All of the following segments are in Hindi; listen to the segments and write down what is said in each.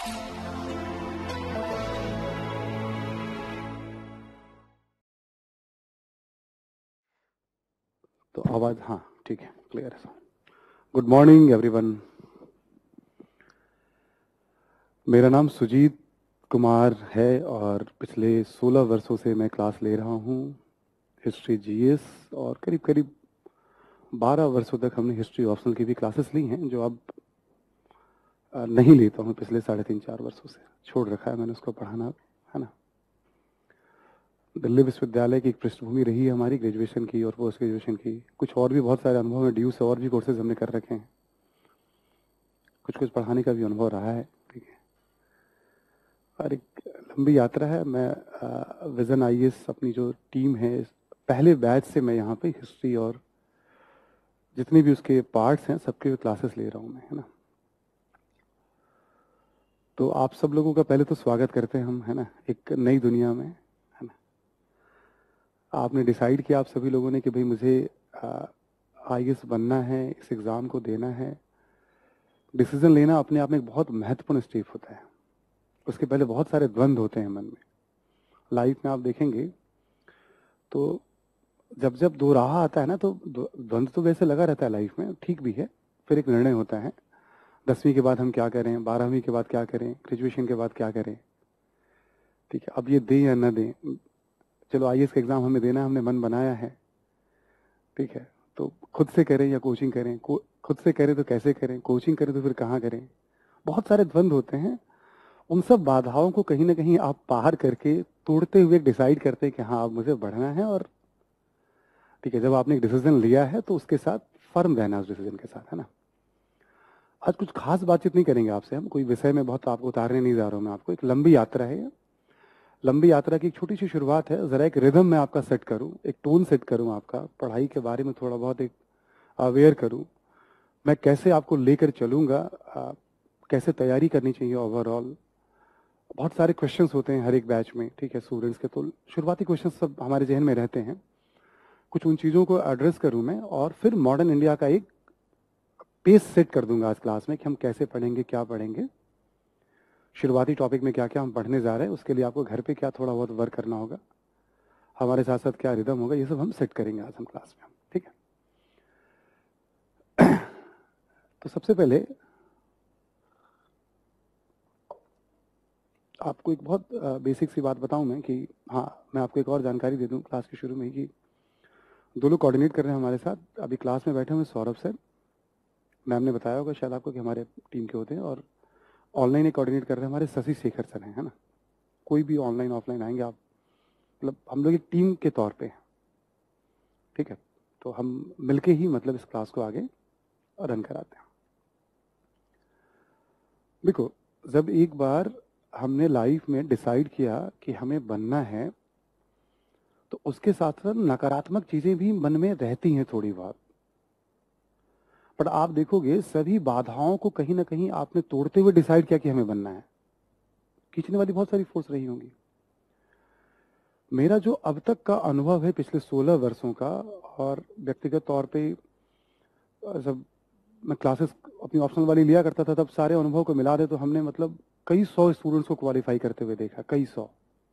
तो आवाज, हाँ ठीक है, क्लियर है। Good morning everyone. मेरा नाम सुजीत कुमार है और पिछले 16 वर्षों से मैं क्लास ले रहा हूँ हिस्ट्री जीएस, और करीब करीब 12 वर्षों तक हमने हिस्ट्री ऑप्शनल की भी क्लासेस ली हैं, जो अब नहीं लेता हूँ। पिछले 3.5-4 वर्षों से छोड़ रखा है मैंने उसको पढ़ाना, है ना। दिल्ली विश्वविद्यालय की एक पृष्ठभूमि रही है हमारी ग्रेजुएशन की और पोस्ट ग्रेजुएशन की। कुछ और भी बहुत सारे अनुभव हैं, ड्यू से और भी कोर्सेज हमने कर रखे हैं, कुछ कुछ पढ़ाने का भी अनुभव रहा है, ठीक है। और एक लंबी यात्रा है। मैं विजन आईएएस अपनी जो टीम है, पहले बैच से मैं यहाँ पे हिस्ट्री और जितने भी उसके पार्ट्स हैं सबके क्लासेस ले रहा हूँ मैं, है ना। तो आप सब लोगों का पहले तो स्वागत करते हैं हम, है ना, एक नई दुनिया में, है ना। आपने डिसाइड किया आप सभी लोगों ने कि भाई मुझे आईएएस बनना है, इस एग्ज़ाम को देना है। डिसीजन लेना अपने आप में एक बहुत महत्वपूर्ण स्टेप होता है। उसके पहले बहुत सारे द्वंद्व होते हैं मन में। लाइफ में आप देखेंगे तो जब जब दो राह आता है ना, तो द्वंद्व तो वैसे लगा रहता है लाइफ में, ठीक भी है। फिर एक निर्णय होता है, 10वीं के बाद हम क्या करें, 12वीं के बाद क्या करें, ग्रेजुएशन के बाद क्या करें, ठीक है। अब ये दें या ना दें, चलो आईएएस का एग्ज़ाम हमें देना है, हमने मन बनाया है, ठीक है। तो खुद से करें या कोचिंग करें, खुद से करें तो कैसे करें, कोचिंग करें तो फिर कहाँ करें। बहुत सारे द्वंद्व होते हैं। उन सब बाधाओं को कहीं ना कहीं आप पार करके तोड़ते हुए डिसाइड करते हैं कि हाँ अब मुझे बढ़ना है। और ठीक है, जब आपने एक डिसीजन लिया है तो उसके साथ फर्म रहना, उस डिसीजन के साथ, है ना। आज कुछ खास बातचीत नहीं करेंगे आपसे, हम कोई विषय में बहुत आपको उतारने नहीं जा रहा हूँ मैं आपको। एक लंबी यात्रा है, लंबी यात्रा की एक छोटी सी शुरुआत है। जरा एक रिदम में आपका सेट करूँ, एक टोन सेट करूँ, आपका पढ़ाई के बारे में थोड़ा बहुत एक अवेयर करूँ, मैं कैसे आपको लेकर चलूँगा, कैसे तैयारी करनी चाहिए ओवरऑल। बहुत सारे क्वेश्चंस होते हैं हर एक बैच में, ठीक है, स्टूडेंट्स के। तो शुरुआती क्वेश्चंस सब हमारे जहन में रहते हैं। कुछ उन चीज़ों को एड्रेस करूँ मैं, और फिर मॉडर्न इंडिया का एक पेस सेट कर दूंगा आज क्लास में कि हम कैसे पढ़ेंगे, क्या पढ़ेंगे, शुरुआती टॉपिक में क्या क्या हम पढ़ने जा रहे हैं, उसके लिए आपको घर पे क्या थोड़ा बहुत वर्क करना होगा, हमारे साथ साथ क्या रिदम होगा, ये सब हम सेट करेंगे आज हम क्लास में, ठीक है। तो सबसे पहले आपको एक बहुत बेसिक सी बात बताऊं मैं कि हाँ, मैं आपको एक और जानकारी दे दूं क्लास के शुरू में ही कि दो लोग कोऑर्डिनेट कर रहे हैं हमारे साथ। अभी क्लास में बैठे हुए सौरभ सर, मैम ने बताया होगा शायद आपको कि हमारे टीम के होते हैं। और ऑनलाइन एक कोऑर्डिनेट कर रहे हैं हमारे शशि शेखर सर हैं, है ना। कोई भी ऑनलाइन ऑफलाइन आएंगे आप, मतलब हम लोग एक टीम के तौर पे हैं, ठीक है। तो हम मिलके ही मतलब इस क्लास को आगे रन कराते हैं। देखो, जब एक बार हमने लाइफ में डिसाइड किया कि हमें बनना है, तो उसके साथ साथ नकारात्मक चीजें भी मन में रहती हैं थोड़ी बहुत। पर आप देखोगे सभी बाधाओं को कहीं ना कहीं आपने तोड़ते हुए डिसाइड किया कि हमें बनना है। खींचने वाली बहुत सारी फोर्स रही होंगी। मेरा जो अब तक का अनुभव है पिछले 16 वर्षों का, और व्यक्तिगत तौर पे जब मैं क्लासेस अपनी ऑप्शनल वाली लिया करता था, तब सारे अनुभव को मिला दे तो हमने मतलब कई 100 स्टूडेंट्स को क्वालिफाई करते हुए देखा, कई 100।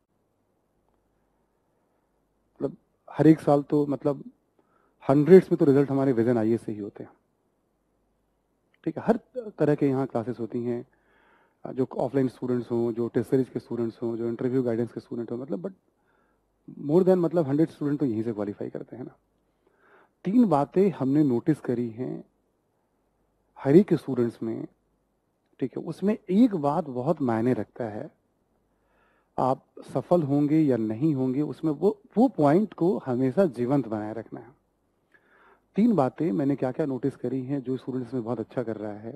मतलब हर एक साल तो मतलब हंड्रेड्स में तो रिजल्ट हमारे विजन आईएएस से ही होते हैं, ठीक है। हर तरह के यहाँ क्लासेस होती हैं, जो ऑफलाइन स्टूडेंट्स हों, जो टेस्ट सीरीज के स्टूडेंट्स हों, जो इंटरव्यू गाइडेंस के स्टूडेंट हों, मतलब बट मोर देन मतलब 100 स्टूडेंट तो यहीं से क्वालिफाई करते हैं ना। 3 बातें हमने नोटिस करी हैं हर एक स्टूडेंट्स में, ठीक है। उसमें एक बात बहुत मायने रखता है, आप सफल होंगे या नहीं होंगे, उसमें वो पॉइंट को हमेशा जीवंत बनाए रखना है। 3 बातें मैंने क्या क्या नोटिस करी हैं जो स्टूडेंट्स में बहुत अच्छा कर रहा है।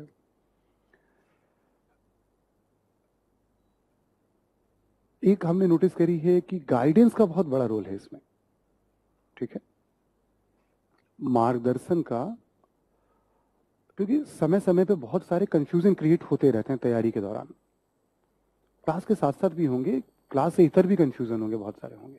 एक हमने नोटिस करी है कि गाइडेंस का बहुत बड़ा रोल है इसमें, ठीक है, मार्गदर्शन का। क्योंकि समय समय पे बहुत सारे कंफ्यूजन क्रिएट होते रहते हैं तैयारी के दौरान, क्लास के साथ साथ भी होंगे, क्लास से इतर भी कंफ्यूजन होंगे, बहुत सारे होंगे।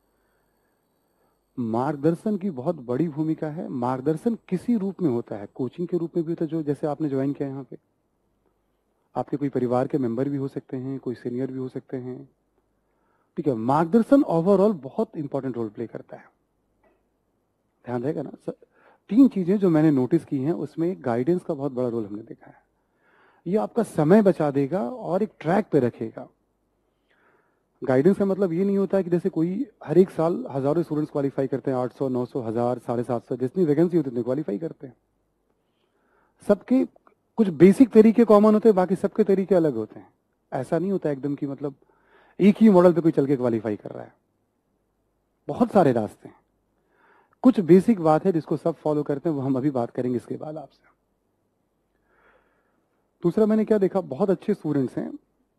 मार्गदर्शन की बहुत बड़ी भूमिका है। मार्गदर्शन किसी रूप में होता है, कोचिंग के रूप में भी होता है, जो जैसे आपने ज्वाइन किया यहाँ पे, आपके कोई परिवार के मेंबर भी हो सकते हैं, कोई सीनियर भी हो सकते हैं, ठीक है। मार्गदर्शन ओवरऑल बहुत इंपॉर्टेंट रोल प्ले करता है, ध्यान रहेगा ना। तीन चीजें जो मैंने नोटिस की हैं उसमें गाइडेंस का बहुत बड़ा रोल हमने देखा है। ये आपका समय बचा देगा और एक ट्रैक पे रखेगा। गाइडेंस का मतलब ये नहीं होता है कि जैसे कोई हर एक साल हजारों स्टूडेंट्स क्वालिफाई करते हैं, 800, 900, 1000, 750, जितनी वैकेंसी होती है उतनी क्वालिफाई करते हैं। सबके कुछ बेसिक तरीके कॉमन होते हैं, बाकी सबके तरीके अलग होते हैं। ऐसा नहीं होता एकदम कि मतलब एक ही मॉडल पे कोई चल के क्वालिफाई कर रहा है। बहुत सारे रास्ते हैं, कुछ बेसिक बात है जिसको सब फॉलो करते हैं, वो हम अभी बात करेंगे इसके बाद आपसे। दूसरा मैंने क्या देखा, बहुत अच्छे स्टूडेंट्स हैं,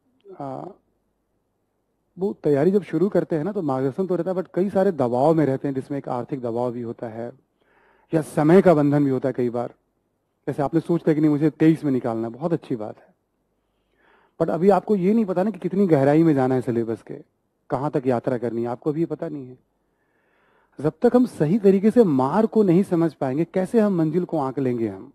वो तैयारी जब शुरू करते हैं ना तो मार्गदर्शन तो रहता है, बट कई सारे दबाव में रहते हैं, जिसमें एक आर्थिक दबाव भी होता है या समय का बंधन भी होता है कई बार। जैसे आपने सोचते हैं कि नहीं मुझे 23 में निकालना है, बहुत अच्छी बात है, बट अभी आपको ये नहीं पता ना कि कितनी गहराई में जाना है सिलेबस के, कहाँ तक यात्रा करनी है, आपको भी पता नहीं है। जब तक हम सही तरीके से मार्ग को नहीं समझ पाएंगे, कैसे हम मंजिल को आंक लेंगे हम।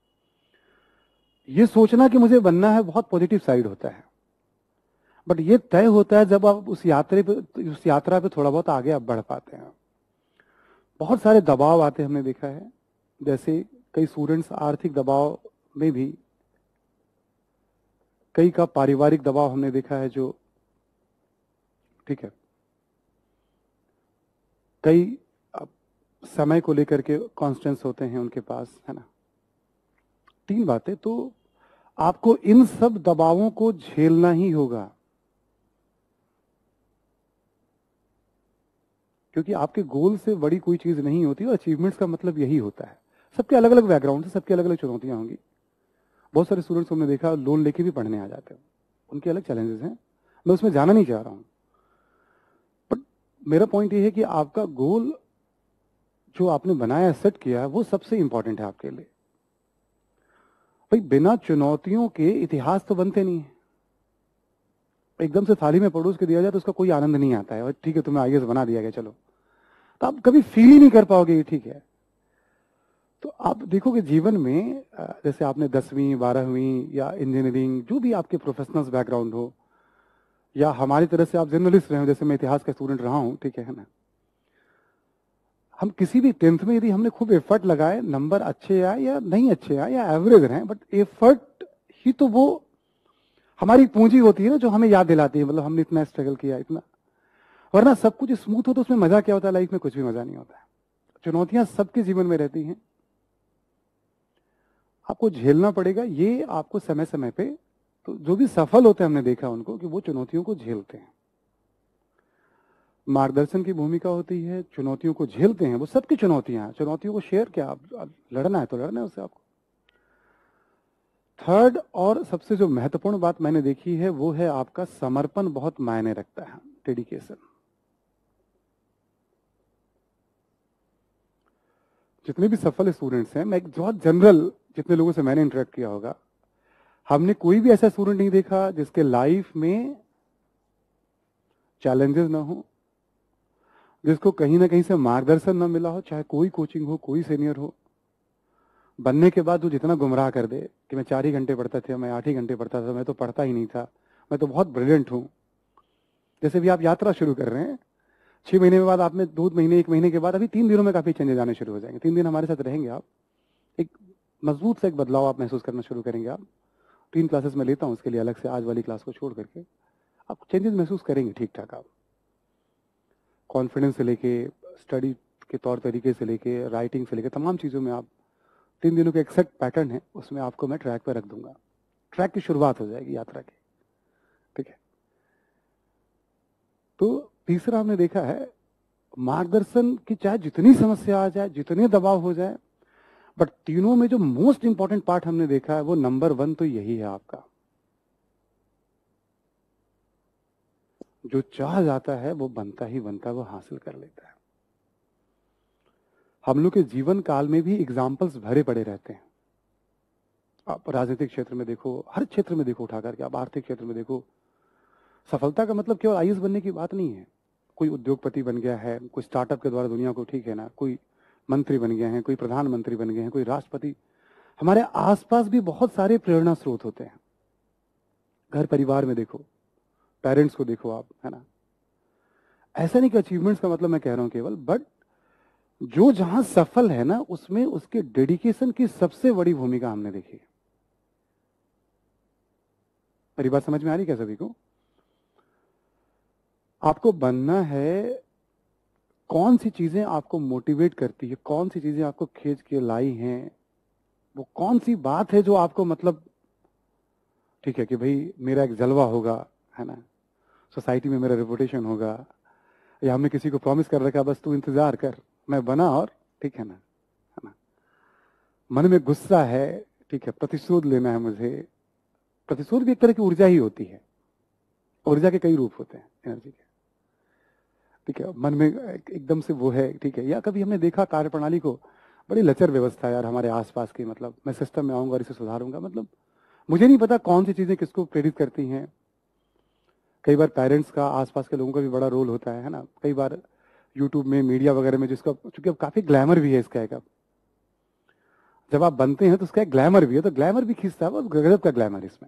ये सोचना कि मुझे बनना है बहुत पॉजिटिव साइड होता है, बट ये तय होता है जब आप उस यात्रा पे थोड़ा बहुत आगे आप बढ़ पाते हैं। बहुत सारे दबाव आते हैं, हमने देखा है, जैसे कई स्टूडेंट्स आर्थिक दबाव में भी, कई का पारिवारिक दबाव हमने देखा है जो, ठीक है, कई समय को लेकर के कॉन्स्टेंस होते हैं उनके पास, है ना। तीन बातें, तो आपको इन सब दबावों को झेलना ही होगा, क्योंकि आपके गोल से बड़ी कोई चीज नहीं होती, और अचीवमेंट्स का मतलब यही होता है। सबके अलग अलग बैकग्राउंड है, सबके अलग अलग चुनौतियां होंगी। बहुत सारे स्टूडेंट्स हमने देखा लोन लेके भी पढ़ने आ जाते हैं, उनके अलग चैलेंजेस हैं, मैं उसमें जाना नहीं चाह रहा हूं। बट मेरा पॉइंट ये है कि आपका गोल जो आपने बनाया, सेट किया है, वो सबसे इंपॉर्टेंट है आपके लिए। भाई बिना चुनौतियों के इतिहास तो बनते नहीं है। एकदम से थाली में परोस के दिया जाए तो उसका कोई आनंद नहीं आता है, और ठीक है तुम्हें आईएएस बना दिया गया चलो, तो आप कभी फील ही नहीं कर पाओगे ये ठीक है। तो आप देखोगे जीवन में, जैसे आपने 10वीं 12वीं या इंजीनियरिंग, जो भी आपके प्रोफेशनल्स बैकग्राउंड हो, या हमारी तरह से आप जर्नलिस्ट रहे हो, जैसे मैं इतिहास का स्टूडेंट रहा हूं, ठीक है ना। हम किसी भी 10th में यदि हमने खूब एफर्ट लगाए, नंबर अच्छे आए या नहीं अच्छे आए या एवरेज रहे, बट एफर्ट ही तो वो हमारी पूंजी होती है ना, जो हमें याद दिलाती है, मतलब हमने इतना स्ट्रगल किया इतना। वरना सब कुछ स्मूथ हो तो उसमें मजा क्या होता है, लाइफ में कुछ भी मजा नहीं होता है। चुनौतियां सबके जीवन में रहती हैं, आपको झेलना पड़ेगा। ये आपको समय समय पे, तो जो भी सफल होते हैं हमने देखा उनको कि वो चुनौतियों को झेलते हैं। मार्गदर्शन की भूमिका होती है, चुनौतियों को झेलते हैं, वो सबकी चुनौतियां हैं, चुनौतियों को शेयर क्या, आप लड़ना है तो लड़ना है उससे आपको। थर्ड और सबसे जो महत्वपूर्ण बात मैंने देखी है वो है आपका समर्पण बहुत मायने रखता है, डेडिकेशन। जितने भी सफल स्टूडेंट्स हैं, मैं एक बहुत जनरल, जितने लोगों से मैंने इंटरेक्ट किया होगा, हमने कोई भी ऐसा स्टूडेंट नहीं देखा जिसके लाइफ में चैलेंजेस ना हो, जिसको कहीं ना कहीं से मार्गदर्शन ना मिला हो, चाहे कोई कोचिंग हो, कोई सीनियर हो। बनने के बाद वो जितना गुमराह कर दे कि मैं 4 ही घंटे पढ़ता था, मैं 8 ही घंटे पढ़ता था, मैं तो पढ़ता ही नहीं था, मैं तो बहुत ब्रिलियंट हूं। जैसे भी आप यात्रा शुरू कर रहे हैं, 6 महीने के बाद आप में 2 महीने 1 महीने के बाद अभी 3 दिनों में काफी चेंजेस आने शुरू हो जाएंगे। 3 दिन हमारे साथ रहेंगे आप, एक मजबूत सा एक बदलाव आप महसूस करना शुरू करेंगे। आप 3 क्लासेस में लेता हूँ उसके लिए अलग से, आज वाली क्लास को छोड़ करके आप चेंजेस महसूस करेंगे ठीक ठाक। आप कॉन्फिडेंस से लेके, स्टडी के तौर तरीके से लेके, राइटिंग से लेके, तमाम चीजों में आप 3 दिनों का एक्सेक्ट पैटर्न है, उसमें आपको मैं ट्रैक पर रख दूंगा। ट्रैक की शुरुआत हो जाएगी यात्रा की, ठीक है। तो तीसरा हमने देखा है, मार्गदर्शन की चाहे जितनी समस्या आ जाए, जितने दबाव हो जाए, बट तीनों में जो मोस्ट इंपॉर्टेंट पार्ट हमने देखा है वो नंबर 1 तो यही है आपका, जो चाह जाता है वो बनता ही बनता है, वो हासिल कर लेता है। हम लोग के जीवन काल में भी एग्जाम्पल्स भरे पड़े रहते हैं। आप राजनीतिक क्षेत्र में देखो, हर क्षेत्र में देखो उठा करके, आप आर्थिक क्षेत्र में देखो। सफलता का मतलब केवल आईएएस बनने की बात नहीं है। कोई उद्योगपति बन गया है, कोई स्टार्टअप के द्वारा दुनिया को, ठीक है ना, कोई मंत्री बन गए हैं, कोई प्रधानमंत्री बन गए हैं, कोई राष्ट्रपति। हमारे आसपास भी बहुत सारे प्रेरणा स्रोत होते हैं। घर परिवार में देखो, पेरेंट्स को देखो आप, है ना। ऐसा नहीं कि अचीवमेंट्स का मतलब मैं कह रहा हूं केवल, बट जो जहां सफल है ना, उसमें उसके डेडिकेशन की सबसे बड़ी भूमिका हमने देखी। मेरी बात समझ में आ रही क्या सभी को? आपको बनना है, कौन सी चीजें आपको मोटिवेट करती है, कौन सी चीजें आपको खींच के लाई हैं, वो कौन सी बात है जो आपको मतलब, ठीक है कि भाई मेरा एक जलवा होगा, है ना, सोसाइटी में मेरा रेपुटेशन होगा, या हमने किसी को प्रॉमिस कर रखा बस तू इंतजार कर, मैं बना, और ठीक है ना, मन में गुस्सा है, ठीक है, प्रतिशोध लेना है मुझे। प्रतिशोध भी एक तरह की ऊर्जा ही होती है, ऊर्जा के कई रूप होते हैं एनर्जी के, ठीक है। मन में एकदम से वो है, ठीक है। या कभी हमने देखा कार्य प्रणाली को, बड़ी लचर व्यवस्था है यार हमारे आसपास की, मतलब मैं सिस्टम में आऊंगा और इसे सुधारूंगा, मतलब मुझे नहीं पता कौन सी चीजें किसको प्रेरित करती हैं। कई बार पेरेंट्स का, आसपास के लोगों का भी बड़ा रोल होता है ना। कई बार यूट्यूब में, मीडिया वगैरह में, जिसका चूंकि अब काफी ग्लैमर भी है इसका, एक जब आप बनते हैं तो उसका एक ग्लैमर भी है, तो ग्लैमर भी खींचता है, बहुत गजब का ग्लैमर इसमें।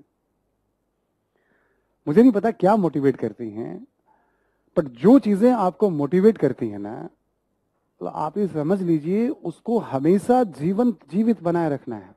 मुझे नहीं पता क्या मोटिवेट करती हैं, बट जो चीजें आपको मोटिवेट करती हैं ना, तो आप ये समझ लीजिए उसको हमेशा जीवित बनाए रखना है।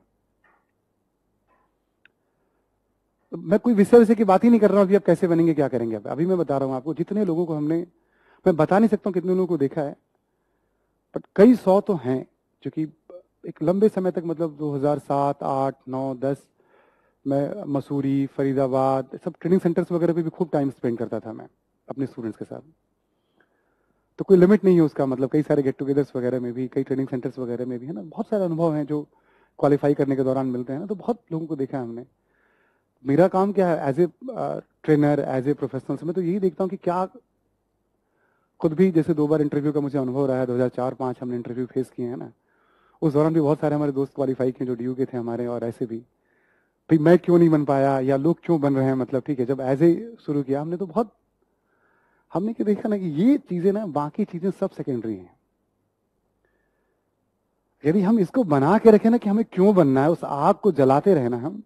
तो मैं कोई विषय विषय की बात ही नहीं कर रहा हूं अभी, आप कैसे बनेंगे, क्या करेंगे। अभी मैं बता रहा हूं आपको, जितने लोगों को हमने, मैं बता नहीं सकता हूं कितने लोगों को देखा है, बट कई सौ तो हैं जो कि एक लंबे समय तक, मतलब 2007, 8, 9, 10 मैं मसूरी, फरीदाबाद, सब ट्रेनिंग सेंटर्स वगैरह पे भी खूब टाइम स्पेंड करता था मैं अपने स्टूडेंट्स के साथ। तो कोई लिमिट नहीं है उसका, मतलब कई सारे गेट टुगेदर्स वगैरह में भी, कई ट्रेनिंग सेंटर्स वगैरह में भी, है ना, बहुत सारे अनुभव हैं जो क्वालिफाई करने के दौरान मिलते हैं ना। तो बहुत लोगों को देखा है हमने। मेरा काम क्या है as a trainer, as a professional, मैं तो यही देखता हूँ कि क्या, खुद भी जैसे 2 बार इंटरव्यू का मुझे अनुभव रहा है, 2004-5 हमने इंटरव्यू फेस किए हैं ना। उस दौरान भी बहुत सारे हमारे दोस्त क्वालिफाई किए जो डीयू के थे हमारे, और ऐसे भी भाई मैं क्यों नहीं बन पाया, या लोग क्यों बन रहे हैं, मतलब ठीक है। जब एज ए शुरू किया हमने, तो बहुत हमने क्या देखा ना कि ये चीजें ना, बाकी चीजें सब सेकेंडरी हैं। यदि हम इसको बना के रखें ना कि हमें क्यों बनना है, उस आग को जलाते रहे ना हम,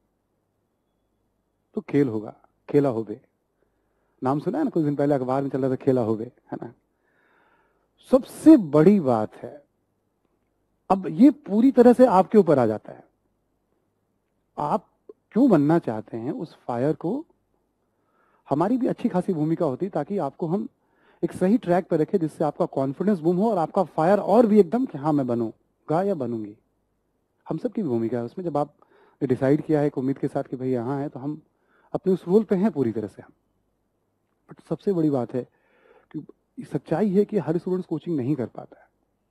तो खेल होगा, खेला होबे। नाम सुना है ना, कुछ दिन पहले अखबार में चल रहा था, खेला होबे, है ना। सबसे बड़ी बात है, अब ये पूरी तरह से आपके ऊपर आ जाता है, आप क्यों बनना चाहते हैं। उस फायर को, हमारी भी अच्छी खासी भूमिका होती, ताकि आपको हम एक सही ट्रैक पर रखें, जिससे आपका कॉन्फिडेंस बूम हो और आपका फायर और भी एकदम कि हाँ मैं बनूंगा या बनूंगी। हम सब की भूमिका है उसमें। जब आपने डिसाइड किया है एक उम्मीद के साथ कि भाई यहाँ है, तो हम अपने उस रोल पे हैं पूरी तरह से हम। बट सबसे बड़ी बात है कि सच्चाई है कि हर स्टूडेंट कोचिंग नहीं कर पाता है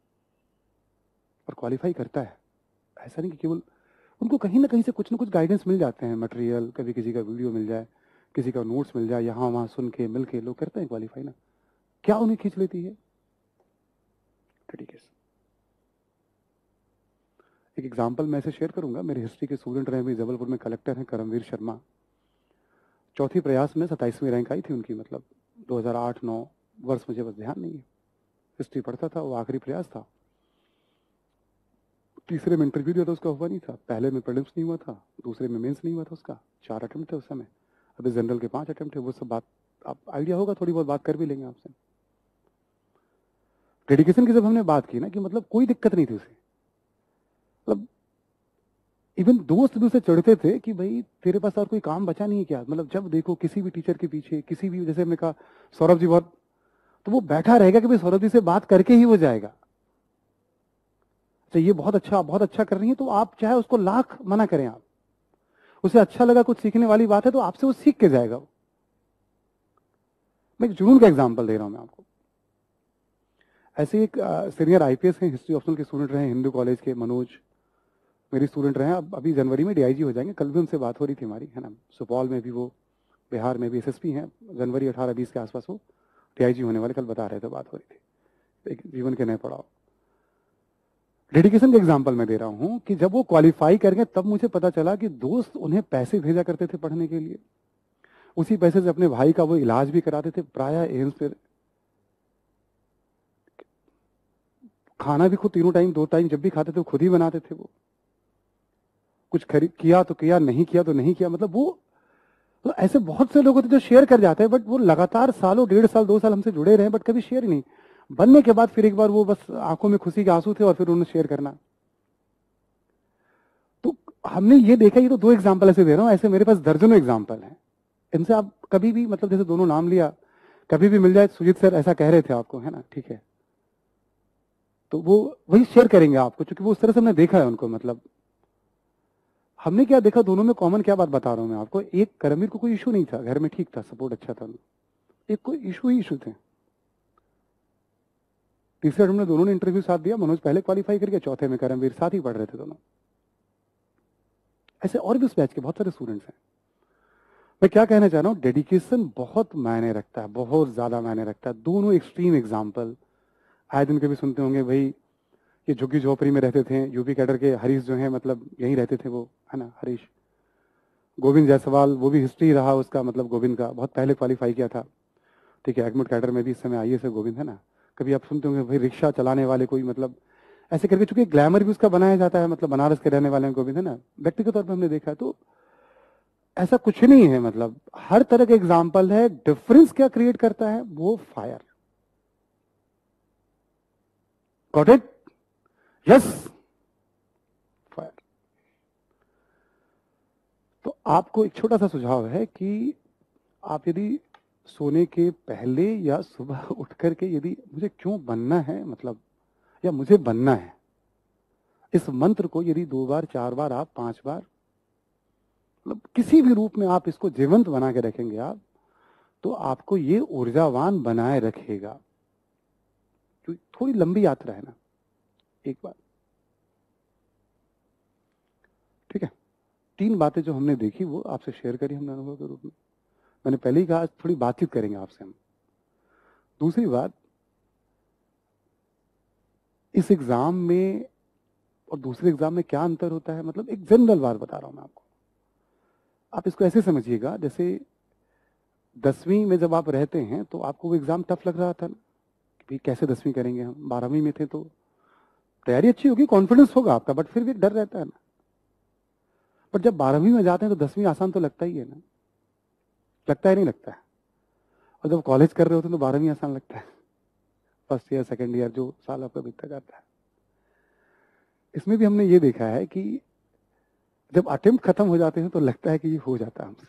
और क्वालिफाई करता है। ऐसा नहीं कि केवल उनको कहीं ना कहीं से कुछ ना कुछ गाइडेंस मिल जाते हैं, मटेरियल, कभी किसी का वीडियो मिल जाए, किसी का नोट्स मिल जाए, यहाँ वहाँ सुन के मिल के लोग करते हैं क्वालिफाई ना। क्या उन्हें खींच लेती है? डेडिकेशन। एक एग्जाम्पल मैं ऐसे शेयर करूंगा। मेरे हिस्ट्री के स्टूडेंट रहे, भी जबलपुर में कलेक्टर हैं, करमवीर शर्मा। चौथी प्रयास में 27वीं रैंक आई थी उनकी, मतलब 2008-9 वर्ष, मुझे बस ध्यान नहीं है। हिस्ट्री पढ़ता था, वो आखिरी प्रयास था। तीसरे में इंटरव्यू दिया था, उसका हुआ नहीं था। पहले में प्रीलिम्स नहीं हुआ था, दूसरे में मेंस नहीं हुआ था उसका। 4 अटेम्प्ट थे उस समय। अभी जनरल के 5 अटेम्प्ट थे। वो सब बात आप आइडिया होगा, थोड़ी बहुत बात कर भी लेंगे आपसे। डेडिकेशन की जब हमने बात की ना, कि मतलब कोई दिक्कत नहीं थी उसे, मतलब इवन दोस्त भी उसे चढ़ते थे कि भाई तेरे पास और कोई काम बचा नहीं है क्या। मतलब जब देखो किसी भी टीचर के पीछे, किसी भी, जैसे हमने कहा सौरभ जी बहुत, तो वो बैठा रहेगा कि भाई सौरभ जी से बात करके ही वो जाएगा। तो ये बहुत अच्छा कर रही है, तो आप चाहे उसको लाख मना करें, आप उसे अच्छा लगा, कुछ सीखने वाली बात है, तो आपसे वो सीख के जाएगा। मैं एक जुनून का एग्जांपल दे रहा हूं मैं आपको। ऐसे एक सीनियर आईपीएस हैं, हिस्ट्री ऑप्शनल के स्टूडेंट रहे, हिंदू कॉलेज के, मनोज मेरे स्टूडेंट रहे। अब अभी जनवरी में डीआईजी हो जाएंगे। कल भी उनसे बात हो रही थी हमारी, है ना। सुपौल में भी वो, बिहार में भी एसएसपी हैं। जनवरी 18-20 के आसपास वो डीआईजी होने वाले, कल बता रहे थे, बात हो रही थी। एक जीवन के नए पड़ाव। डेडिकेशन का एग्जांपल मैं दे रहा हूं कि जब वो क्वालिफाई कर गए, तब मुझे पता चला कि दोस्त उन्हें पैसे भेजा करते थे पढ़ने के लिए। उसी पैसे से अपने भाई का वो इलाज भी कराते थे, प्रायः एम्स पे। खाना भी खुद, तीनों टाइम, 2 टाइम जब भी खाते थे वो खुद ही बनाते थे। वो कुछ खरीद किया तो किया, नहीं किया तो नहीं किया। मतलब वो तो ऐसे बहुत से लोग होते जो शेयर कर जाते हैं, बट वो लगातार सालों, 1.5 साल 2 साल हमसे जुड़े रहे, बट कभी शेयर ही नहीं। बनने के बाद फिर एक बार वो बस आंखों में खुशी के आंसू थे और फिर उन्होंने शेयर करना। तो हमने ये देखा, ये तो 2 एग्जाम्पल ऐसे दे रहा हूँ, ऐसे मेरे पास दर्जनों एग्जाम्पल हैं। इनसे आप कभी भी, मतलब जैसे दोनों नाम लिया, कभी भी मिल जाए, सुजीत सर ऐसा कह रहे थे आपको, है ना, ठीक है, तो वो वही शेयर करेंगे आपको, क्योंकि वो उस तरह से हमने देखा है उनको। मतलब हमने क्या देखा, दोनों में कॉमन क्या बात बता रहा हूं मैं आपको। एक, करमवीर को कोई इशू नहीं था, घर में ठीक था, सपोर्ट अच्छा था। एक कोई इशू ही इशू थे। तीसरे हमने दोनों ने इंटरव्यू साथ दिया, मनोज पहले क्वालिफाई करके, चौथे में करमवीर, साथ ही पढ़ रहे थे दोनों। ऐसे और भी उस बैच के बहुत सारे स्टूडेंट्स हैं। मैं क्या कहना चाह रहा हूँ, डेडिकेशन बहुत मायने रखता है, बहुत ज्यादा मायने रखता है। दोनों एक्सट्रीम एग्जाम्पल। आए दिन कभी सुनते होंगे भाई, ये झुग्गी झोपड़ी में रहते थे, यूपी कैडर के हरीश जो है, मतलब यहीं रहते थे वो, है ना, हरीश। गोविंद जायसवाल, वो भी हिस्ट्री रहा उसका, मतलब गोविंद का बहुत पहले क्वालिफाई किया था, ठीक है, एगमोट कैडर में भी इस समय आईएएस है गोविंद, है ना। कभी आप सुनते होंगे भाई रिक्शा चलाने वाले कोई, मतलब ऐसे करके, चूंकि ग्लैमर भी उसका बनाया जाता है, मतलब बनारस के रहने वाले हैं गोविंद, है ना, व्यक्तिगत तौर पर हमने देखा। तो ऐसा कुछ नहीं है, मतलब हर तरह के एग्जाम्पल है। डिफरेंस क्या क्रिएट करता है, वो fire. Got it? Yes, fire. तो आपको एक छोटा सा सुझाव है कि आप यदि सोने के पहले या सुबह उठ करके, यदि मुझे क्यों बनना है, मतलब या मुझे बनना है, इस मंत्र को यदि 2 बार 4 बार आप 5 बार, मतलब किसी भी रूप में आप इसको जीवंत बना के रखेंगे आप, तो आपको ये ऊर्जावान बनाए रखेगा। क्योंकि थोड़ी लंबी यात्रा है ना, एक बार, ठीक है। 3 बातें जो हमने देखी वो आपसे शेयर करी हमने अनुभव के रूप में। मैंने पहले ही कहा आज थोड़ी बातचीत करेंगे आपसे हम। दूसरी बात, इस एग्जाम में और दूसरे एग्जाम में क्या अंतर होता है, मतलब एक जनरल बात बता रहा हूं मैं आपको। आप इसको ऐसे समझिएगा, जैसे 10वीं में जब आप रहते हैं तो आपको वो एग्जाम टफ लग रहा था ना, कि भाई कैसे 10वीं करेंगे हम। 12वीं में थे तो तैयारी अच्छी होगी, कॉन्फिडेंस होगा आपका, बट फिर भी एक डर रहता है ना। बट जब 12वीं में जाते हैं तो 10वीं आसान तो लगता ही है ना, लगता है नहीं लगता है? और जब कॉलेज कर रहे होते हैं तो 12वीं आसान लगता है, फर्स्ट ईयर सेकेंड ईयर जो साल आपका बीतता जाता है। इसमें भी हमने ये देखा है कि जब अटेम्प्ट खत्म हो जाते हैं तो लगता है कि ये हो जाता है हमसे,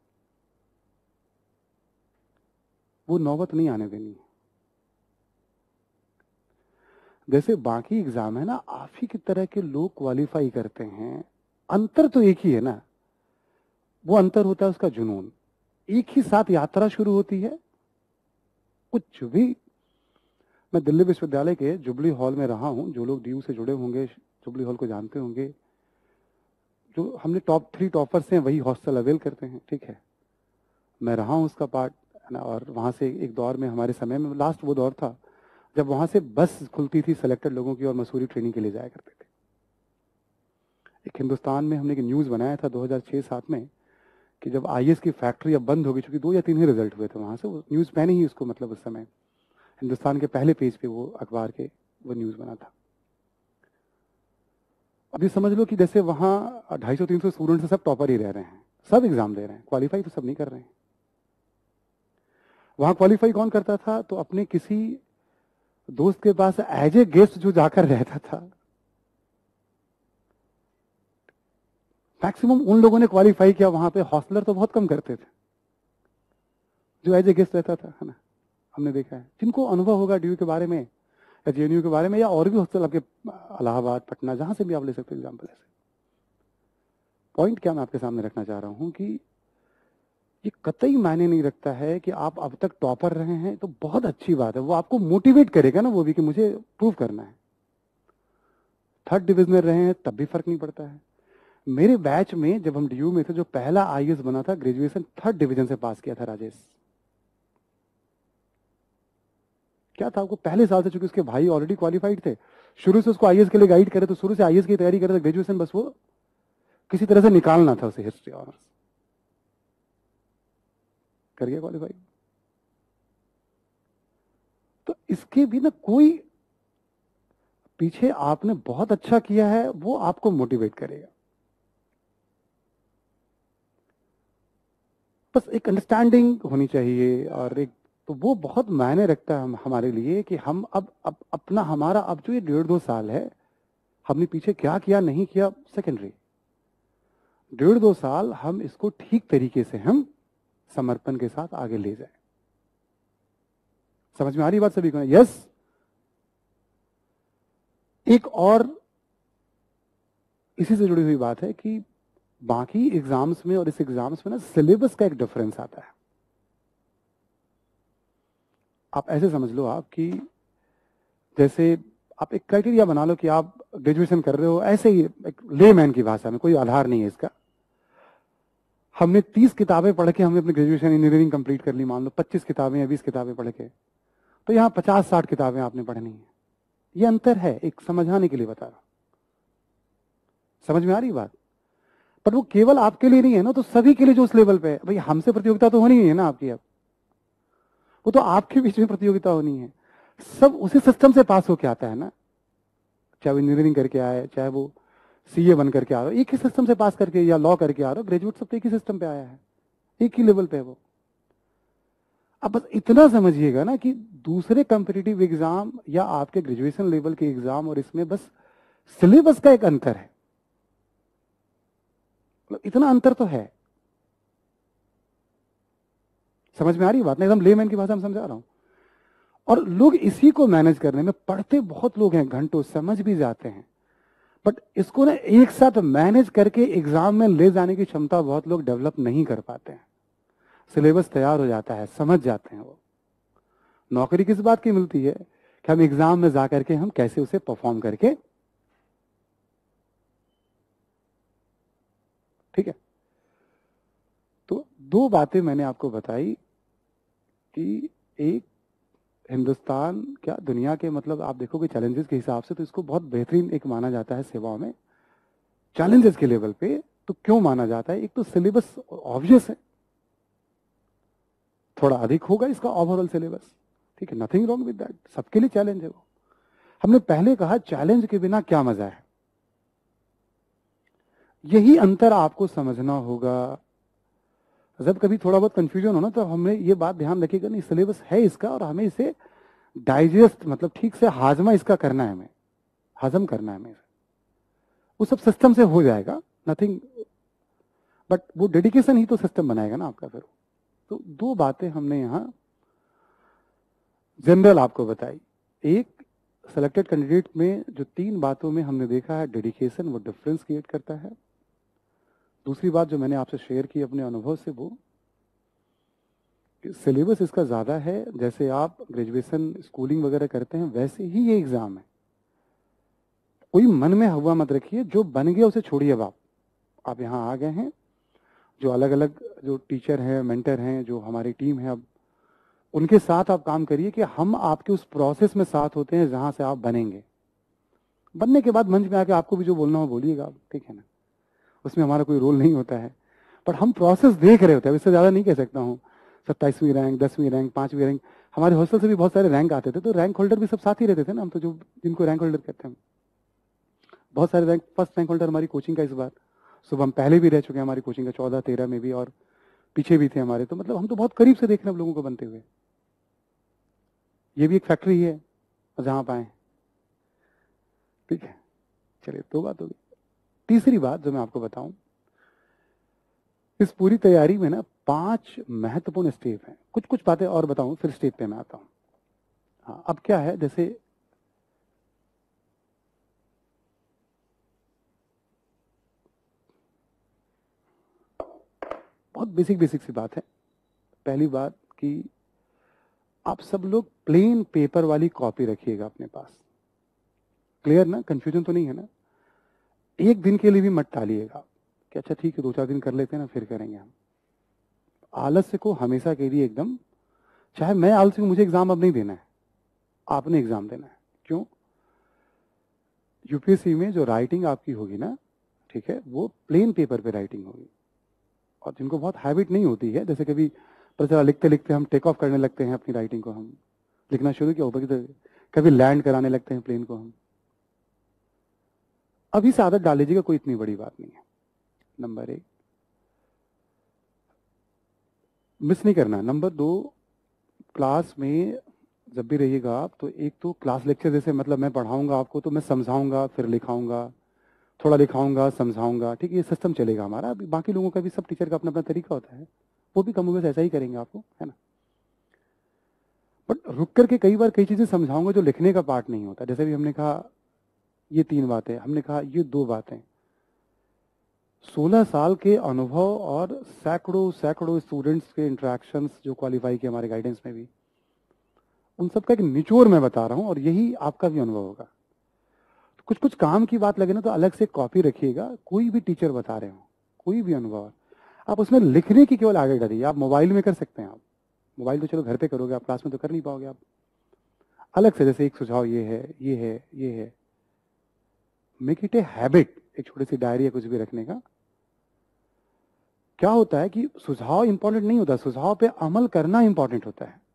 वो नौबत नहीं आने देनी है। जैसे बाकी एग्जाम है ना, आप ही की तरह के लोग क्वालिफाई करते हैं, अंतर तो एक ही है ना, वो अंतर होता है उसका जुनून। एक ही साथ यात्रा शुरू होती है, कुछ भी। मैं दिल्ली विश्वविद्यालय के जुबली हॉल में रहा हूं, जो लोग डीयू से जुड़े होंगे जुबली हॉल को जानते होंगे। जो हमने टॉप 3 टॉपर्स हैं वही हॉस्टल अवेल करते हैं, ठीक है। मैं रहा हूं उसका पार्ट, है ना। और वहां से एक दौर में, हमारे समय में लास्ट वो दौर था जब वहां से बस खुलती थी सेलेक्टेड लोगों की और मसूरी ट्रेनिंग के लिए जाया करते थे। एक हिंदुस्तान में हमने एक न्यूज बनाया था 2006-7 में कि जब आईएएस की फैक्ट्री अब बंद होगी, चूंकि 2 या 3 ही रिजल्ट हुए थे वहां से, वो न्यूज मैंने ही उसको, मतलब उस समय हिंदुस्तान के पहले पेज पे वो अखबार के वो न्यूज बना था। अभी समझ लो कि जैसे वहां 250-300 स्टूडेंट सब टॉपर ही रह रहे हैं, सब एग्जाम दे रहे हैं, क्वालिफाई तो सब नहीं कर रहे हैं। वहां क्वालिफाई कौन करता था, तो अपने किसी दोस्त के पास एज ए गेस्ट जो जाकर रहता था। मैक्सिमम उन लोगों ने क्वालिफाई किया वहां पे, हॉस्टलर तो बहुत कम करते थे, जो एज ए गेस्ट रहता था, है ना। हमने देखा है, जिनको अनुभव होगा डीयू के बारे में या जेएनयू के बारे में, या और भी हॉस्टल आपके इलाहाबाद, पटना, जहां से भी आप ले सकते हो एग्जाम्पल। ऐसे पॉइंट क्या मैं आपके सामने रखना चाह रहा हूं कि ये कतई मायने नहीं रखता है कि आप अब तक टॉपर रहे हैं तो बहुत अच्छी बात है, वो आपको मोटिवेट करेगा ना, वो भी कि मुझे प्रूव करना है। 3rd डिविजन में रहे हैं तब भी फर्क नहीं पड़ता है। मेरे बैच में जब हम डीयू में थे, जो पहला आईएएस बना था, ग्रेजुएशन 3rd डिवीजन से पास किया था, राजेश। क्या था, आपको पहले साल से, चूंकि उसके भाई ऑलरेडी क्वालिफाइड थे, शुरू से उसको आईएएस के लिए गाइड करे, तो शुरू से आईएएस की तैयारी करे, तो ग्रेजुएशन बस वो किसी तरह से निकालना था उसे, हिस्ट्री ऑनर्स कर गया क्वालिफाई। तो इसके भी ना कोई, पीछे आपने बहुत अच्छा किया है वो आपको मोटिवेट करेगा। बस एक अंडरस्टैंडिंग होनी चाहिए, और एक तो वो बहुत मायने रखता है हमारे लिए कि हम अब अपना हमारा अब जो ये 1.5-2 साल है, हमने पीछे क्या किया नहीं किया सेकेंडरी। 1.5-2 साल हम इसको ठीक तरीके से हम समर्पण के साथ आगे ले जाए। समझ में आ रही बात सभी को? यस। एक और इसी से जुड़ी हुई बात है कि बाकी एग्जाम्स में और इस एग्जाम्स में ना सिलेबस का एक डिफरेंस आता है। आप ऐसे समझ लो आप कि जैसे आप एक क्राइटेरिया बना लो कि आप ग्रेजुएशन कर रहे हो, ऐसे ही एक लेमैन की भाषा में, कोई आधार नहीं है इसका। हमने 30 किताबें पढ़ के हमने अपनी ग्रेजुएशन इंजीनियरिंग कंप्लीट कर ली, मान लो 25 किताबें या 20 किताबें पढ़ के, तो यहाँ 50-60 किताबें आपने पढ़नी है। ये अंतर है, एक समझाने के लिए बता रहा हूं। समझ में आ रही बात? पर वो केवल आपके लिए नहीं है ना, तो सभी के लिए जो उस लेवल पे है। भाई हमसे प्रतियोगिता तो होनी ही है ना आपकी, अब वो तो आपके बीच में प्रतियोगिता होनी है। सब उसी सिस्टम से पास होके आता है ना, चाहे वो इंजीनियरिंग करके आए, चाहे वो सीए बन करके आ रहा हो, एक ही सिस्टम से पास करके, या लॉ करके आ रहा हो, ग्रेजुएट सब तो एक ही सिस्टम पे आया है, एक ही लेवल पे है वो। अब बस इतना समझिएगा ना कि दूसरे कॉम्पिटिटिव एग्जाम या आपके ग्रेजुएशन लेवल के एग्जाम और इसमें बस सिलेबस का एक अंतर है, मतलब इतना अंतर तो है। समझ में आ रही बात ना? एकदम लेमैन की भाषा में समझा रहा हूं। और लोग इसी को मैनेज करने में, पढ़ते बहुत लोग हैं घंटों, समझ भी जाते हैं, बट इसको ना एक साथ मैनेज करके एग्जाम में ले जाने की क्षमता बहुत लोग डेवलप नहीं कर पाते हैं। सिलेबस तैयार हो जाता है, समझ जाते हैं वो। नौकरी किस बात की मिलती है कि हम एग्जाम में जा करके हम कैसे उसे परफॉर्म करके, ठीक है। तो 2 बातें मैंने आपको बताई कि एक, हिंदुस्तान क्या दुनिया के, मतलब आप देखोगे चैलेंजेस के हिसाब से तो इसको बहुत बेहतरीन एक माना जाता है सेवाओं में, चैलेंजेस के लेवल पे। तो क्यों माना जाता है? एक तो सिलेबस ऑब्वियस है, थोड़ा अधिक होगा इसका ओवरऑल सिलेबस, ठीक है, नथिंग रॉन्ग विद दैट, सबके लिए चैलेंज है वो। हमने पहले कहा चैलेंज के बिना क्या मजा है, यही अंतर आपको समझना होगा। जब कभी थोड़ा बहुत कंफ्यूजन हो ना, तो हमें ये बात ध्यान रखिएगा, नहीं सिलेबस है इसका और हमें इसे डाइजेस्ट, मतलब ठीक से हाजमा इसका करना है, हमें हजम करना है हमें, वो सब सिस्टम से हो जाएगा, नथिंग, बट वो डेडिकेशन ही तो सिस्टम बनाएगा ना आपका फिर। तो 2 बातें हमने यहां जनरल आपको बताई। एक, सेलेक्टेड कैंडिडेट में जो 3 बातों में हमने देखा है डेडिकेशन, वो डिफरेंस क्रिएट करता है। दूसरी बात जो मैंने आपसे शेयर की अपने अनुभव से, वो सिलेबस इसका ज्यादा है। जैसे आप ग्रेजुएशन स्कूलिंग वगैरह करते हैं, वैसे ही ये एग्जाम है। कोई मन में हवा मत रखिए, जो बन गया उसे छोड़िए। अब आप यहाँ आ गए हैं, जो अलग अलग जो टीचर हैं, मेंटर हैं, जो हमारी टीम है, अब उनके साथ आप काम करिए कि हम आपके उस प्रोसेस में साथ होते हैं जहां से आप बनेंगे। बनने के बाद मंच में आके आपको भी जो बोलना हो बोलिएगा, ठीक है ना, उसमें हमारा कोई रोल नहीं होता है, पर हम प्रोसेस देख रहे होते हैं। इससे ज्यादा नहीं कह सकता हूँ। 27वीं रैंक, 10वीं रैंक, 5वीं रैंक, हमारे हॉस्टल से भी बहुत सारे रैंक आते थे, तो रैंक होल्डर भी सब साथ ही रहते थे ना, हम तो जो जिनको रैंक होल्डर कहते हैं, बहुत सारे रैंक, फर्स्ट रैंक होल्डर हमारी कोचिंग का इस बार सुबह हम पहले भी रह चुके हैं, हमारी कोचिंग का 14-13 में भी, और पीछे भी थे हमारे। तो मतलब हम तो बहुत करीब से देख रहे हैं लोगों को बनते हुए। ये भी एक फैक्ट्री है जहां पाए, ठीक है। चलिए, 2 बात होगी। तीसरी बात जो मैं आपको बताऊं, इस पूरी तैयारी में ना 5 महत्वपूर्ण स्टेप हैं। कुछ कुछ बातें और बताऊं, फिर स्टेप पे मैं आता हूं। हाँ, अब क्या है, जैसे बहुत बेसिक बेसिक सी बात है। पहली बात कि आप सब लोग प्लेन पेपर वाली कॉपी रखिएगा अपने पास। क्लियर ना? कंफ्यूजन तो नहीं है ना? एक दिन के लिए भी मत टालिएगा कि अच्छा ठीक है 2-4 दिन कर लेते हैं ना, फिर करेंगे हम। आलस्य को हमेशा के लिए एकदम, चाहे मैं आलसी हूं, मुझे एग्जाम अब नहीं देना है, आपने एग्जाम देना है। क्यों? यूपीएससी में जो राइटिंग आपकी होगी ना, ठीक है, वो प्लेन पेपर पे राइटिंग होगी। और जिनको बहुत हैबिट नहीं होती है, जैसे कभी पता चला लिखते लिखते हम टेक ऑफ करने लगते हैं अपनी राइटिंग को, हम लिखना शुरू किया ऊपर की तरफ, कभी लैंड कराने लगते हैं प्लेन को हम। अभी से आदत डाल लीजिएगा, कोई इतनी बड़ी बात नहीं है। नंबर 1। मिस नहीं करना। नंबर 2, क्लास में जब भी रहिएगा आप, तो एक तो क्लास लेक्चर जैसे, मतलब मैं पढ़ाऊंगा आपको तो मैं समझाऊंगा फिर लिखाऊंगा, थोड़ा लिखाऊंगा समझाऊंगा, ठीक है, ये सिस्टम चलेगा हमारा। अभी बाकी लोगों का भी, सब टीचर का अपना अपना तरीका होता है, वो भी कम ऐसा ही करेंगे आपको, है ना। बट रुक करके कई बार कई चीजें समझाऊंगा जो लिखने का पार्ट नहीं होता। जैसे भी हमने कहा ये 3 बातें, हमने कहा ये 2 बातें, 16 साल के अनुभव और सैकड़ों सैकड़ों स्टूडेंट्स के इंटरेक्शंस जो क्वालिफाई किए हमारे गाइडेंस में भी, उन सब का एक निचोड़ मैं बता रहा हूं, और यही आपका भी अनुभव होगा। तो कुछ कुछ काम की बात लगे ना तो अलग से कॉपी रखिएगा, कोई भी टीचर बता रहे हो, कोई भी अनुभव, आप उसमें लिखने की केवल आगे डरिए। आप मोबाइल में कर सकते हैं, आप मोबाइल तो चलो घर पे करोगे, आप क्लास में तो कर नहीं पाओगे। आप अलग से, जैसे एक सुझाव ये है, ये है, ये है, मेक इट ए हैबिट, एक छोटी सी डायरी या कुछ भी रखने का। क्या होता है कि सुझाव इंपॉर्टेंट नहीं होता, सुझाव पे अमल करना इंपॉर्टेंट होता है।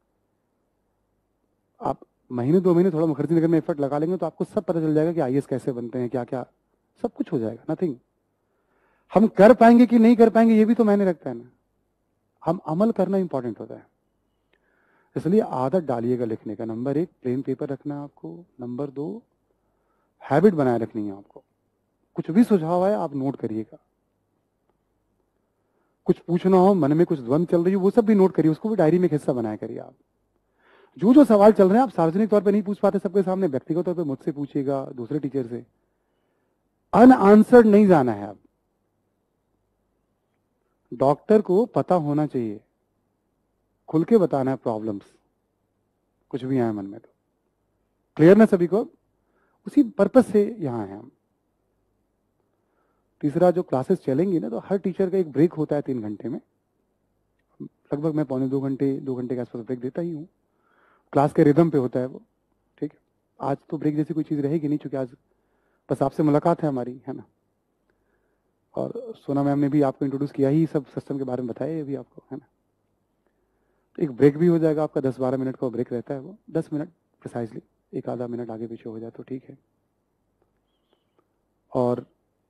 आप महीने 2 महीने थोड़ा मुखर्जी नगर में एफर्ट लगा लेंगे तो आपको सब पता चल जाएगा कि आईएएस कैसे बनते हैं, क्या क्या, सब कुछ हो जाएगा। नथिंग, हम कर पाएंगे कि नहीं कर पाएंगे ये भी तो मायने रखता है ना, हम अमल करना इंपॉर्टेंट होता है। इसलिए आदत डालिएगा लिखने का। नंबर 1 प्लेन पेपर रखना है आपको। नंबर 2 हैबिट बनाए रखनी है आपको। कुछ भी सुझाव आए आप नोट करिएगा, कुछ पूछना हो, मन में कुछ द्वंद चल रही हो, वो सब भी नोट करिए, उसको भी डायरी में एक हिस्सा बनाया करिए। आप जो जो सवाल चल रहे हैं आप सार्वजनिक तौर पे नहीं पूछ पाते सबके सामने, व्यक्तिगत तौर पे मुझसे पूछिएगा, दूसरे टीचर से। अनआंसर्ड नहीं जाना है। आप डॉक्टर को पता होना चाहिए, खुल के बताना है प्रॉब्लम्स, कुछ भी आए मन में तो क्लियर ना सभी को। उसी पर्पस से यहां है हम। तीसरा, जो क्लासेस चलेंगी ना तो हर टीचर का एक ब्रेक होता है 3 घंटे में, लगभग मैं 2.25 घंटे के आसपास ब्रेक देता ही हूँ। क्लास के रिदम पे होता है वो, ठीक है। आज तो ब्रेक जैसी कोई चीज रहेगी नहीं, क्योंकि आज बस आपसे मुलाकात है हमारी, है ना। और सोना मैम ने भी आपको इंट्रोड्यूस किया ही, सब सिस्टम के बारे में बताया अभी आपको, है ना। तो एक ब्रेक भी हो जाएगा आपका, 10-12 मिनट का ब्रेक रहता है वो, 10 मिनट प्रिसाइजली, एक आधा मिनट आगे पीछे हो जाए तो ठीक है। और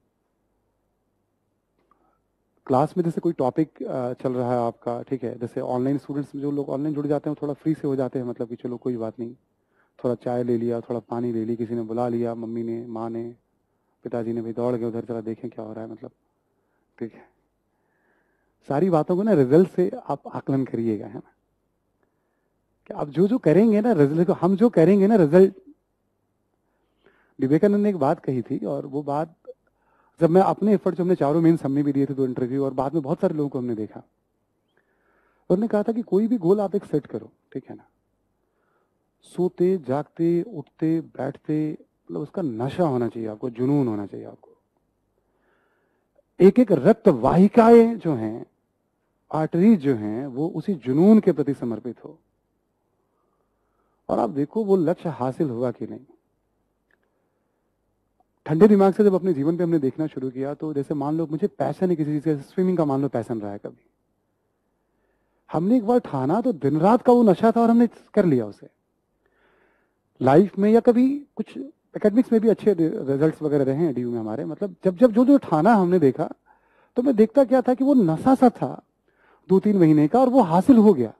क्लास में जैसे कोई टॉपिक चल रहा है आपका, ठीक है, जैसे ऑनलाइन स्टूडेंट्स जो लोग ऑनलाइन जुड़ जाते हैं थोड़ा फ्री से हो जाते हैं, मतलब कि चलो कोई बात नहीं, थोड़ा चाय ले लिया, थोड़ा पानी ले ली, किसी ने बुला लिया, मम्मी ने, माँ ने, पिताजी ने, भाई दौड़ गए उधर, जरा देखें क्या हो रहा है, मतलब, ठीक है। सारी बातों को ना रिजल्ट से आप आकलन करिएगा, है ना, कि आप जो जो करेंगे ना रिजल्ट को, हम जो करेंगे ना रिजल्ट। विवेकानंद ने एक बात कही थी, और वो बात जब मैं अपने एफर्ट, जो हमने चारों मेंस हमने भी दिए थे 2 इंटरव्यू, और बाद में बहुत सारे लोगों को हमने देखा, उन्होंने कहा था कि कोई भी गोल आप एक सेट करो, ठीक है ना, सोते जागते उठते बैठते, मतलब उसका नशा होना चाहिए आपको, जुनून होना चाहिए आपको। एक एक रक्त वाहिकाएं जो हैं, आर्टरीज जो हैं, वो उसी जुनून के प्रति समर्पित हो, और आप देखो वो लक्ष्य हासिल होगा कि नहीं। ठंडे दिमाग से जब अपने जीवन पे हमने देखना शुरू किया, तो जैसे मान लो मुझे पैशन है किसी चीज का, स्विमिंग का मान लो पैशन रहा है, कभी हमने एक बार ठाना तो दिन रात का वो नशा था, और हमने कर लिया उसे। लाइफ में या कभी कुछ एकेडमिक्स में भी अच्छे रिजल्ट्स वगैरह रहे हैं डीयू में हमारे, मतलब जब जब जो जो ठाना हमने देखा, तो मैं देखता क्या था कि वो नशा सा था 2-3 महीने का, और वो हासिल हो गया।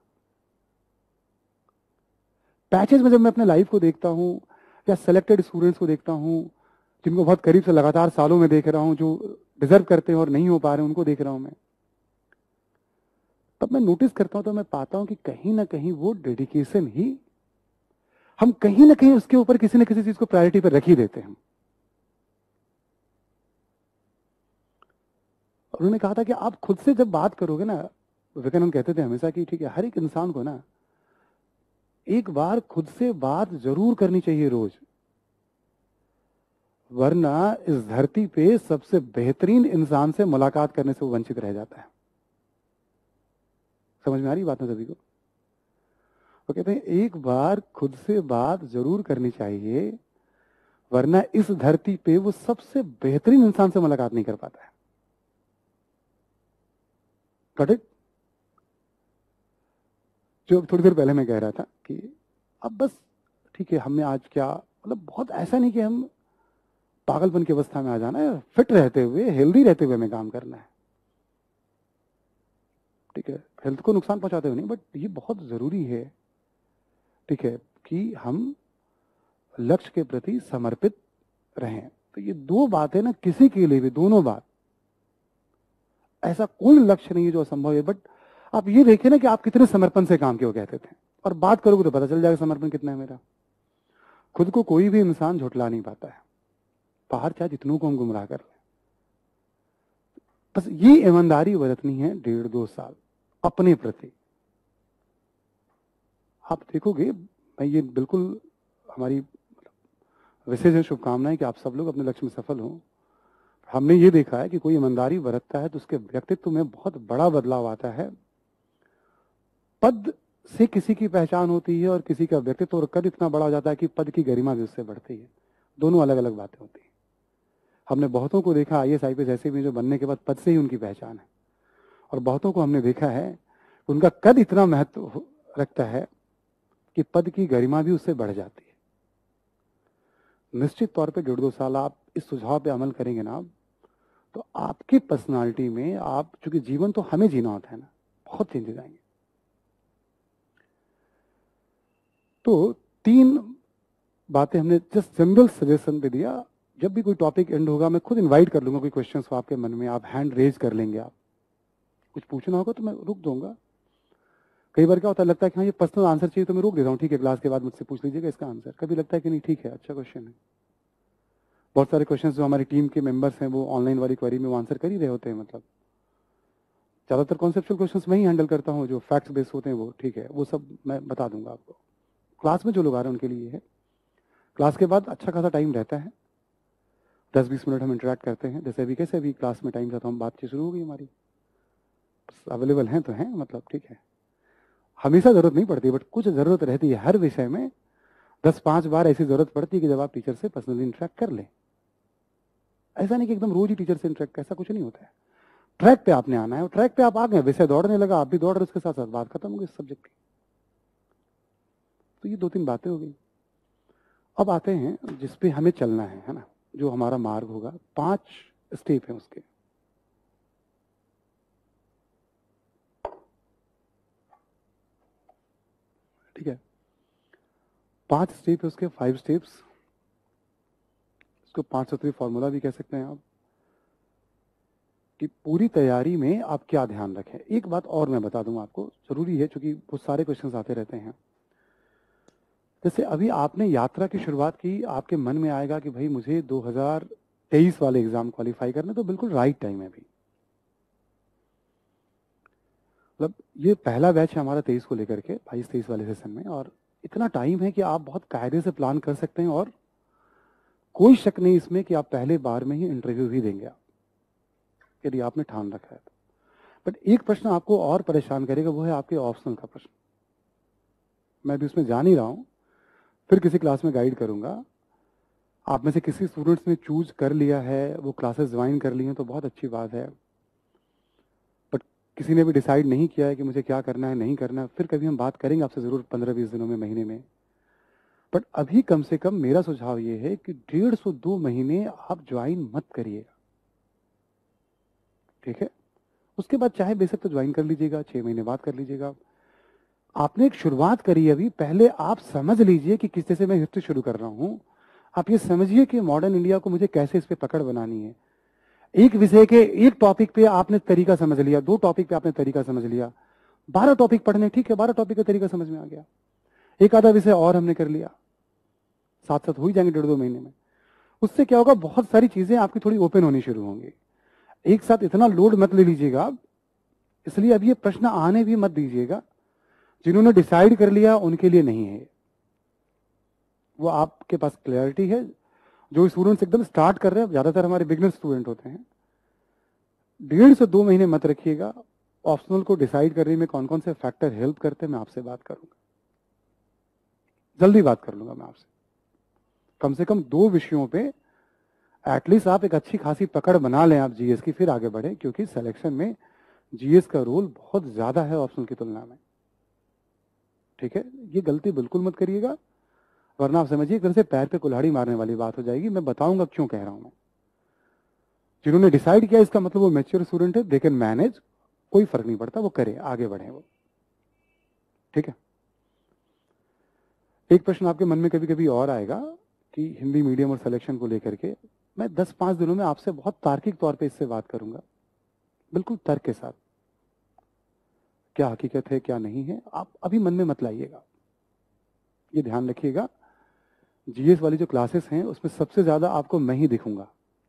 पैचेज में जब मैं अपने लाइफ को देखता हूँ, या सेलेक्टेड स्टूडेंट्स को देखता हूँ जिनको बहुत करीब से लगातार सालों में देख रहा हूँ, जो डिजर्व करते हैं और नहीं हो पा रहे हैं, उनको देख रहा हूं मैं, तब मैं नोटिस करता हूं, तो मैं पाता हूं कि कहीं ना कहीं वो डेडिकेशन ही, हम कहीं ना कहीं उसके ऊपर किसी न किसी चीज को प्रायोरिटी पर रख ही देते हैं। उन्होंने कहा था कि आप खुद से जब बात करोगे ना, विवेकानंद कहते थे हमेशा कि ठीक है, हर एक इंसान को ना एक बार खुद से बात जरूर करनी चाहिए रोज, वरना इस धरती पे सबसे बेहतरीन इंसान से मुलाकात करने से वो वंचित रह जाता है। समझ में आ रही बात है सभी को? वो कहते हैं एक बार खुद से बात जरूर करनी चाहिए, वरना इस धरती पे वो सबसे बेहतरीन इंसान से मुलाकात नहीं कर पाता है। Got it? जो थोड़ी देर पहले मैं कह रहा था कि अब बस ठीक है, हमने आज क्या, मतलब बहुत ऐसा नहीं कि हम पागलपन की अवस्था में आ जाना है, फिट रहते हुए, हेल्दी रहते हुए हमें काम करना है। ठीक है, हेल्थ को नुकसान पहुंचाते हुए नहीं, बट ये बहुत जरूरी है, ठीक है, कि हम लक्ष्य के प्रति समर्पित रहें। तो ये दो बातें ना किसी के लिए भी, दोनों बात, ऐसा कोई लक्ष्य नहीं है जो असंभव है। बट आप ये देखिए ना कि आप कितने समर्पण से काम किए कहते थे, और बात करोगे तो पता चल जाएगा समर्पण कितना है मेरा। खुद को कोई भी इंसान झुठला नहीं पाता है, बाहर चाहे जितनों को हम गुमराह कर लें। बस ये ईमानदारी बरतनी है 1.5-2 साल अपने प्रति। आप देखोगे, मैं ये बिल्कुल, हमारी विशेष है शुभकामनाएं कि आप सब लोग अपने लक्ष्य में सफल हों। हमने ये देखा है कि कोई ईमानदारी बरतता है तो उसके व्यक्तित्व में बहुत बड़ा बदलाव आता है। पद से किसी की पहचान होती है और किसी का व्यक्तित्व और कद इतना बड़ा हो जाता है कि पद की गरिमा भी उससे बढ़ती है। दोनों अलग अलग बातें होती हैं। हमने बहुतों को देखा IAS IPS ऐसे भी जो बनने के बाद पद से ही उनकी पहचान है, और बहुतों को हमने देखा है उनका कद इतना महत्व रखता है कि पद की गरिमा भी उससे बढ़ जाती है। निश्चित तौर पे 1.5-2 साल आप इस सुझाव पे अमल करेंगे ना, तो आपकी पर्सनालिटी में, आप, चूंकि जीवन तो हमें जीना होता है ना, बहुत चेंजेस आएंगे। तो 3 बातें हमने जस्ट जनरल सजेशन पे दिया। जब भी कोई टॉपिक एंड होगा मैं खुद इनवाइट कर लूंगा, कोई क्वेश्चंस हो आपके मन में, आप हैंड रेज कर लेंगे, आप कुछ पूछना होगा तो मैं रुक दूंगा। कई बार क्या होता है, लगता है कि हाँ ये पर्सनल आंसर चाहिए तो मैं रोक देता हूँ, ठीक है क्लास के बाद मुझसे पूछ लीजिएगा इसका आंसर। कभी लगता है कि नहीं ठीक है, अच्छा क्वेश्चन है। बहुत सारे क्वेश्चंस जो हमारी टीम के मेंबर्स हैं वो ऑनलाइन वाली क्वेरी में वो आंसर कर ही रहे होते हैं। मतलब ज्यादातर कॉन्सेप्चुअल क्वेश्चंस मैं ही हैंडल करता हूँ, जो फैक्ट्स बेस्ड होते हैं वो, ठीक है, वो सब मैं बता दूंगा आपको। क्लास में जो लोग आ रहे हैं उनके लिए है। क्लास के बाद अच्छा खासा टाइम रहता है, 10-20 मिनट हम इंटरेक्ट करते हैं। जैसे अभी कैसे अभी क्लास में टाइम था तो हम बातचीत शुरू हो गई हमारी, अवेलेबल हैं तो हैं, मतलब ठीक है। हमेशा जरूरत नहीं पड़ती, बट कुछ जरूरत रहती है हर विषय में। 10-5 बार ऐसी जरूरत पड़ती है कि जब आप टीचर से पर्सनली इंटरेक्ट कर लें। ऐसा नहीं कि एकदम रोज ही टीचर से इंटरेक्ट, ऐसा कुछ नहीं होता है। ट्रैक पे आपने आना है, और ट्रैक पे आप आ गए, विषय दौड़ने लगा, आप भी दौड़ रहे, उसके साथ साथ बात खत्म हो गई इस सब्जेक्ट की। तो ये 2-3 बातें हो गई। अब आते हैं जिसपे हमें चलना है ना, जो हमारा मार्ग होगा। 5 स्टेप है उसके। ठीक है, 5 स्टेप है उसके, 5 स्टेप्स। इसको 5 सूत्री फॉर्मूला भी कह सकते हैं आप, कि पूरी तैयारी में आप क्या ध्यान रखें। एक बात और मैं बता दूं आपको, जरूरी है क्योंकि बहुत सारे क्वेश्चंस आते रहते हैं। जैसे अभी आपने यात्रा की शुरुआत की, आपके मन में आएगा कि भाई मुझे 2023 वाले एग्जाम क्वालिफाई करने, तो बिल्कुल राइट टाइम है अभी। मतलब ये पहला बैच है हमारा 23 को लेकर के, 22-23 वाले सेशन में, और इतना टाइम है कि आप बहुत कायदे से प्लान कर सकते हैं। और कोई शक नहीं इसमें कि आप पहले बार में ही इंटरव्यू भी देंगे आप, यदि आपने ठान रखा है तो। बट एक प्रश्न आपको और परेशान करेगा, वो है आपके ऑप्शनल का प्रश्न। मैं भी उसमें जा नहीं रहा हूं, फिर किसी क्लास में गाइड करूंगा। आप में से किसी स्टूडेंट्स ने चूज कर लिया है, वो क्लासेस ज्वाइन कर ली हैं तो बहुत अच्छी बात है। बट किसी ने भी डिसाइड नहीं किया है कि मुझे क्या करना है, नहीं करना है, फिर कभी हम बात करेंगे आपसे जरूर 15-20 दिनों में, महीने में। बट अभी कम से कम मेरा सुझाव ये है कि 1.5-2 महीने आप ज्वाइन मत करिएगा, ठीक है। उसके बाद चाहे बेशक तो ज्वाइन कर लीजिएगा, 6 महीने बाद कर लीजिएगा। आपने एक शुरुआत करी अभी, पहले आप समझ लीजिए कि किस तरह से मैं हिस्ट्री शुरू कर रहा हूं। आप ये समझिए कि मॉडर्न इंडिया को मुझे कैसे इस पे पकड़ बनानी है। एक विषय के एक टॉपिक पे आपने तरीका समझ लिया, 2 टॉपिक पे आपने तरीका समझ लिया, 12 टॉपिक पढ़ने, ठीक है, 12 टॉपिक का तरीका समझ में आ गया। एक आधा विषय और हमने कर लिया, साथ साथ हो ही जाएंगे 1.5-2 महीने में। उससे क्या होगा, बहुत सारी चीजें आपकी थोड़ी ओपन होनी शुरू होंगी। एक साथ इतना लोड मत ले लीजिएगा आप, इसलिए अब ये प्रश्न आने भी मत दीजिएगा। जिन्होंने डिसाइड कर लिया उनके लिए नहीं है, वो आपके पास क्लैरिटी है। जो स्टूडेंट्स एकदम स्टार्ट कर रहे हैं, ज्यादातर हमारे बिगनर स्टूडेंट होते हैं, 1.5 से 2 महीने मत रखिएगा। ऑप्शनल को डिसाइड करने में कौन कौन से फैक्टर हेल्प करते हैं, मैं आपसे बात करूंगा, जल्दी बात कर लूंगा मैं आपसे। कम से कम 2 विषयों पे एटलीस्ट आप एक अच्छी खासी पकड़ बना लें आप जीएस की, फिर आगे बढ़े, क्योंकि सिलेक्शन में जीएस का रोल बहुत ज्यादा है ऑप्शनल की तुलना में, ठीक है। ये गलती बिल्कुल मत करिएगा, वरना आप समझिए एक तरह से पैर पे कुल्हाड़ी मारने वाली बात हो जाएगी। मैं बताऊंगा क्यों कह रहा हूं मैं। जिन्होंने डिसाइड किया इसका मतलब वो मैच्योर स्टूडेंट है, दे कैन मैनेज, कोई फर्क नहीं पड़ता, वो करें, आगे बढ़े वो। ठीक है। एक प्रश्न आपके मन में कभी कभी और आएगा कि हिंदी मीडियम और सिलेक्शन को लेकर के मैं 10-5 दिनों में आपसे बहुत तार्किक तौर पे इससे बात करूंगा, बिल्कुल तर्क के साथ। क्या हकीकत है क्या नहीं है आप अभी मन में मत लाइएगा, ये ध्यान रखिएगा। जीएस वाली जो क्लासेस हैं उसमें सबसे ज्यादा आपको मैं ही दिखूंगा।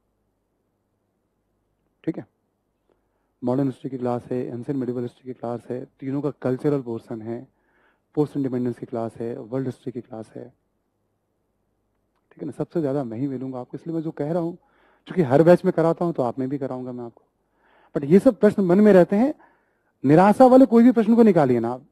ठीक है। मॉडर्न हिस्ट्री की क्लास है, एंशिएंट मेडिवल हिस्ट्री की क्लास है, तीनों का कल्चरल पोर्शन है, पोस्ट इंडिपेंडेंस की क्लास है, वर्ल्ड हिस्ट्री की क्लास है। ठीक है ना, सबसे ज्यादा मैं ही मिलूंगा आपको। इसलिए मैं जो कह रहा हूं, क्योंकि हर बैच में कराता हूं तो आप में भी कराऊंगा मैं आपको। बट ये सब प्रश्न मन में रहते हैं, निराशा वाले कोई भी प्रश्न को निकालिए ना आप,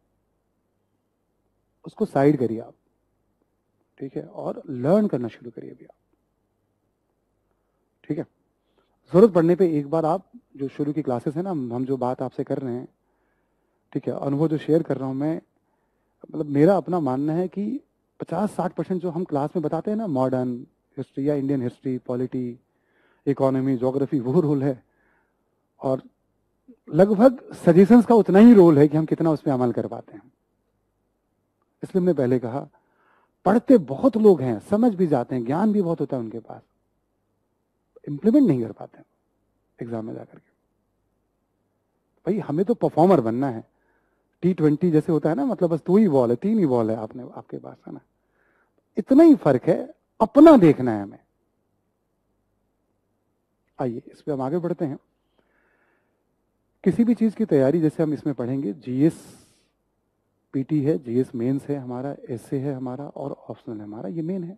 उसको साइड करिए आप। ठीक है। और लर्न करना शुरू करिए अभी आप। ठीक है। जरूरत पड़ने पे एक बार आप जो शुरू की क्लासेस है ना, हम जो बात आपसे कर रहे हैं, ठीक है, अनुभव जो शेयर कर रहा हूं मैं, मतलब मेरा अपना मानना है कि 50-60% जो हम क्लास में बताते हैं ना, मॉडर्न हिस्ट्री या Indian history, polity, economy, geography, वो रोल है। और लगभग सजेशंस का उतना ही रोल है कि हम कितना उस पर अमल कर पाते हैं। इसलिए मैंने पहले कहा, पढ़ते बहुत लोग हैं, समझ भी जाते हैं, ज्ञान भी बहुत होता है उनके पास, इंप्लीमेंट नहीं कर पाते एग्जाम में जाकर के। भाई हमें तो परफॉर्मर बनना है। T20 जैसे होता है ना, मतलब बस 2 ही बॉल है, 3 ही बॉल है आपके पास, है ना, इतना ही फर्क है, अपना देखना है हमें। आइए इस पे हम आगे बढ़ते हैं। किसी भी चीज की तैयारी जैसे हम इसमें पढ़ेंगे, जीएस पीटी है, जीएस मेंस है हमारा, एसए है हमारा, और ऑप्शनल है हमारा, ये मेन है।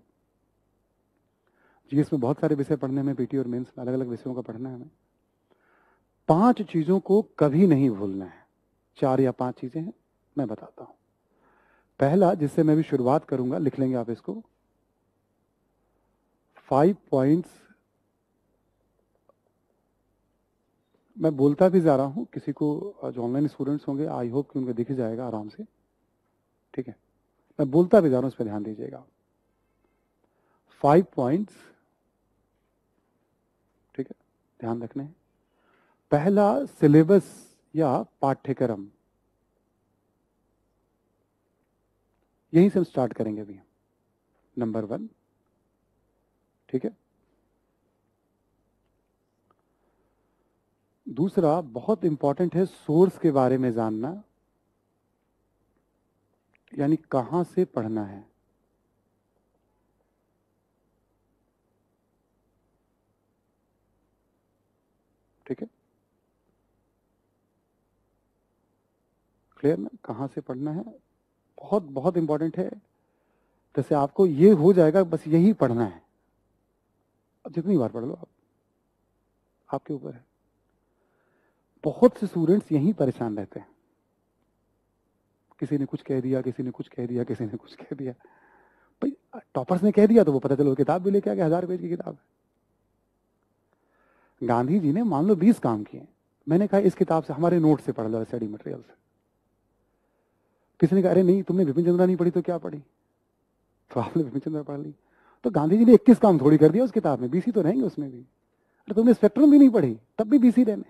जीएस में बहुत सारे विषय पढ़ने में, पीटी और मेंस में अलग अलग विषयों का पढ़ना है हमें। 5 चीजों को कभी नहीं भूलना है। 4 या 5 चीजें हैं, मैं बताता हूं। पहला, जिससे मैं भी शुरुआत करूंगा, लिख लेंगे आप इसको, 5 पॉइंट्स। मैं बोलता भी जा रहा हूं, किसी को जो ऑनलाइन स्टूडेंट्स होंगे, आई होप कि उनको दिख जाएगा आराम से। ठीक है। मैं बोलता भी जा रहा हूं, उस पर ध्यान दीजिएगा। 5 पॉइंट्स, ठीक है, ध्यान रखने हैं। पहला, सिलेबस या पाठ्यक्रम, यहीं से हम स्टार्ट करेंगे अभी, नंबर 1। ठीक है। दूसरा बहुत इंपॉर्टेंट है, सोर्स के बारे में जानना, यानी कहां से पढ़ना है। ठीक है, क्लियर ना, कहां से पढ़ना है, बहुत बहुत इंपॉर्टेंट है। जैसे आपको ये हो जाएगा, बस यही पढ़ना है, अब जितनी बार पढ़ लो आप, आपके ऊपर है। बहुत से स्टूडेंट्स यहीं परेशान रहते हैं, किसी ने कुछ कह दिया, किसी ने कुछ कह दिया, किसी ने कुछ कह दिया। भाई टॉपर्स ने कह दिया तो वो पता चलो किताब भी लेके आ गया, 1000 पेज की किताब है। गांधी जी ने मान लो 20 काम किए, मैंने कहा इस किताब से, हमारे नोट से पढ़ लो, स्टडी मटेरियल से। किसी ने कहा अरे नहीं, तुमने विपिन चंद्रा नहीं पढ़ी तो क्या पढ़ी, तो आपने विपिन चंद्रा पढ़ ली। तो गांधी जी ने 21 काम थोड़ी कर दिया उस किताब में, 20 ही तो रहेंगे उसमें भी। अरे तुमने स्पेक्ट्रम भी नहीं पढ़ी, तब भी 20 ही रहने।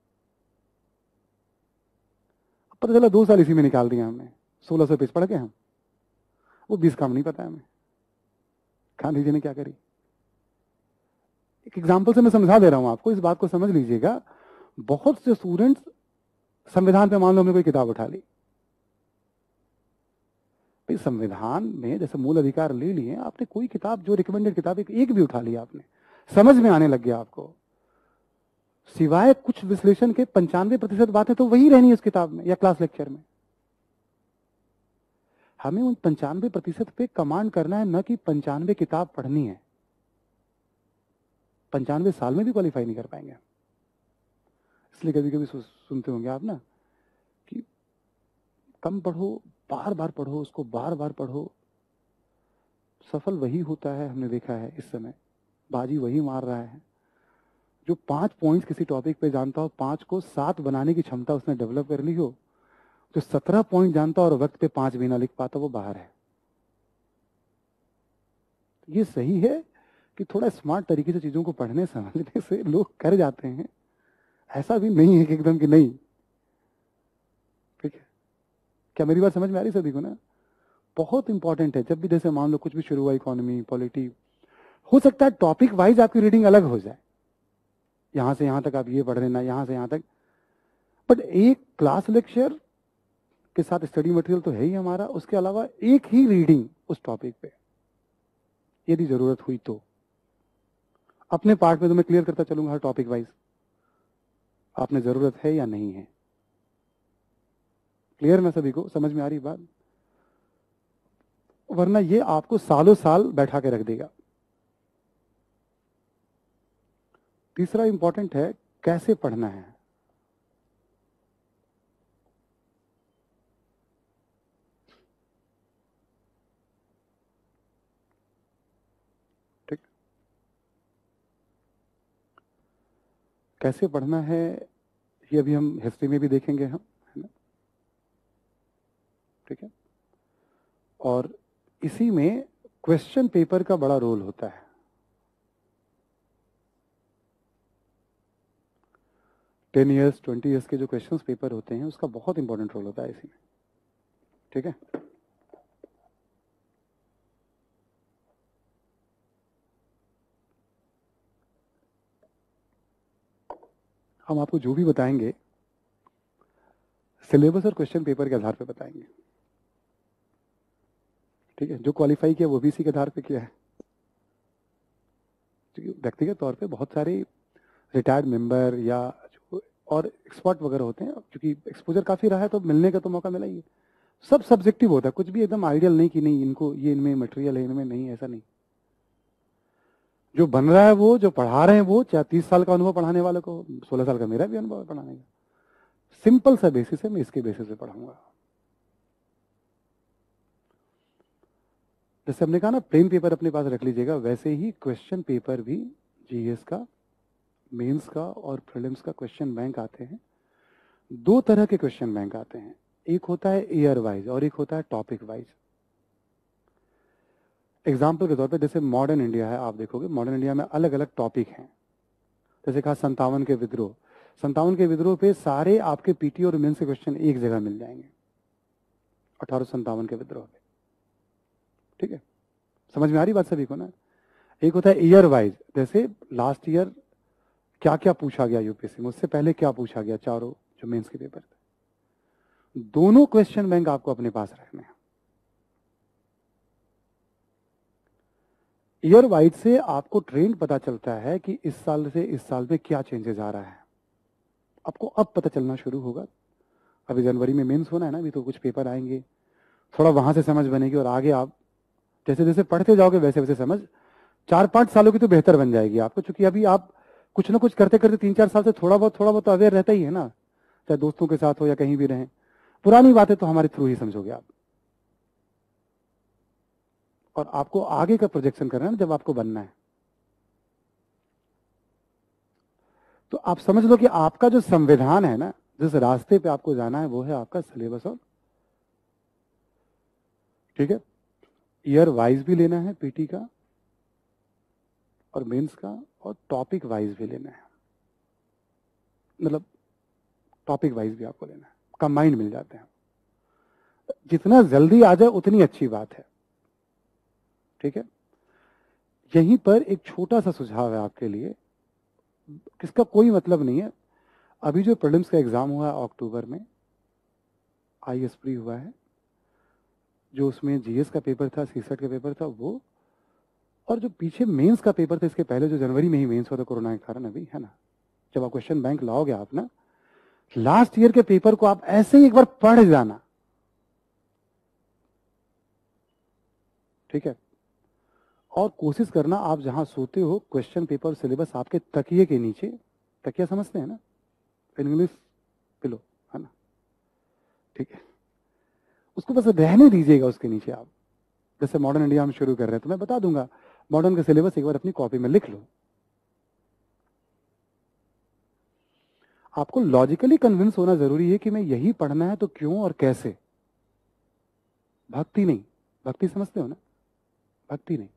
पता चला 2 साल इसी में निकाल दिया हमने, 1600 पेज पढ़ के हम, वो 20 काम नहीं पता हमें गांधी जी ने क्या करी। एक एग्जाम्पल से मैं समझा दे रहा हूं आपको, इस बात को समझ लीजिएगा। बहुत से स्टूडेंट्स, संविधान पे मान लो हमने कोई किताब उठा ली, भाई संविधान में जैसे मूल अधिकार ले लिए, आपने कोई किताब जो रिकमेंडेड किताब एक भी उठा लिया आपने, समझ में आने लग गया आपको, सिवाय कुछ विश्लेषण के 95% बातें तो वही रहनी है उस किताब में या क्लास लेक्चर में। हमें उन 95% पे कमांड करना है, न कि 95 किताब पढ़नी है। 95 साल में भी क्वालिफाई नहीं कर पाएंगे। इसलिए कभी कभी सुनते होंगे आप ना कि कम पढ़ो, बार बार पढ़ो, उसको बार बार पढ़ो, सफल वही होता है, हमने देखा है इस समय बाजी वही मार रहा है जो 5 पॉइंट्स किसी टॉपिक पे जानता हो, 5 को 7 बनाने की क्षमता उसने डेवलप कर ली हो। जो 17 पॉइंट जानता और वक्त पे 5 भी ना लिख पाता, वो बाहर है। ये सही है कि थोड़ा स्मार्ट तरीके से चीजों को पढ़ने समझने से लोग कर जाते हैं, ऐसा भी नहीं है कि एकदम कि नहीं। ठीक है, क्या मेरी बात समझ में आ रही सभी को ना? बहुत इंपॉर्टेंट है। जब भी जैसे मान लो कुछ भी शुरू हुआ, इकोनॉमी, पॉलिटी, हो सकता है टॉपिक वाइज आपकी रीडिंग अलग हो जाए, यहां से यहां तक आप ये पढ़ रहे ना, यहां से यहां तक, बट एक क्लास लेक्चर के साथ स्टडी मटेरियल तो है ही हमारा, उसके अलावा एक ही रीडिंग उस टॉपिक पे यदि जरूरत हुई तो अपने पार्ट में तो मैं क्लियर करता चलूंगा हर टॉपिक वाइज, आपने जरूरत है या नहीं है। क्लियर ना सभी को? समझ में आ रही बात? वरना ये आपको सालों साल बैठा के रख देगा। तीसरा इंपॉर्टेंट है कैसे पढ़ना है। ठीक, कैसे पढ़ना है ये अभी हम हिस्ट्री में भी देखेंगे हम, है ना? ठीक है, और इसी में क्वेश्चन पेपर का बड़ा रोल होता है। 10 ईयर्स 20 ईयर्स के जो क्वेश्चंस पेपर होते हैं उसका बहुत इंपॉर्टेंट रोल होता है इसी में। ठीक है, हम आपको जो भी बताएंगे सिलेबस और क्वेश्चन पेपर के आधार पर बताएंगे। ठीक है, जो क्वालिफाई किया वो भी इसी के आधार पे किया है। व्यक्तिगत तौर पे बहुत सारे रिटायर्ड मेंबर या जो और एक्सपर्ट वगैरह होते हैं, क्योंकि एक्सपोजर काफी रहा है तो मिलने का तो मौका मिला ही है। सब सब्जेक्टिव होता है, कुछ भी एकदम आइडियल नहीं कि नहीं इनको ये इनमें मटेरियल है इनमें नहीं, ऐसा नहीं। जो बन रहा है वो, जो पढ़ा रहे हैं वो, चाहे 30 साल का अनुभव पढ़ाने वाले को, 16 साल का मेरा भी अनुभव है पढ़ाने का, सिंपल सा बेसिस है, मैं इसके बेसिस पे पढ़ाऊंगा। जैसे हमने कहा ना प्लेन पेपर अपने पास रख लीजिएगा, वैसे ही क्वेश्चन पेपर भी जीएस का, मेंस का और प्रीलिम्स का क्वेश्चन बैंक आते हैं। दो तरह के क्वेश्चन बैंक आते हैं, एक होता है ईयर वाइज और एक होता है टॉपिक वाइज। एग्जाम्पल के तौर पे जैसे मॉडर्न इंडिया है, आप देखोगे मॉडर्न इंडिया में अलग अलग टॉपिक हैं। जैसे कहा 57 के विद्रोह, 57 के विद्रोह पे सारे आपके पीटी और मेंस के क्वेश्चन एक जगह मिल जाएंगे, 1857 के विद्रोह पे। ठीक है, समझ में आ रही बात सभी को ना? एक होता है ईयर वाइज, जैसे लास्ट ईयर क्या क्या पूछा गया यूपीएससी में, उससे पहले क्या पूछा गया, चारों जो मेंस के पेपर थे। दोनों क्वेश्चन बैंक आपको अपने पास रखने हैं। ईयर वाइज से आपको ट्रेंड पता चलता है कि इस साल से इस साल में क्या चेंजेस आ रहा है, आपको अब पता चलना शुरू होगा। अभी जनवरी में मेंस होना है ना, अभी तो कुछ पेपर आएंगे, थोड़ा वहां से समझ बनेगी और आगे आप जैसे जैसे पढ़ते जाओगे वैसे वैसे समझ 4-5 सालों की तो बेहतर बन जाएगी आपको, क्योंकि अभी आप कुछ ना कुछ करते करते 3-4 साल से थोड़ा बहुत तो अवेयर रहता ही है ना, चाहे दोस्तों के साथ हो या कहीं भी रहें। पुरानी बातें तो हमारे थ्रू ही समझोगे आप, और आपको आगे का प्रोजेक्शन करना है ना जब आपको बनना है। तो आप समझ लो कि आपका जो संविधान है ना, जिस रास्ते पे आपको जाना है वो है आपका सिलेबस। और ठीक है, ईयर वाइज भी लेना है पीटी का और मेंस का, और टॉपिक वाइज भी लेना है, मतलब टॉपिक वाइज भी आपको लेना है, कंबाइंड मिल जाते हैं। जितना जल्दी आ जाए उतनी अच्छी बात है। ठीक है, यहीं पर एक छोटा सा सुझाव है आपके लिए, किसका कोई मतलब नहीं है। अभी जो प्रीलिम्स का एग्जाम हुआ है अक्टूबर में, आईएएस प्री हुआ है, जो उसमें जीएस का पेपर था, सीसेट का पेपर था वो, और जो पीछे मेंस का पेपर था इसके पहले जो जनवरी में ही मेंस हुआ था कोरोना के कारण अभी, है ना, जब आप क्वेश्चन बैंक लाओगे आप ना, लास्ट ईयर के पेपर को आप ऐसे ही एक बार पढ़ जाना। ठीक है, और कोशिश करना आप जहां सोते हो क्वेश्चन पेपर सिलेबस आपके तकिए के नीचे, तकिया समझते हैं ना, इंग्लिश पिलो, है ना? ठीक है, उसको बस रहने दीजिएगा उसके नीचे आप। जैसे मॉडर्न इंडिया हम शुरू कर रहे हैं तो मैं बता दूंगा, मॉडर्न का सिलेबस एक बार अपनी कॉपी में लिख लो। आपको लॉजिकली कन्विंस होना जरूरी है कि मैं यही पढ़ना है तो क्यों और कैसे। भक्ति नहीं, भक्ति समझते हो ना, भक्ति नहीं,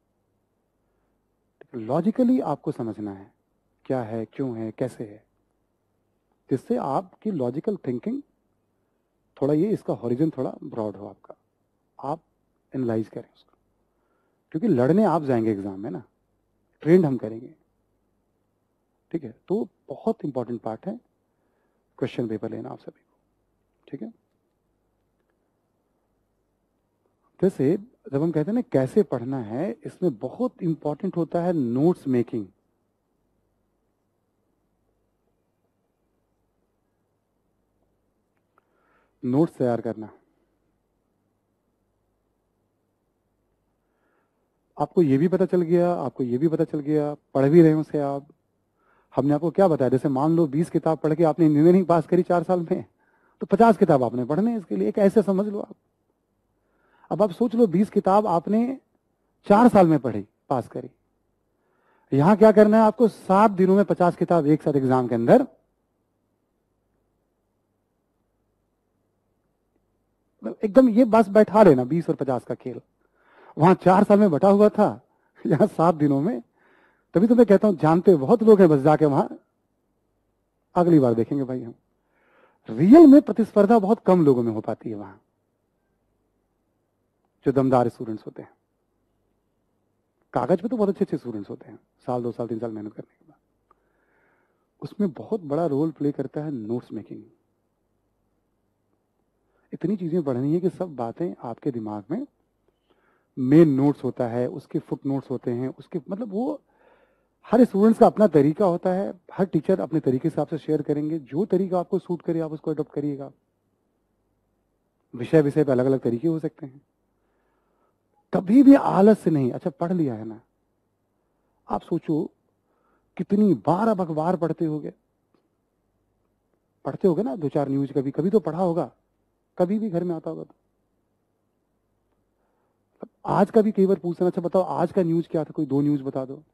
लॉजिकली आपको समझना है क्या है, क्यों है, कैसे है, जिससे आपकी लॉजिकल थिंकिंग थोड़ा ये इसका हॉरिजन थोड़ा ब्रॉड हो आपका, आप एनालाइज करें उसको, क्योंकि लड़ने आप जाएंगे एग्जाम में ना, ट्रेंड हम करेंगे, ठीक है। तो बहुत इंपॉर्टेंट पार्ट है क्वेश्चन पेपर लेना आप सभी को, ठीक है। जैसे जब हम कहते हैं ना कैसे पढ़ना है, इसमें बहुत इंपॉर्टेंट होता है नोट्स मेकिंग। नोट्स तैयार करना। आपको ये भी पता चल गया, आपको ये भी पता चल गया, पढ़ भी रहे हो से आप। हमने आपको क्या बताया, जैसे मान लो 20 किताब पढ़ के आपने इंजीनियरिंग पास करी 4 साल में, तो 50 किताब आपने पढ़ने, इसके लिए एक ऐसे समझ लो आप। अब आप सोच लो 20 किताब आपने 4 साल में पढ़ी, पास करी। यहां क्या करना है आपको, 7 दिनों में 50 किताब एक साथ एग्जाम के अंदर। एकदम ये बस बैठा लेना 20 और 50 का खेल। वहां 4 साल में बटा हुआ था, यहां 7 दिनों में। तभी तो मैं कहता हूं जानते बहुत लोग हैं, बस जाके वहां अगली बार देखेंगे भाई हम। रियल में प्रतिस्पर्धा बहुत कम लोगों में हो पाती है वहां, जो दमदार स्टूडेंट्स होते हैं। कागज पे तो बहुत अच्छे अच्छे स्टूडेंट्स होते हैं, साल 2 साल 3 साल मेहनत करने के बाद। उसमें बहुत बड़ा रोल प्ले करता है नोट्स मेकिंग। इतनी चीजें पढ़नी है कि सब बातें आपके दिमाग में, मेन नोट्स होता है, उसके फुट नोट्स होते हैं, उसके मतलब वो हर स्टूडेंट्स का अपना तरीका होता है, हर टीचर अपने तरीके से आपसे शेयर करेंगे, जो तरीका आपको सूट करे आप उसको अडॉप्ट करिएगा। विषय विषय पे अलग अलग तरीके हो सकते हैं। कभी भी आलस से नहीं, अच्छा पढ़ लिया है ना, आप सोचो कितनी बार आप अखबार पढ़ते होगे ना, 2-4 न्यूज कभी कभी तो पढ़ा होगा, कभी भी घर में आता होगा तो। आज का भी कई बार पूछना, अच्छा बताओ आज का न्यूज क्या था, कोई 2 न्यूज बता दो,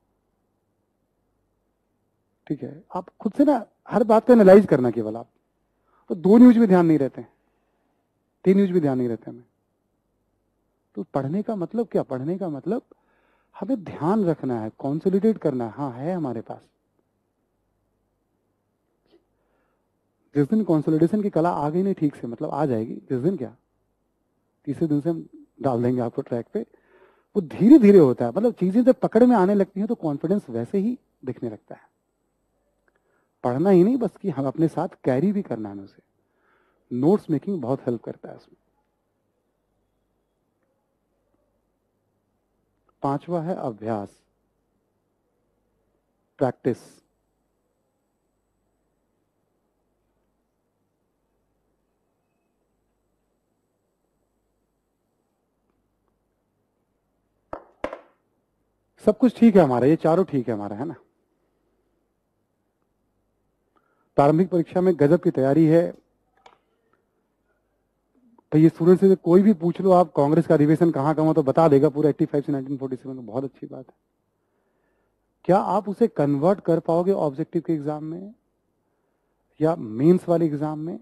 ठीक है। आप खुद से ना हर बात को एनालाइज करना केवल आप, तो 2 न्यूज भी ध्यान नहीं रहते हैं, 3 न्यूज भी ध्यान नहीं रहते हमें। तो पढ़ने का मतलब क्या, पढ़ने का मतलब हमें ध्यान रखना है, कॉन्सोलिडेट करना है। हाँ है हमारे पास, जिस दिन कॉन्सोलिडेशन की कला आ गई नहीं ठीक से, मतलब आ जाएगी जिस दिन, क्या तीसरे दिन से हम डाल देंगे आपको ट्रैक पे। वो धीरे धीरे होता है, मतलब चीजें जब पकड़ में आने लगती हैं तो कॉन्फिडेंस वैसे ही दिखने लगता है। पढ़ना ही नहीं, बस कि हम अपने साथ कैरी भी करना है उसे। नोट्स मेकिंग बहुत हेल्प करता है उसमें। 5वां है अभ्यास, प्रैक्टिस। सब कुछ ठीक है हमारा, ये चारों ठीक है हमारा, है ना। प्रारंभिक परीक्षा में गजब की तैयारी है। तो ये स्टूडेंट से कोई भी पूछ लो आप कांग्रेस का अधिवेशन कहाँ का हुआ, तो बता देगा पूरा 85 से 1947, तो बहुत अच्छी बात है। क्या आप उसे कन्वर्ट कर पाओगे ऑब्जेक्टिव के एग्जाम में या मेंस वाले एग्जाम में?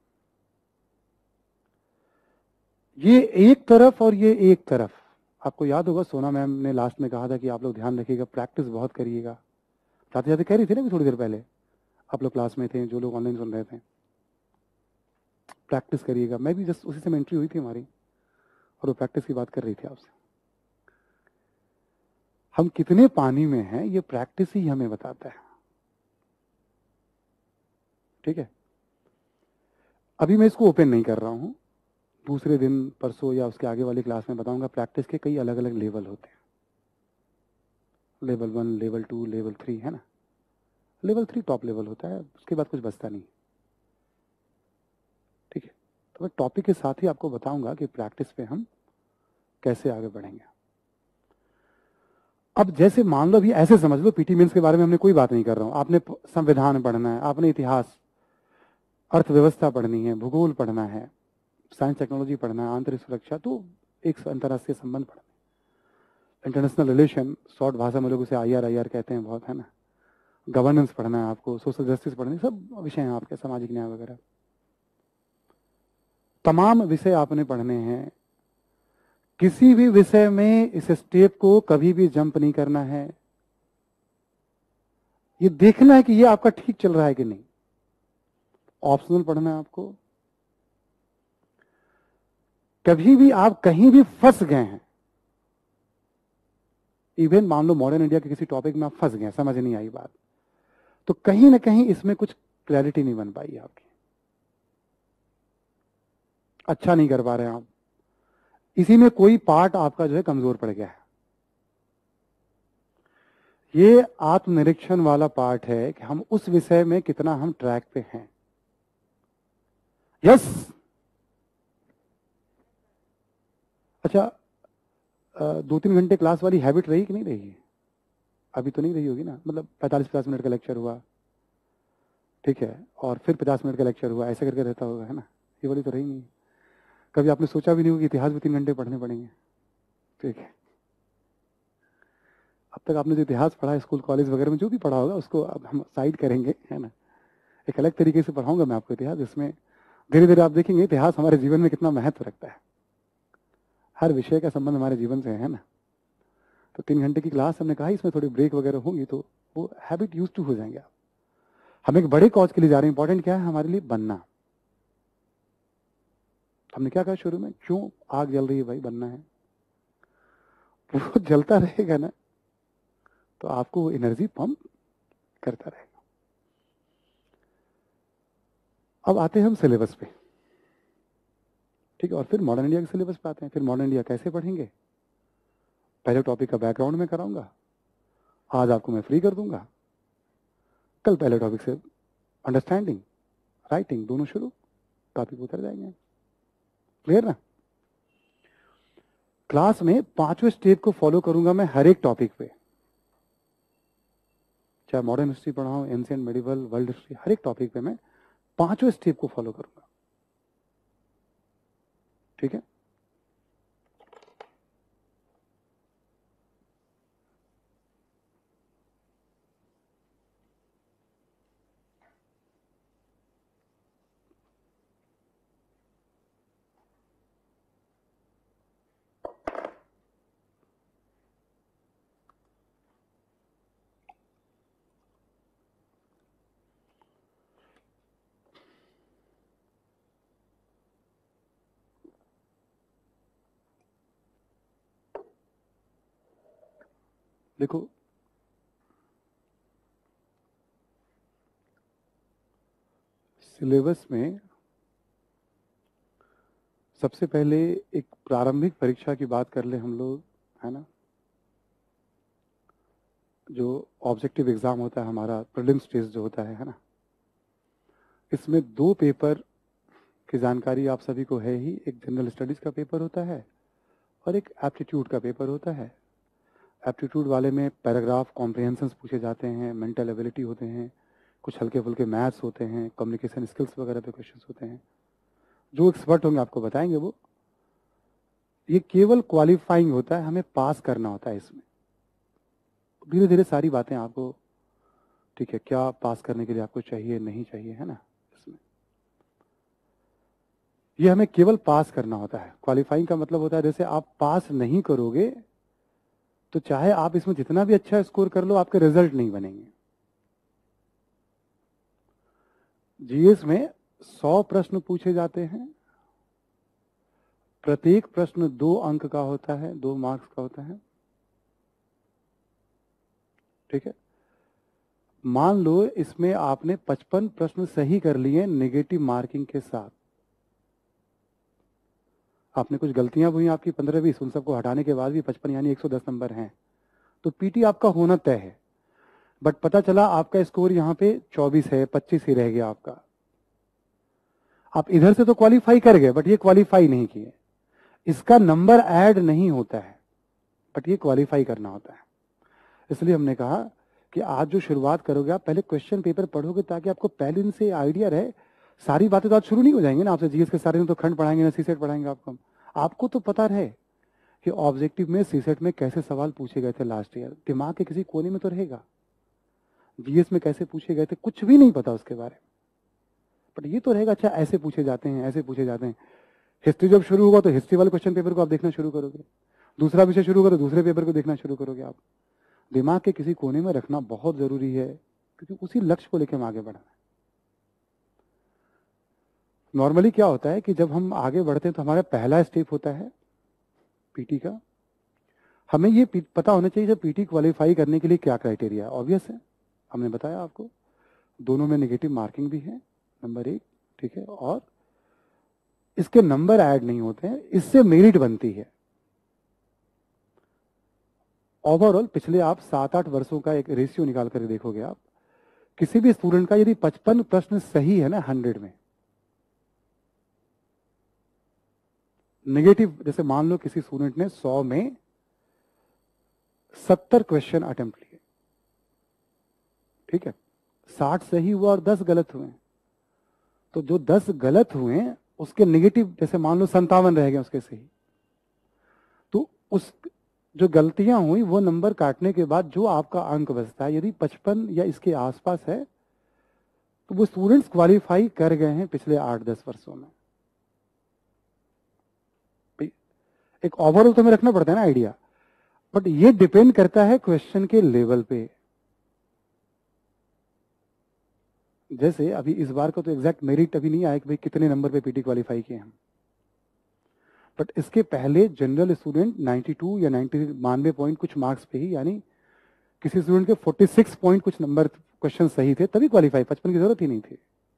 ये एक तरफ और ये एक तरफ। आपको याद होगा सोना मैम ने लास्ट में कहा था कि आप लोग ध्यान रखिएगा, प्रैक्टिस बहुत करिएगा। जाते जाते कह रही थी ना, भी थोड़ी देर पहले आप लोग क्लास में थे, जो लोग ऑनलाइन सुन रहे थे, प्रैक्टिस करिएगा। मैं भी जस्ट उसी समय एंट्री हुई थी हमारी, और वो प्रैक्टिस की बात कर रही थी आपसे। हम कितने पानी में हैं ये प्रैक्टिस ही हमें बताता है, ठीक है। अभी मैं इसको ओपन नहीं कर रहा हूं, दूसरे दिन परसों या उसके आगे वाली क्लास में बताऊंगा। प्रैक्टिस के कई अलग अलग लेवल होते हैं, लेवल 1, लेवल 2, लेवल 3, है ना। लेवल 3 टॉप लेवल होता है, उसके बाद कुछ बचता नहीं, ठीक है। तो मैं टॉपिक के साथ ही आपको बताऊंगा कि प्रैक्टिस पे हम कैसे आगे बढ़ेंगे। अब जैसे मान लो, अभी ऐसे समझ लो, पीटी मेंस के बारे में हमने कोई बात नहीं कर रहा हूं। आपने संविधान पढ़ना है, आपने इतिहास, अर्थव्यवस्था पढ़नी है, भूगोल पढ़ना है, साइंस टेक्नोलॉजी पढ़ना है, आंतरिक सुरक्षा, तो एक अंतर्राष्ट्रीय संबंध पढ़ना है, इंटरनेशनल रिलेशन, शॉर्ट भाषा में लोग उसे IR कहते हैं बहुत, है ना। गवर्नेंस पढ़ना है आपको, सोशल जस्टिस पढ़नी, सब विषय हैं आपके, सामाजिक न्याय वगैरह, तमाम विषय आपने पढ़ने हैं। किसी भी विषय में इस स्टेप को कभी भी जंप नहीं करना है। ये देखना है कि ये आपका ठीक चल रहा है कि नहीं। ऑप्शनल पढ़ना है आपको, कभी भी आप कहीं भी फंस गए हैं, इवन मान लो मॉडर्न इंडिया के किसी टॉपिक में आप फंस गए, समझ नहीं आई बात, तो कहीं ना कहीं इसमें कुछ क्लैरिटी नहीं बन पाई आपकी, अच्छा नहीं कर पा रहे हैं आप, इसी में कोई पार्ट आपका जो है कमजोर पड़ गया है। ये आत्मनिरीक्षण वाला पार्ट है कि हम उस विषय में कितना हम ट्रैक पे हैं। यस, अच्छा 2-3 घंटे क्लास वाली हैबिट रही कि नहीं रही? अभी तो नहीं रही होगी ना, मतलब 45-50 मिनट का लेक्चर हुआ, ठीक है, और फिर 50 मिनट का लेक्चर हुआ, ऐसे करके रहता होगा, है ना? ये वाली तो रही नहीं। कभी आपने सोचा भी नहीं होगा कि इतिहास भी 3 घंटे पढ़ने पड़ेंगे, ठीक है। अब तक आपने जो इतिहास पढ़ा है स्कूल कॉलेज वगैरह में, जो भी पढ़ा होगा उसको अब हम साइड करेंगे, है ना। एक अलग तरीके से पढ़ाऊंगा मैं आपको इतिहास, जिसमें धीरे धीरे आप देखेंगे इतिहास हमारे जीवन में कितना महत्व रखता है, हर विषय का संबंध हमारे जीवन से है ना। तो 3 घंटे की क्लास हमने कहा इसमें थोड़ी ब्रेक वगैरह होंगी तो वो हैबिट यूज टू हो जाएंगे आप। हम एक बड़े कॉज के लिए जा रहे हैं, इंपॉर्टेंट क्या है हमारे लिए? बनना। हमने क्या कहा शुरू में, क्यों आग जल रही है भाई? बनना है, वो जलता रहेगा ना तो आपको वो एनर्जी पंप करता रहेगा। अब आते हैं हम सिलेबस पे, ठीक है, और फिर मॉडर्न इंडिया के सिलेबस पे आते हैं। फिर मॉडर्न इंडिया कैसे पढ़ेंगे? पहले टॉपिक का बैकग्राउंड में कराऊंगा, आज आपको मैं फ्री कर दूंगा, कल पहले टॉपिक से अंडरस्टैंडिंग राइटिंग दोनों शुरू, टॉपिक उतर जाएंगे। क्लियर ना? क्लास में 5वें स्टेप को फॉलो करूंगा मैं हर एक टॉपिक पे, चाहे मॉडर्न हिस्ट्री पढ़ाऊं, एंशिएंट मेडिवल, वर्ल्ड हिस्ट्री, हर एक टॉपिक पे मैं 5वें स्टेप को फॉलो करूंगा, ठीक है। देखो, सिलेबस में सबसे पहले एक प्रारंभिक परीक्षा की बात कर ले हम लोग, है ना। जो ऑब्जेक्टिव एग्जाम होता है हमारा, प्रीलिम्स टेस्ट जो होता है ना, इसमें 2 पेपर की जानकारी आप सभी को है ही। एक जनरल स्टडीज का पेपर होता है और एक एप्टीट्यूड का पेपर होता है। एप्टीट्यूड वाले में पैराग्राफ कॉम्प्रिहेंशंस पूछे जाते हैं, मेंटल एबिलिटी होते हैं, कुछ हल्के फुल्के मैथ्स होते हैं, कम्युनिकेशन स्किल्स वगैरह पे क्वेश्चंस होते हैं। जो एक्सपर्ट होंगे आपको बताएंगे वो। ये केवल क्वालिफाइंग होता है, हमें पास करना होता है इसमें। धीरे धीरे सारी बातें आपको, ठीक है, क्या पास करने के लिए आपको चाहिए नहीं चाहिए, है ना, इसमें ये हमें केवल पास करना होता है। क्वालिफाइंग का मतलब होता है जैसे आप पास नहीं करोगे तो चाहे आप इसमें जितना भी अच्छा स्कोर कर लो, आपके रिजल्ट नहीं बनेंगे। जीएस में 100 प्रश्न पूछे जाते हैं, प्रत्येक प्रश्न 2 अंक का होता है, 2 मार्क्स का होता है, ठीक है। मान लो इसमें आपने 55 प्रश्न सही कर लिए नेगेटिव मार्किंग के साथ, आपने कुछ गलतियां हुई आपकी 15-20, उन सबको हटाने के बाद भी 55 यानी 110 नंबर हैं, तो पीटी आपका होना तय है। बट पता चला आपका स्कोर यहाँ पे 24 है, 25 ही रह गया आपका। आप इधर से तो क्वालिफाई कर गए बट ये क्वालिफाई नहीं किए, इसका नंबर ऐड नहीं होता है, बट ये क्वालिफाई करना होता है। इसलिए हमने कहा कि आज जो शुरुआत करोगे आप पहले क्वेश्चन पेपर पढ़ोगे ताकि आपको पहले दिन से आइडिया रहे। सारी बातें तो आज शुरू नहीं हो जाएंगे ना आपसे, जीएस के सारे दिन तो खंड पढ़ाएंगे ना सीसेट पढ़ाएंगे आपको। आपको तो पता रहे कि ऑब्जेक्टिव में सीसेट में कैसे सवाल पूछे गए थे लास्ट ईयर, दिमाग के किसी कोने में तो रहेगा। जीएस में कैसे पूछे गए थे कुछ भी नहीं पता उसके बारे में, बट ये तो रहेगा अच्छा ऐसे पूछे जाते हैं, ऐसे पूछे जाते हैं। हिस्ट्री जब शुरू होगा तो हिस्ट्री वाले क्वेश्चन पेपर को आप देखना शुरू करोगे, दूसरा विषय शुरू होगा तो दूसरे पेपर को देखना शुरू करोगे आप। दिमाग के किसी कोने में रखना बहुत जरूरी है, क्योंकि उसी लक्ष्य को लेकर हम आगे बढ़ना है। नॉर्मली क्या होता है कि जब हम आगे बढ़ते हैं तो हमारा पहला स्टेप होता है पीटी का। हमें ये पता होना चाहिए जब पीटी क्वालिफाई करने के लिए क्या क्राइटेरिया है। ऑब्वियस है, हमने बताया आपको, दोनों में नेगेटिव मार्किंग भी है, नंबर 1, ठीक है, और इसके नंबर ऐड नहीं होते हैं, इससे मेरिट बनती है। ओवरऑल पिछले आप 7-8 वर्षों का एक रेशियो निकाल कर देखोगे आप, किसी भी स्टूडेंट का यदि 55 प्रश्न सही है ना 100 में, नेगेटिव जैसे मान लो किसी स्टूडेंट ने 100 में 70 क्वेश्चन अटेम्प्ट किए, ठीक है, 60 सही हुआ और 10 गलत हुए, तो जो 10 गलत हुए उसके नेगेटिव जैसे मान लो 57 रह गए उसके सही, तो उस जो गलतियां हुई वो नंबर काटने के बाद जो आपका अंक बचता है यदि 55 या इसके आसपास है तो वो स्टूडेंट्स क्वालिफाई कर गए हैं पिछले 8-10 वर्षों में। एक ओवरऑल तो हमें रखना पड़ता है ना आइडिया, बट ये डिपेंड करता है क्वेश्चन के लेवल पे। जैसे अभी इस बार का तो एग्जैक्ट मेरिट अभी नहीं आया कि भाई कितने नंबर पे पीटी क्वालिफाई किए हम, बट इसके पहले जनरल स्टूडेंट 92 या 92 पॉइंट कुछ मार्क्स पे ही, यानी किसी स्टूडेंट के 46 पॉइंट कुछ नंबर क्वेश्चन सही थे तभी क्वालिफाई, 55 की जरूरत ही नहीं थी।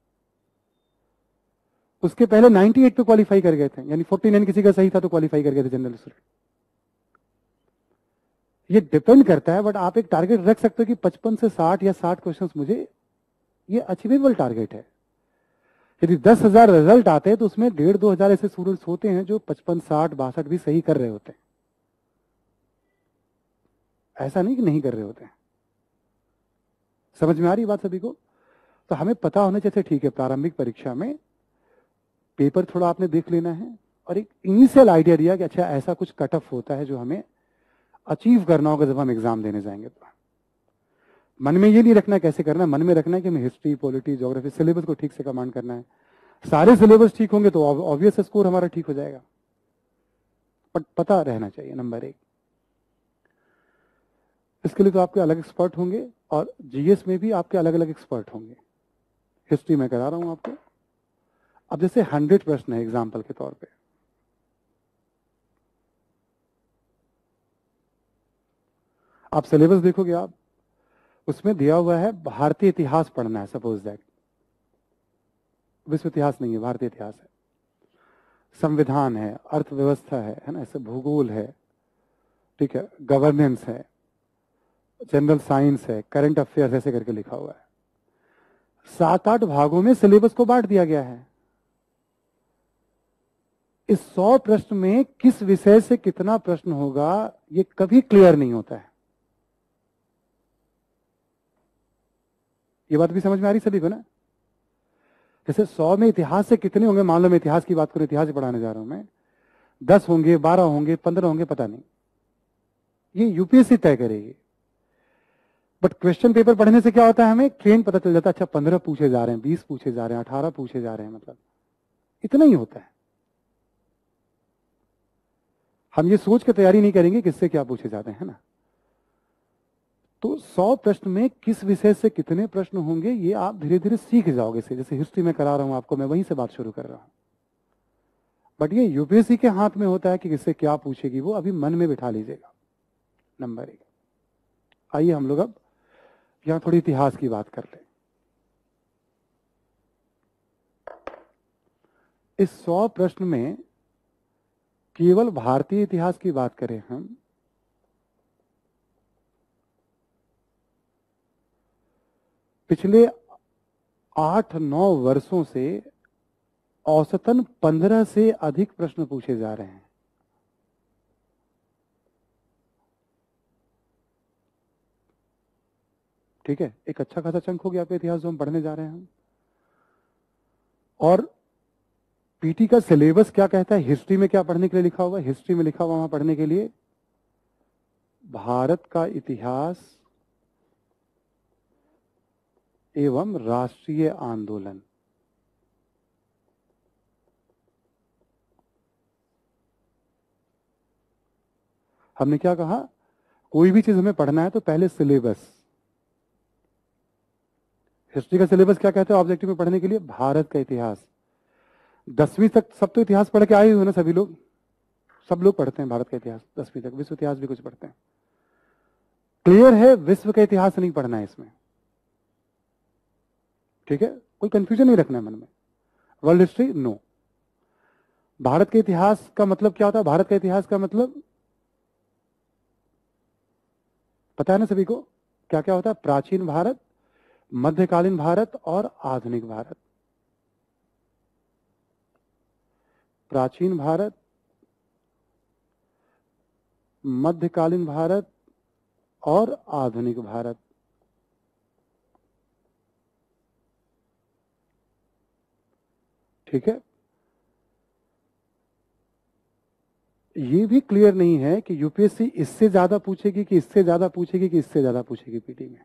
उसके पहले 98 पे क्वालिफाई कर गए थे, यानी 49 किसी का सही था तो क्वालिफाई कर गए थे जनरल स्टूडेंट। ये डिपेंड करता है, बट आप एक टारगेट रख सकते हो कि 55 से 60 या 60 क्वेश्चन मुझे, ये अचीवेबल टारगेट है। यदि 10,000 रिजल्ट आते हैं तो उसमें 1,500-2 हजार ऐसे स्टूडेंट्स होते हैं जो 55, 60, 62 भी सही कर रहे होते हैं, ऐसा नहीं कि नहीं कर रहे होते हैं। समझ में आ रही बात सभी को? तो हमें पता होना चाहिए, ठीक है, प्रारंभिक परीक्षा में पेपर थोड़ा आपने देख लेना है और एक इनिशियल आइडिया दिया कि अच्छा ऐसा कुछ कट ऑफ होता है जो हमें अचीव करना होगा जब हम एग्जाम देने जाएंगे। तो मन में ये नहीं रखना कैसे करना है, मन में रखना है कि हमें हिस्ट्री, पॉलिटी, ज्योग्राफी, सिलेबस को ठीक से कमांड करना है। सारे सिलेबस ठीक होंगे तो ऑब्वियस स्कोर हमारा ठीक हो जाएगा, बट पता रहना चाहिए, नंबर 1। इसके लिए तो आपके अलग एक्सपर्ट होंगे और जीएस में भी आपके अलग अलग एक्सपर्ट होंगे। हिस्ट्री में करा रहा हूं आपको। अब जैसे 100 प्रश्न है एग्जाम्पल के तौर पे, आप सिलेबस देखोगे, आप उसमें दिया हुआ है भारतीय इतिहास पढ़ना है, सपोज दैट, विश्व इतिहास नहीं है, भारतीय इतिहास है, संविधान है, अर्थव्यवस्था है ना, ऐसे भूगोल है, ठीक है, गवर्नेंस है, जनरल साइंस है, करंट अफेयर्स, ऐसे करके लिखा हुआ है। 7-8 भागों में सिलेबस को बांट दिया गया है। इस 100 प्रश्न में किस विषय से कितना प्रश्न होगा ये कभी क्लियर नहीं होता है। ये बात भी समझ में आ रही सभी को ना? जैसे 100 में इतिहास से कितने होंगे, मान लो मैं इतिहास की बात करूं, इतिहास पढ़ाने जा रहा हूं मैं, 10 होंगे, 12 होंगे, 15 होंगे, पता नहीं, ये यूपीएससी तय करेगी। बट क्वेश्चन पेपर पढ़ने से क्या होता है, हमें ट्रेंड पता चल जाता है, अच्छा 15 पूछे जा रहे हैं, 20 पूछे जा रहे हैं, 18 पूछे जा रहे हैं, मतलब इतना ही होता है। हम ये सोच के तैयारी नहीं करेंगे किससे क्या पूछे जाते हैं ना। तो 100 प्रश्न में किस विषय से कितने प्रश्न होंगे ये आप धीरे धीरे सीख जाओगे। जैसे हिस्ट्री में करा रहा हूं आपको, मैं वहीं से बात शुरू कर रहा हूं, बट ये यूपीएससी के हाथ में होता है कि किससे क्या पूछेगी, वो अभी मन में बिठा लीजिएगा, नंबर 1। आइए हम लोग अब यहां थोड़ी इतिहास की बात कर लें। इस 100 प्रश्न में केवल भारतीय इतिहास की बात करें हम, पिछले 8-9 वर्षों से औसतन 15 से अधिक प्रश्न पूछे जा रहे हैं। ठीक है, एक अच्छा खासा चंक हो गया आपका इतिहास जो हम पढ़ने जा रहे हैं। और पीटी का सिलेबस क्या कहता है, हिस्ट्री में क्या पढ़ने के लिए लिखा हुआ है, हिस्ट्री में लिखा हुआ वहां पढ़ने के लिए भारत का इतिहास एवं राष्ट्रीय आंदोलन। हमने क्या कहा, कोई भी चीज हमें पढ़ना है तो पहले सिलेबस। हिस्ट्री का सिलेबस क्या कहते हैं ऑब्जेक्टिव में पढ़ने के लिए, भारत का इतिहास, 10वीं तक सब तो इतिहास पढ़ के आए हुए ना सभी लोग, सब लोग पढ़ते हैं भारत का इतिहास 10वीं तक, विश्व इतिहास भी कुछ पढ़ते हैं। क्लियर है, विश्व का इतिहास नहीं पढ़ना है इसमें, ठीक है, कोई कंफ्यूजन नहीं रखना है मन में। World history no. भारत के इतिहास का मतलब क्या होता है? भारत का इतिहास का मतलब पता है ना सभी को, क्या क्या होता है? प्राचीन भारत, मध्यकालीन भारत और आधुनिक भारत। प्राचीन भारत, मध्यकालीन भारत और आधुनिक भारत। ठीक है, ये भी क्लियर नहीं है कि यूपीएससी इससे ज्यादा पूछेगी कि इससे ज्यादा पूछेगी कि इससे ज्यादा पूछेगी पीटी में।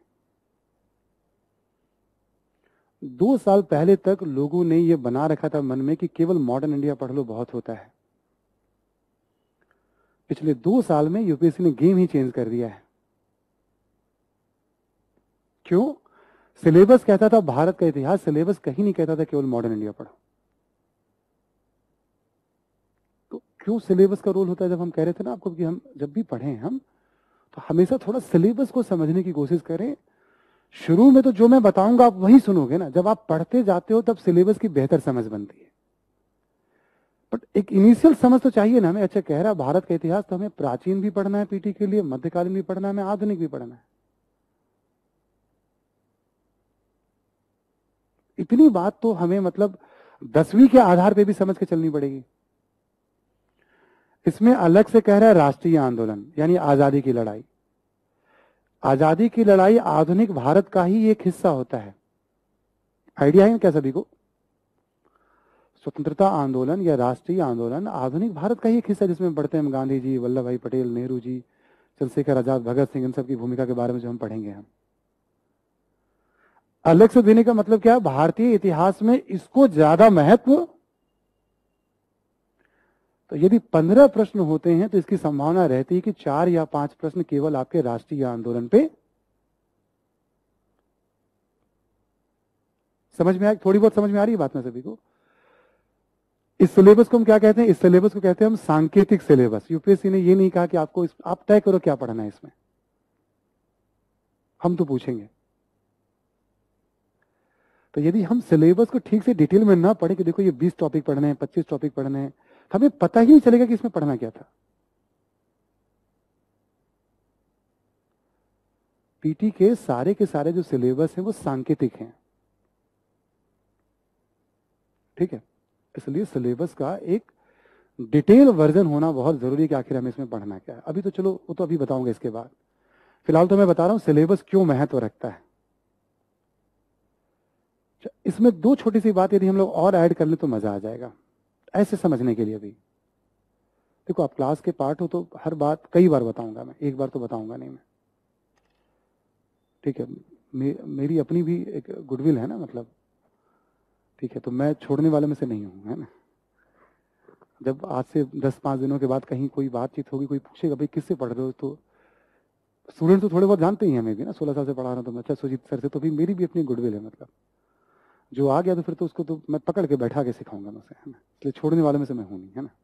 2 साल पहले तक लोगों ने ये बना रखा था मन में कि केवल मॉडर्न इंडिया पढ़ लो बहुत होता है। पिछले 2 साल में यूपीएससी ने गेम ही चेंज कर दिया है। क्यों? सिलेबस कहता था भारत का इतिहास, सिलेबस कहीं नहीं कहता था केवल मॉडर्न इंडिया पढ़ो। तो क्यों सिलेबस का रोल होता है? जब हम कह रहे थे ना आपको कि हम जब भी पढ़ें हम तो हमेशा थोड़ा सिलेबस को समझने की कोशिश करें। शुरू में तो जो मैं बताऊंगा आप वही सुनोगे ना, जब आप पढ़ते जाते हो तब सिलेबस की बेहतर समझ बनती है। बट एक इनिशियल समझ तो चाहिए ना हमें। अच्छा कह रहा भारत का इतिहास, तो हमें प्राचीन भी पढ़ना है पीटी के लिए, मध्यकालीन भी पढ़ना है, हमें आधुनिक भी पढ़ना है। इतनी बात तो हमें मतलब 10वीं के आधार पे भी समझ के चलनी पड़ेगी। इसमें अलग से कह रहा है राष्ट्रीय आंदोलन यानी आजादी की लड़ाई। आजादी की लड़ाई आधुनिक भारत का ही एक हिस्सा होता है। आइडिया है क्या सभी को? स्वतंत्रता आंदोलन या राष्ट्रीय आंदोलन आधुनिक भारत का ही एक हिस्सा है, जिसमें पढ़ते हैं हम गांधी जी, वल्लभ भाई पटेल, नेहरू जी, चंद्रशेखर आजाद, भगत सिंह, इन सब की भूमिका के बारे में जो हम पढ़ेंगे। हम अलग से देने का मतलब क्या है? भारतीय इतिहास में इसको ज्यादा महत्व। तो यदि 15 प्रश्न होते हैं तो इसकी संभावना रहती है कि 4 या 5 प्रश्न केवल आपके राष्ट्रीय आंदोलन पे। समझ में आए? थोड़ी बहुत समझ में आ रही है बात में सभी को? इस सिलेबस को हम क्या कहते हैं? इस सिलेबस को कहते हैं हम सांकेतिक सिलेबस। यूपीएससी ने ये नहीं कहा कि आपको आप तय करो क्या पढ़ना है इसमें, हम तो पूछेंगे। तो यदि हम सिलेबस को ठीक से डिटेल में ना पढ़े कि देखो ये 20 टॉपिक पढ़ने हैं, 25 टॉपिक पढ़ने हैं, तो हमें पता ही नहीं चलेगा कि इसमें पढ़ना क्या था। पीटी के सारे जो सिलेबस हैं वो सांकेतिक हैं, ठीक है। इसलिए सिलेबस का एक डिटेल वर्जन होना बहुत जरूरी है कि आखिर हमें इसमें पढ़ना क्या है। अभी तो चलो वो तो अभी बताऊंगा इसके बाद, फिलहाल तो मैं बता रहा हूं सिलेबस क्यों महत्व रखता है। इसमें 2 छोटी सी बात यदि हम लोग और ऐड कर ले तो मजा आ जाएगा ऐसे समझने के लिए भी। देखो आप क्लास के पार्ट हो तो हर बात कई बार बताऊंगा मैं, एक बार तो बताऊंगा नहीं मैं, ठीक है। मेरी अपनी भी एक गुडविल है ना, मतलब ठीक है, तो मैं छोड़ने वाले में से नहीं हूं, है ना। जब आज से 10-5 दिनों के बाद कहीं कोई बातचीत होगी, कोई पूछेगा भाई किससे पढ़ रहे हो, तो स्टूडेंट तो थोड़े बहुत जानते ही हैं हमें भी ना, 16 साल से पढ़ा रहा हूं तो। अच्छा सुजीत सर से तो भी मेरी भी अपनी गुडविल है, मतलब जो आ गया तो फिर तो उसको तो मैं पकड़ के बैठा के सिखाऊंगा मैं उसे, है ना। इसलिए छोड़ने वाले में से मैं हूं नहीं, है ना।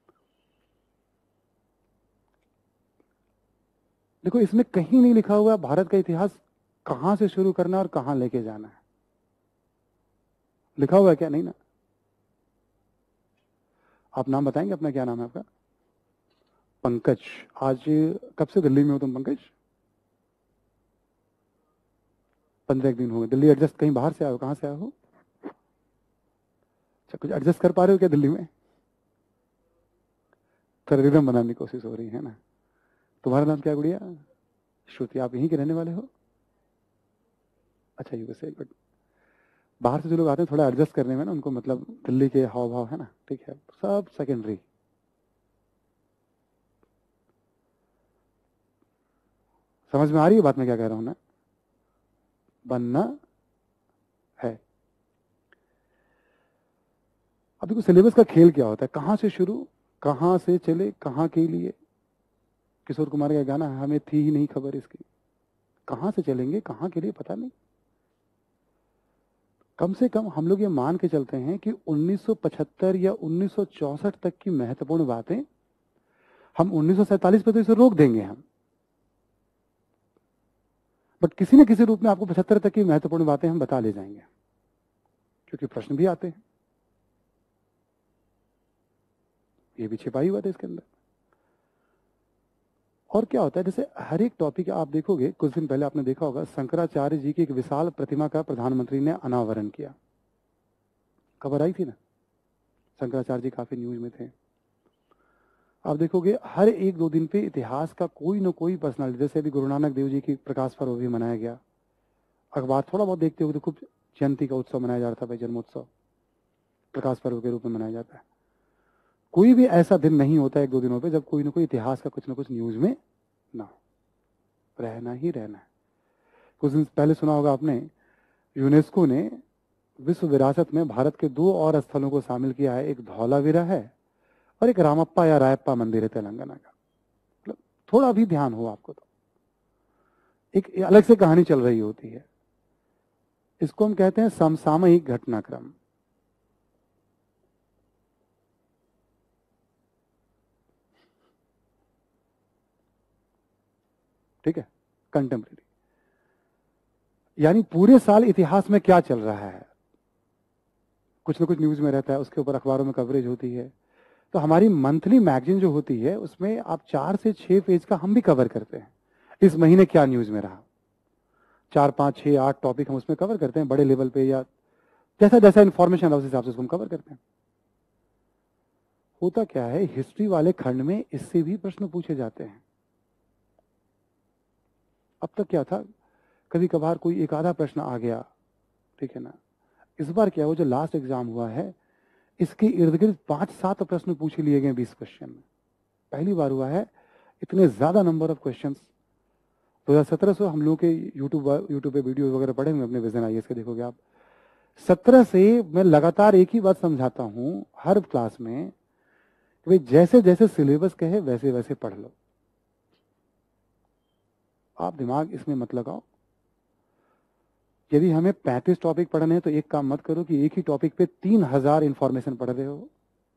देखो इसमें कहीं नहीं लिखा हुआ भारत का इतिहास कहां से शुरू करना है और कहां लेके जाना है। लिखा हुआ है क्या? नहीं ना। आप नाम बताएंगे अपना, क्या नाम है आपका? पंकज। आज कब से दिल्ली में हो तुम पंकज? 15 दिन हो गए। दिल्ली एडजस्ट कहीं बाहर से आए हो? कहां से आए हो? अच्छा कुछ एडजस्ट कर पा रहे हो क्या दिल्ली में? टेररिज्म बनाने की कोशिश हो रही है ना। तुम्हारा नाम क्या गुड़िया? श्रुति। आप यहीं के रहने वाले हो? अच्छा यूएसए, बट बाहर से जो लोग आते हैं थोड़ा एडजस्ट करने में ना उनको, मतलब दिल्ली के हाव भाव है ना, ठीक है, सब सेकेंडरी। समझ में आ रही है बात मैं क्या कह रहा हूं ना? बनना है। अभी को सिलेबस का खेल क्या होता है? कहां से शुरू, कहां से चले, कहां के लिए। किशोर कुमार का गाना है, हमें थी ही नहीं खबर इसकी। कहां से चलेंगे, कहां के लिए पता नहीं। कम से कम हम लोग ये मान के चलते हैं कि 1975 या 1964 तक की महत्वपूर्ण बातें हम 1947 पे तो इसे रोक देंगे हम, बट किसी न किसी रूप में आपको 75 तक की महत्वपूर्ण बातें हम बता ले जाएंगे, क्योंकि प्रश्न भी आते हैं, ये भी छिपाई हुआ था इसके अंदर। और क्या होता है, जैसे हर एक टॉपिक आप देखोगे, कुछ दिन पहले आपने देखा होगा शंकराचार्य जी की एक विशाल प्रतिमा का प्रधानमंत्री ने अनावरण किया, खबर आई थी ना, शंकराचार्य जी काफी न्यूज में थे। आप देखोगे हर एक दो दिन पे इतिहास का कोई ना कोई पर्सनालिटी, जैसे अभी गुरु नानक देव जी की प्रकाश पर्व भी मनाया गया, अखबार थोड़ा बहुत देखते हुए तो खूब जयंती का उत्सव मनाया जा रहा था भाई, जन्मोत्सव प्रकाश पर्व के रूप में मनाया जाता है। कोई भी ऐसा दिन नहीं होता एक दो दिनों पे जब कोई ना कोई इतिहास का कुछ ना कुछ न्यूज में ना हो, रहना ही रहना है। कुछ दिन पहले सुना होगा आपने, यूनेस्को ने विश्व विरासत में भारत के 2 और स्थलों को शामिल किया है, एक धौलावीरा है और एक रामप्पा या रायप्पा मंदिर है तेलंगाना का। मतलब थोड़ा भी ध्यान हो आपको तो एक अलग से कहानी चल रही होती है। इसको हम कहते हैं समसामयिक घटनाक्रम। ठीक है, कंटेम्प्रेरी, यानी पूरे साल इतिहास में क्या चल रहा है कुछ ना कुछ न्यूज में रहता है, उसके ऊपर अखबारों में कवरेज होती है। तो हमारी मंथली मैगजीन जो होती है उसमें आप 4 से 6 पेज का हम भी कवर करते हैं, इस महीने क्या न्यूज में रहा, 4, 5, 6, 8 टॉपिक हम उसमें कवर करते हैं बड़े लेवल पे, या जैसा जैसा इंफॉर्मेशन उस हिसाब से उसको हम कवर करते हैं। होता क्या है, हिस्ट्री वाले खंड में इससे भी प्रश्न पूछे जाते हैं। अब तक क्या था, कभी कभार कोई एक आधा प्रश्न आ गया, ठीक है ना। इस बार क्या, वो जो लास्ट एग्जाम हुआ है इसके इर्द गिर्द 5-7 प्रश्न पूछ लिए गए 20 क्वेश्चन में, पहली बार हुआ है इतने ज्यादा नंबर ऑफ क्वेश्चन। 2017 से हम लोग के यूट्यूब पे वीडियो वगैरह पढ़े हुए अपने विजन आईएएस के, देखोगे आप। 17 से मैं लगातार एक ही बात समझाता हूं हर क्लास में, कि भाई जैसे जैसे सिलेबस कहे वैसे वैसे पढ़ लो, आप दिमाग इसमें मत लगाओ। यदि हमें 35 टॉपिक पढ़ने हैं तो एक काम मत करो कि एक ही टॉपिक पे 3000 इंफॉर्मेशन पढ़ रहे हो।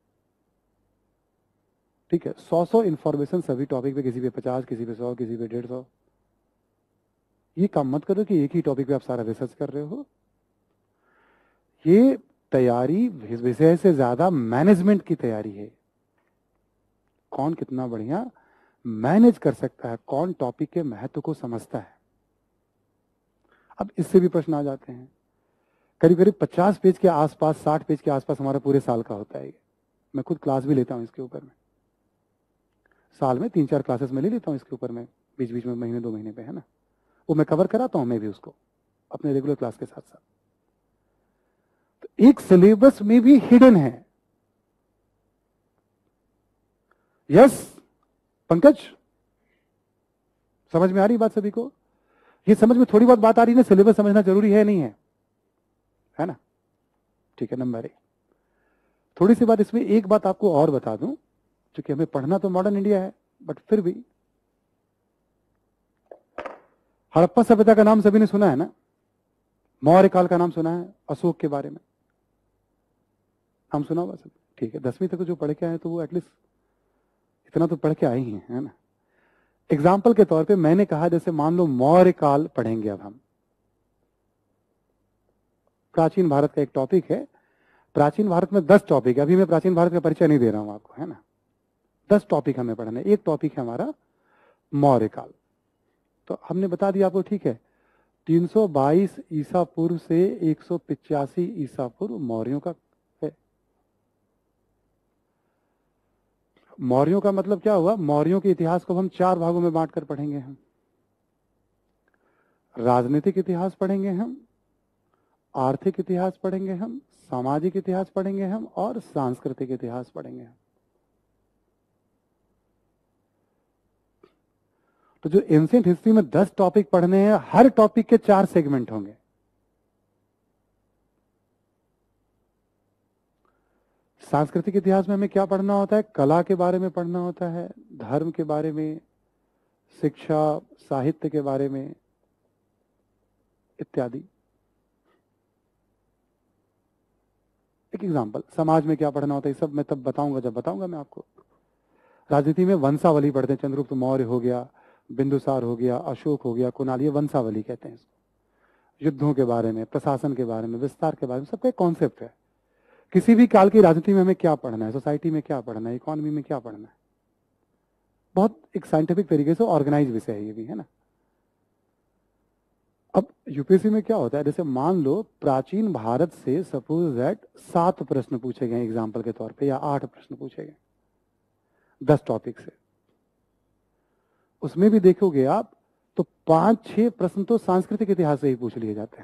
ठीक है, 100 इंफॉर्मेशन सभी टॉपिक पे, किसी पे 50, किसी पे 100, किसी पे 150। ये काम मत करो कि एक ही टॉपिक पे आप सारा रिसर्च कर रहे हो। ये तैयारी विषय से ज्यादा मैनेजमेंट की तैयारी है। कौन कितना बढ़िया मैनेज कर सकता है, कौन टॉपिक के महत्व को समझता है। अब इससे भी प्रश्न आ जाते हैं, करीब करीब 50 पेज के आसपास, 60 पेज के आसपास हमारा पूरे साल का होता है। मैं खुद क्लास भी लेता हूं इसके ऊपर में, साल में 3-4 क्लासेस में ले लेता हूं इसके ऊपर में, बीच बीच में महीने 2 महीने पे, है ना। वो मैं कवर कराता हूं मैं भी उसको अपने रेगुलर क्लास के साथ साथ। तो एक सिलेबस में भी हिडन है। यस पंकज, समझ में आ रही बात सभी को? ये समझ में थोड़ी बहुत बात आ रही है ना, सिलेबस समझना जरूरी है नहीं है ना। ठीक है, नंबर 1। थोड़ी सी बात इसमें, एक बात आपको और बता दूं, क्योंकि हमें पढ़ना तो मॉडर्न इंडिया है, बट फिर भी हड़प्पा सभ्यता का नाम सभी ने सुना है ना, मौर्य काल का नाम सुना है, अशोक के बारे में नाम सुना होगा सब। ठीक है, 10वीं तक जो पढ़ के आए तो वो एटलीस्ट इतना तो पढ़ के आए ही हैं, है ना। एग्जाम्पल के तौर पे मैंने कहा, जैसे मान लो मौर्य काल पढ़ेंगे अब हम, प्राचीन भारत का एक टॉपिक है। प्राचीन भारत में 10 टॉपिक है, अभी मैं प्राचीन भारत का परिचय नहीं दे रहा हूं आपको, है ना। 10 टॉपिक हमें पढ़ना है, एक टॉपिक है हमारा मौर्य काल। तो हमने बता दिया आपको, ठीक है, 322 ईसा पूर्व से 185 ईसा पूर्व मौर्यों का है। मौर्यों का मतलब क्या हुआ, मौर्यों के इतिहास को हम 4 भागों में बांट कर पढ़ेंगे। हम राजनीतिक इतिहास पढ़ेंगे, हम आर्थिक इतिहास पढ़ेंगे, हम सामाजिक इतिहास पढ़ेंगे, हम और सांस्कृतिक इतिहास पढ़ेंगे हम। तो जो एंशिएंट हिस्ट्री में 10 टॉपिक पढ़ने हैं, हर टॉपिक के 4 सेगमेंट होंगे। सांस्कृतिक इतिहास में हमें क्या पढ़ना होता है, कला के बारे में पढ़ना होता है, धर्म के बारे में, शिक्षा साहित्य के बारे में इत्यादि। एक एग्जांपल, समाज में क्या पढ़ना होता है, ये सब मैं तब बताऊंगा जब बताऊंगा मैं आपको। राजनीति में वंशावली पढ़ते हैं, चंद्रगुप्त मौर्य हो गया, बिंदुसार हो गया, अशोक हो गया, कुणाल, ये वंशावली कहते हैं इसको। युद्धों के बारे में, प्रशासन के बारे में, विस्तार के बारे में, सबका एक कॉन्सेप्ट है। किसी भी काल की राजनीति में हमें क्या पढ़ना है, सोसाइटी में क्या पढ़ना है, इकोनॉमी में क्या पढ़ना है, बहुत एक साइंटिफिक तरीके से ऑर्गेनाइज विषय है ये भी, है ना। अब यूपीएससी में क्या होता है, जैसे मान लो प्राचीन भारत से सपोज दैट 7 प्रश्न पूछे गए एग्जाम्पल के तौर पे, या 8 प्रश्न पूछे गए 10 टॉपिक से। उसमें भी देखोगे आप तो 5-6 प्रश्न तो सांस्कृतिक इतिहास से ही पूछ लिए जाते हैं।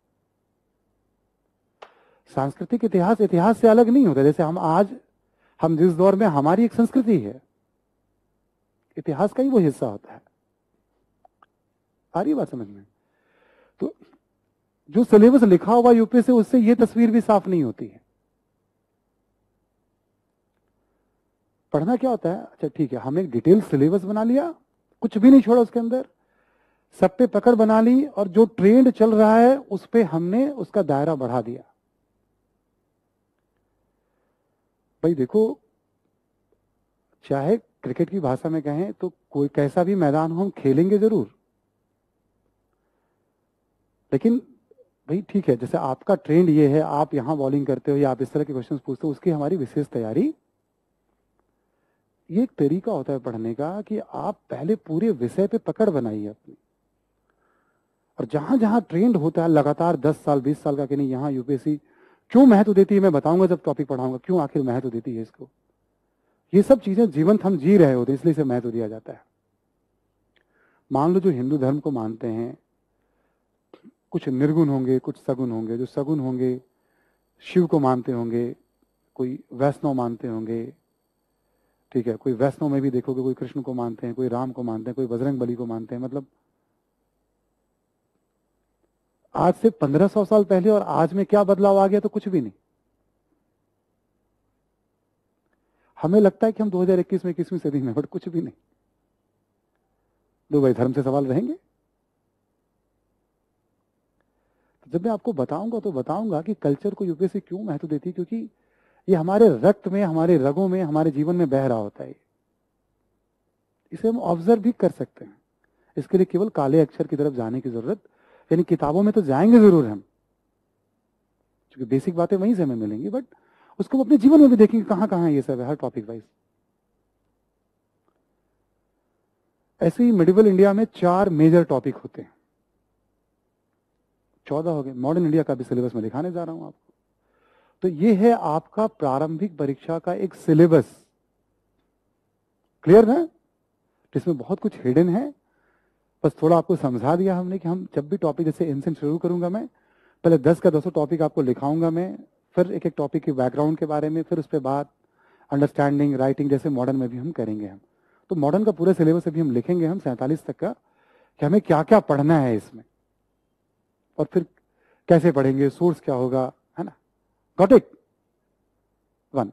सांस्कृतिक इतिहास इतिहास से अलग नहीं होता। जैसे हम जिस दौर में, हमारी एक संस्कृति है, इतिहास का ही वो हिस्सा होता है। आ रही बात समझ में? तो जो सिलेबस लिखा हुआ यूपीएससी, उससे ये तस्वीर भी साफ नहीं होती है। पढ़ना क्या होता है, अच्छा ठीक है, हमने एक डिटेल सिलेबस बना लिया, कुछ भी नहीं छोड़ा उसके अंदर, सब पे पकड़ बना ली, और जो ट्रेंड चल रहा है उस पे हमने उसका दायरा बढ़ा दिया। भाई देखो, चाहे क्रिकेट की भाषा में कहें तो कोई कैसा भी मैदान हो हम खेलेंगे जरूर, लेकिन भाई ठीक है, जैसे आपका ट्रेंड ये है, आप यहां बॉलिंग करते हो या आप इस तरह के क्वेश्चंस पूछते हो, उसकी हमारी विशेष तैयारी, ये एक तरीका होता है पढ़ने का कि आप पहले पूरे विषय पे पकड़ बनाइए अपनी, और जहां जहां ट्रेंड होता है लगातार 10 साल 20 साल का कि नहीं, यहाँ यूपीएससी क्यों महत्व देती है, मैं बताऊंगा जब टॉपिक पढ़ाऊंगा क्यों आखिर महत्व देती है इसको। ये सब चीजें जीवंत हम जी रहे होते हैं, इसलिए इसे महत्व दिया जाता है। मान लो जो हिंदू धर्म को मानते हैं, कुछ निर्गुण होंगे, कुछ सगुण होंगे। जो सगुण होंगे शिव को मानते होंगे, कोई वैष्णव मानते होंगे, ठीक है, कोई वैष्णव में भी देखोगे कोई कृष्ण को मानते हैं, कोई राम को मानते हैं, कोई बजरंग बली को मानते हैं। मतलब आज से 1500 साल पहले और आज में क्या बदलाव आ गया, तो कुछ भी नहीं। हमें लगता है कि हम 2021 में 21वीं सदी में, बट कुछ भी नहीं। दो भाई धर्म से सवाल रहेंगे। तो जब मैं आपको बताऊंगा तो बताऊंगा कि कल्चर को यूपीएससी क्यों महत्व देती है, क्योंकि ये हमारे रक्त में, हमारे रगों में, हमारे जीवन में बह रहा होता है। इसे हम ऑब्जर्व भी कर सकते हैं। इसके लिए केवल काले अक्षर की तरफ जाने की जरूरत, यानी किताबों में तो जाएंगे जरूर हम, क्योंकि बेसिक बातें वहीं से हमें मिलेंगी, बट उसको हम अपने जीवन में भी देखेंगे कहां कहां ये सब है, हर टॉपिक वाइज। ऐसे ही मिडिवल इंडिया में 4 मेजर टॉपिक होते हैं, 14 हो गए। मॉडर्न इंडिया का भी सिलेबस में दिखाने जा रहा हूं आपको। तो ये है आपका प्रारंभिक परीक्षा का एक सिलेबस, क्लियर है, जिसमें बहुत कुछ हिडन है। बस थोड़ा आपको समझा दिया हमने कि हम जब भी टॉपिक, जैसे इनसे शुरू करूंगा मैं, पहले 10 का 10 टॉपिक आपको लिखाऊंगा मैं, फिर एक एक टॉपिक के बैकग्राउंड के बारे में, फिर उस पर बाद अंडरस्टैंडिंग, राइटिंग, जैसे मॉडर्न में भी हम करेंगे हम। तो मॉडर्न का पूरा सिलेबस अभी हम लिखेंगे हम 47 तक का, कि हमें क्या क्या पढ़ना है इसमें, और फिर कैसे पढ़ेंगे, सोर्स क्या होगा, है ना। Got it. 1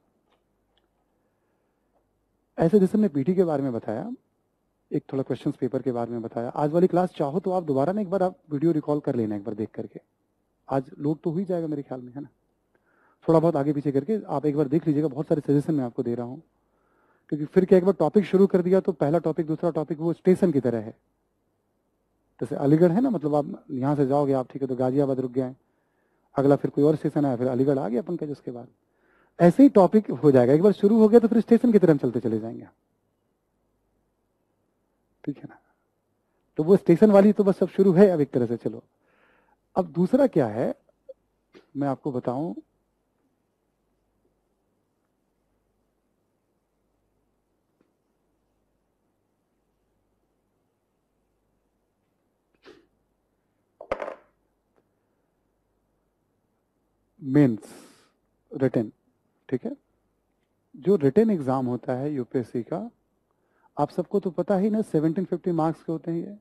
ऐसे जैसे हमने पीटी के बारे में बताया, एक थोड़ा क्वेश्चंस पेपर के बारे में बताया। आज वाली क्लास चाहो तो आप दोबारा ना एक बार आप वीडियो रिकॉल कर लेना एक बार देख करके, आज लोड तो हो ही जाएगा मेरे ख्याल में, है ना। थोड़ा बहुत आगे पीछे करके आप एक बार देख लीजिएगा, बहुत सारे सजेशन मैं आपको दे रहा हूँ। क्योंकि फिर क्या, एक बार टॉपिक शुरू कर दिया तो पहला टॉपिक दूसरा टॉपिक वो स्टेशन की तरह है। जैसे अलीगढ़ है ना, मतलब आप यहाँ से जाओगे आप, ठीक है, तो गाजियाबाद रुक गए, अगला फिर कोई और स्टेशन आया, फिर अलीगढ़ आ गया अपन का, जिसके बाद ऐसे ही टॉपिक हो जाएगा। एक बार शुरू हो गया तो फिर स्टेशन की तरह हम चलते चले जाएंगे, ठीक है ना। तो वो स्टेशन वाली तो बस अब शुरू है अब एक तरह से। चलो अब दूसरा क्या है मैं आपको बताऊं। मेंस रिटन, ठीक है, जो रिटन एग्जाम होता है यूपीएससी का, आप सबको तो पता ही ना 1750 मार्क्स के होते हैं ये,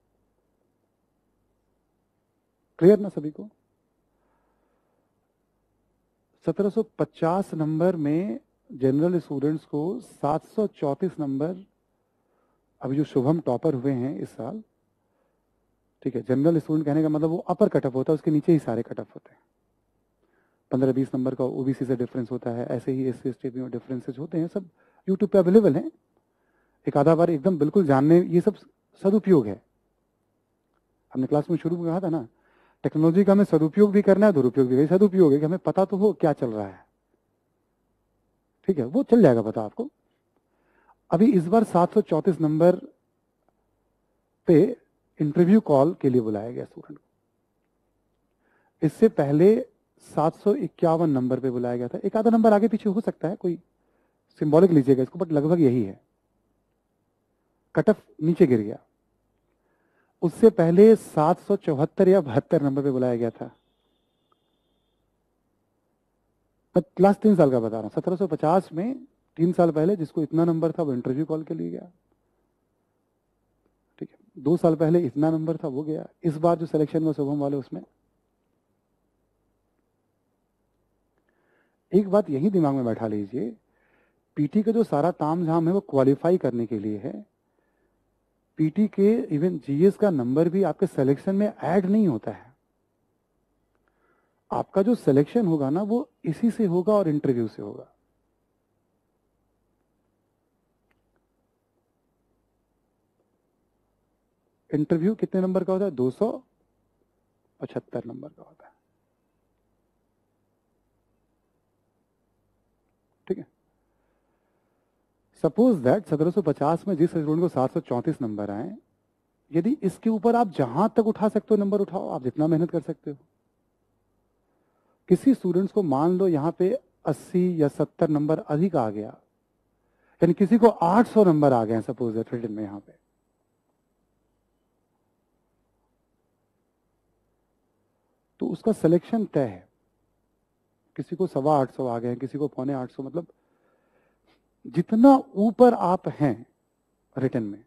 क्लियर ना सभी को। 1750 नंबर में जनरल स्टूडेंट्स को 734 नंबर, अभी जो शुभम टॉपर हुए हैं इस साल, ठीक है, जनरल स्टूडेंट कहने का मतलब वो अपर कटअप होता है, उसके नीचे ही सारे कटअप होते हैं। 15-20 नंबर का ओबीसी से डिफरेंस होता है, ऐसे ही एससी एसटी में डिफरेंसेस होते हैं, सब यूट्यूब पे अवेलेबल हैं। एक आधा बार एकदम बिल्कुल जानने, ये सब सदुपयोग है। हमने क्लास में शुरू में कहा था ना, टेक्नोलॉजी का हमें सदुपयोग भी करना है, दुरुपयोग भी। सदुपयोग है कि हमें पता तो हो क्या चल रहा है, ठीक है, वो चल जाएगा पता आपको। अभी इस बार 734 नंबर पे इंटरव्यू कॉल के लिए बुलाया गया स्टूडेंट को। इससे पहले 751 नंबर पे बुलाया गया था। एक आधा नंबर आगे पीछे हो सकता है, कोई सिंबॉलिक लीजिएगा इसको, बट लगभग यही है। कट ऑफ नीचे गिर गया। उससे पहले 774 या 72 नंबर पे बुलाया गया था। मैं लास्ट 3 साल का बता रहा हूँ। 1750 में 3 साल पहले जिसको इतना नंबर था वो इंटरव्यू कॉल के लिए गया, ठीक है। 2 साल पहले इतना नंबर था वो गया। इस बार जो सिलेक्शन में शुभम वाले, उसमें एक बात यही दिमाग में बैठा लीजिए, पीटी का जो सारा ताम झाम है वो क्वालिफाई करने के लिए है। पीटी के इवन जीएस का नंबर भी आपके सिलेक्शन में ऐड नहीं होता है। आपका जो सिलेक्शन होगा ना वो इसी से होगा और इंटरव्यू से होगा। इंटरव्यू कितने नंबर का होता है? 275 नंबर का होता है, ठीक है। सपोज दैट 1750 में जिस स्टूडेंट को 734 नंबर आए, यदि इसके ऊपर आप जहां तक उठा सकते हो नंबर उठाओ, आप जितना मेहनत कर सकते हो। किसी स्टूडेंट्स को मान लो यहां पे 80 या 70 नंबर अधिक आ गया, यानी किसी को 800 नंबर आ गए सपोज दैट रिटन में, यहां पे तो उसका सिलेक्शन तय है। किसी को 825 आ गए, किसी को 725, मतलब जितना ऊपर आप हैं रिटन में।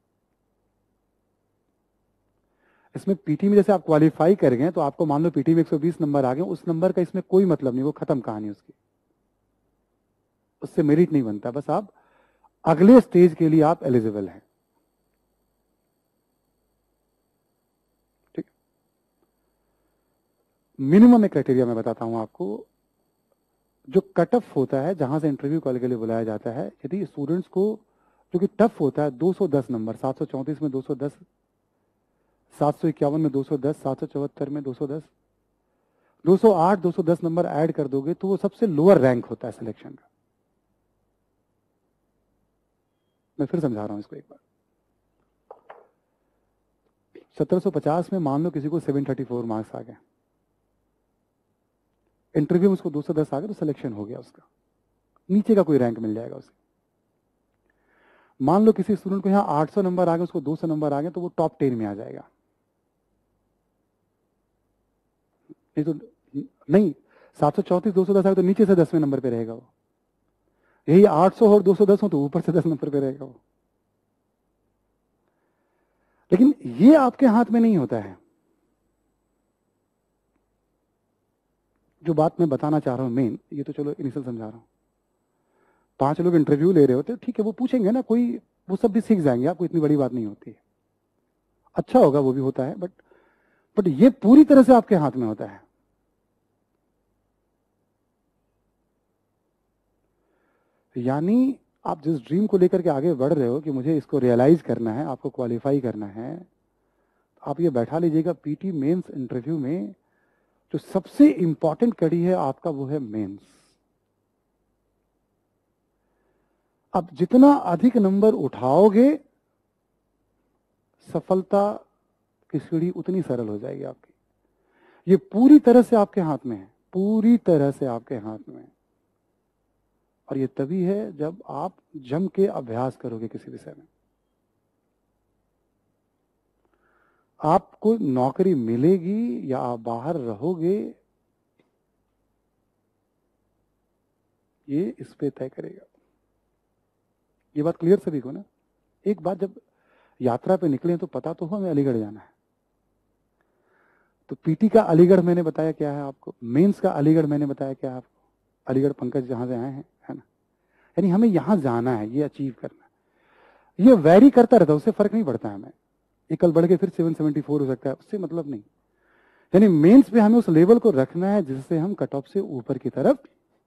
इसमें पीटी में जैसे आप क्वालिफाई कर गए तो आपको मान लो पीटी में 120 नंबर आ गए, उस नंबर का इसमें कोई मतलब नहीं, वो खत्म कहानी उसकी, उससे मेरिट नहीं बनता। बस आप अगले स्टेज के लिए आप एलिजिबल हैं, ठीक। मिनिमम एक क्राइटेरिया मैं बताता हूं आपको, जो कट ऑफ होता है जहां से इंटरव्यू कॉल के लिए बुलाया जाता है। यदि स्टूडेंट्स को जो कि टफ होता है, 210 नंबर, 734 में 210, 751 में 210, 774 में 210, 208, 210 नंबर ऐड कर दोगे तो वो सबसे लोअर रैंक होता है सिलेक्शन का। मैं फिर समझा रहा हूं इसको एक बार। 1750 में मान लो किसी को 734 मार्क्स आ गए, इंटरव्यू में उसको 210 आ गए तो सिलेक्शन हो गया उसका, नीचे का कोई रैंक मिल जाएगा उसे। मान लो किसी स्टूडेंट को यहां 800 नंबर आ गए, उसको 200 नंबर आ गए तो वो टॉप 10 में आ जाएगा। नहीं तो नहीं, 734 210 आ गए तो नीचे से 10वें नंबर पे रहेगा वो। यही 800 और 210 हो तो ऊपर से 10 नंबर पे रहेगा वो। लेकिन ये आपके हाथ में नहीं होता है। जो बात मैं बताना चाह रहा हूं मेन, ये तो चलो इनिशियल समझा रहा हूं। 5 लोग इंटरव्यू ले रहे होते, ठीक है, वो पूछेंगे ना, कोई वो सब भी सीख जाएंगे, आपको इतनी बड़ी बात नहीं होती है। अच्छा होगा वो भी होता है, बट ये पूरी तरह से आपके हाथ में होता है। यानी आप जिस ड्रीम को लेकर के आगे बढ़ रहे हो कि मुझे इसको रियलाइज करना है, आपको क्वालिफाई करना है, आप ये बैठा लीजिएगा, पीटी मेंस इंटरव्यू में जो सबसे इंपॉर्टेंट कड़ी है आपका वो है मेंस। अब जितना अधिक नंबर उठाओगे, सफलता की सीढ़ी उतनी सरल हो जाएगी आपकी। ये पूरी तरह से आपके हाथ में है, पूरी तरह से आपके हाथ में है। और ये तभी है जब आप जम के अभ्यास करोगे किसी विषय में। आपको नौकरी मिलेगी या आप बाहर रहोगे, ये इस पे तय करेगा। ये बात क्लियर सभी को ना? एक बात, जब यात्रा पे निकले तो पता तो हो हमें अलीगढ़ जाना है। तो पीटी का अलीगढ़ मैंने बताया क्या है आपको, मेंस का अलीगढ़ मैंने बताया क्या है आपको, अलीगढ़ पंकज जहां से आए हैं, है ना। यानी हमें यहां जाना है, ये अचीव करना है। ये वैरी करता रहता है, उससे फर्क नहीं पड़ता है हमें। ये कल बढ़ के फिर 774 हो सकता है, उससे मतलब नहीं। यानी मेंस पे हमें उस लेवल को रखना है जिससे हम कट ऑफ से ऊपर की तरफ।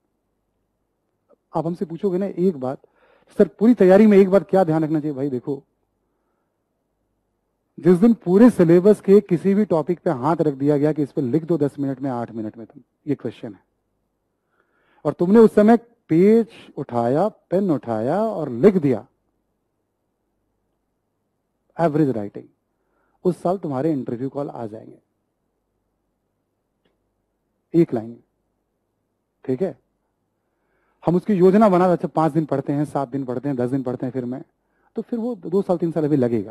आप हमसे पूछोगे ना एक बात, सर पूरी तैयारी में एक बात क्या ध्यान रखना चाहिए? भाई देखो, जिस दिन पूरे सिलेबस के किसी भी टॉपिक पे हाथ रख दिया गया कि इस पे लिख दो 10 मिनट में 8 मिनट में, तुम ये क्वेश्चन है, और तुमने उस समय पेज उठाया, पेन उठाया और लिख दिया एवरेज राइटिंग, उस साल तुम्हारे इंटरव्यू कॉल आ जाएंगे एक लाइन में। ठीक है, हम उसकी योजना बना, अच्छा 5 दिन पढ़ते हैं, 7 दिन पढ़ते हैं, 10 दिन पढ़ते हैं, फिर मैं, तो फिर वो 2 साल 3 साल अभी लगेगा।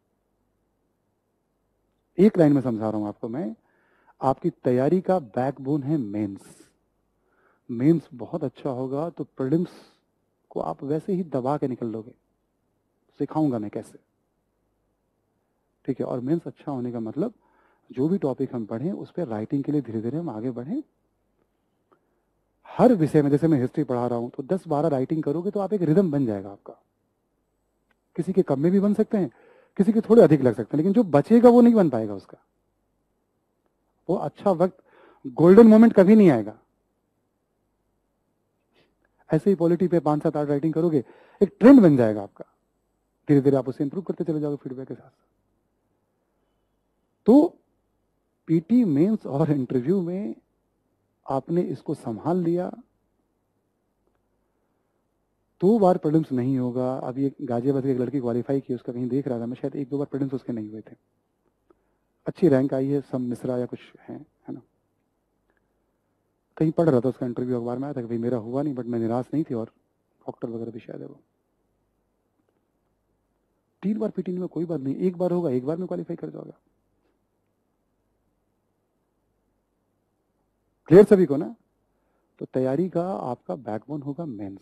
एक लाइन में समझा रहा हूं आपको मैं, आपकी तैयारी का बैकबोन है मेंस। मेंस बहुत अच्छा होगा तो प्रीलिम्स को आप वैसे ही दबा के निकल लोगे, सिखाऊंगा मैं कैसे। ठीक है, और मेंस अच्छा होने का मतलब जो भी टॉपिक हम पढ़ें उस पर राइटिंग के लिए धीरे धीरे हम आगे बढ़ें। हर विषय में, जैसे मैं हिस्ट्री पढ़ा रहा हूं तो 10-12 राइटिंग करोगे तो आप एक रिदम बन जाएगा आपका। किसी के कम में भी बन सकते हैं, किसी के थोड़े अधिक लग सकते हैं, लेकिन जो बचेगा वो नहीं बन पाएगा उसका। वो अच्छा वक्त, गोल्डन मोमेंट कभी नहीं आएगा। ऐसे ही पॉलिटी पे 5-7-8 राइटिंग करोगे, एक ट्रेंड बन जाएगा आपका, धीरे धीरे आप उसे इंप्रूव करते चले जाओगे फीडबैक के साथ। तो पीटी, मेंस और इंटरव्यू में आपने इसको संभाल लिया, 2 बार प्रीलिम्स नहीं होगा। अभी एक गाजियाबाद की एक लड़की क्वालिफाई की, उसका कहीं देख रहा था मैं, शायद 1-2 बार प्रीलिम्स उसके नहीं हुए थे, अच्छी रैंक आई है, सम मिश्रा या कुछ है ना। कहीं पढ़ रहा था, उसका इंटरव्यू अखबार में आया था कि भाई मेरा हुआ नहीं, बट मैं निराश नहीं थी, और डॉक्टर वगैरह भी शायद है वो। 3 बार पीटी में कोई बात नहीं, 1 बार होगा, 1 बार में क्वालिफाई कर जाओगा। क्लियर सभी को ना? तो तैयारी का आपका बैकबोन होगा मेंस।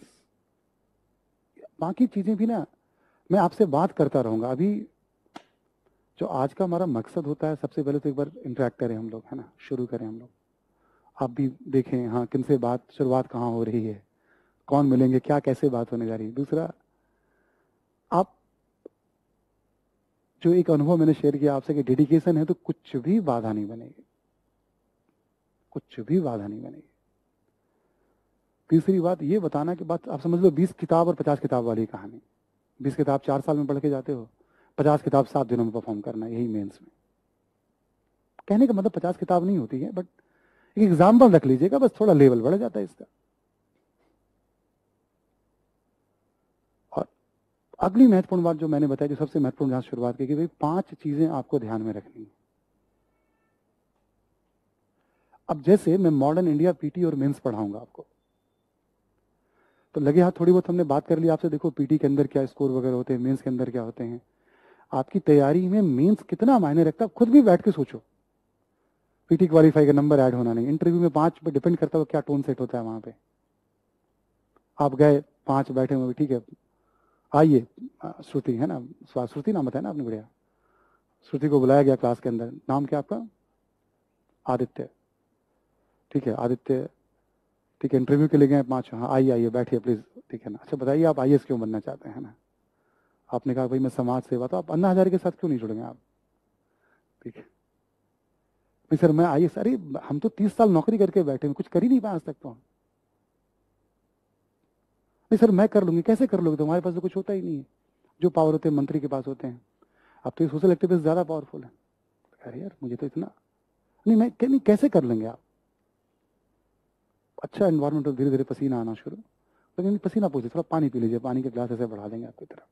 बाकी चीजें भी ना मैं आपसे बात करता रहूंगा। अभी जो आज का हमारा मकसद होता है, सबसे पहले तो एक बार इंटरेक्ट करें हम लोग, है ना, शुरू करें हम लोग। आप भी देखें, हाँ किनसे बात, शुरुआत कहाँ हो रही है, कौन मिलेंगे, क्या कैसे बात होने जा रही है। दूसरा, आप जो एक अनुभव मैंने शेयर किया आपसे कि डेडिकेशन है तो कुछ भी बाधा नहीं बनेगी, कुछ भी बाधा नहीं बनेगी। तीसरी बात ये बताना कि बात आप समझ लो 20 किताब और 50 किताब वाली कहानी। 20 किताब 4 साल में पढ़ के जाते हो, 50 किताब 7 दिनों में परफॉर्म करना, यही मेंस में। कहने का मतलब 50 किताब नहीं होती है, बट एक एग्जाम्पल रख लीजिएगा, बस थोड़ा लेवल बढ़ जाता है इसका। और अगली महत्वपूर्ण बात जो मैंने बताई, जो सबसे महत्वपूर्ण जहां शुरुआत की कि भाई 5 चीजें आपको ध्यान में रखनी है। अब जैसे मैं मॉडर्न इंडिया पीटी और मेंस पढ़ाऊंगा आपको, तो लगे हाथ थोड़ी बहुत हमने बात कर ली आपसे, देखो पीटी के अंदर क्या स्कोर वगैरह होते हैं, मेंस के अंदर क्या होते हैं। आपकी तैयारी में मेंस कितना मायने रखता है खुद भी बैठ के सोचो। पीटी क्वालिफाई का नंबर ऐड होना नहीं, इंटरव्यू में 5 पे डिपेंड करता है क्या टोन सेट होता है वहां पे। आप गए 5 बैठे हुए, ठीक है, आइए श्रुति है ना, श्रुति नाम बताया ना आपने, बढ़िया। श्रुति को बुलाया गया क्लास के अंदर, नाम क्या आपका? आदित्य। ठीक है आदित्य, ठीक है, इंटरव्यू के लिए गए 5, हाँ आइए आइए बैठिए प्लीज, ठीक है ना। अच्छा बताइए आप आईएएस क्यों बनना चाहते हैं ना? आपने कहा भाई मैं समाज सेवा, तो आप अन्ना हजारे के साथ क्यों नहीं जुड़ेंगे आप? ठीक है भाई सर मैं आईएएस, अरे हम तो 30 साल नौकरी करके बैठे हैं, कुछ कर ही नहीं पाए आज तक तो हम। नहीं सर मैं कर लूंगी, कैसे कर लोगे, तुम्हारे पास तो कुछ होता ही नहीं है। जो पावर होते हैं मंत्री के पास होते हैं, अब तो ये सोशल एक्टिविस्ट ज्यादा पावरफुल है। अरे यार मुझे तो इतना नहीं, मैं नहीं, कैसे कर लेंगे आप? अच्छा एनवायरमेंट, धीरे धीरे पसीना आना शुरू, तो पसीना पूछे, थोड़ा पानी पी लीजिए, पानी के ग्लास ऐसे बढ़ा देंगे आपकी तरफ।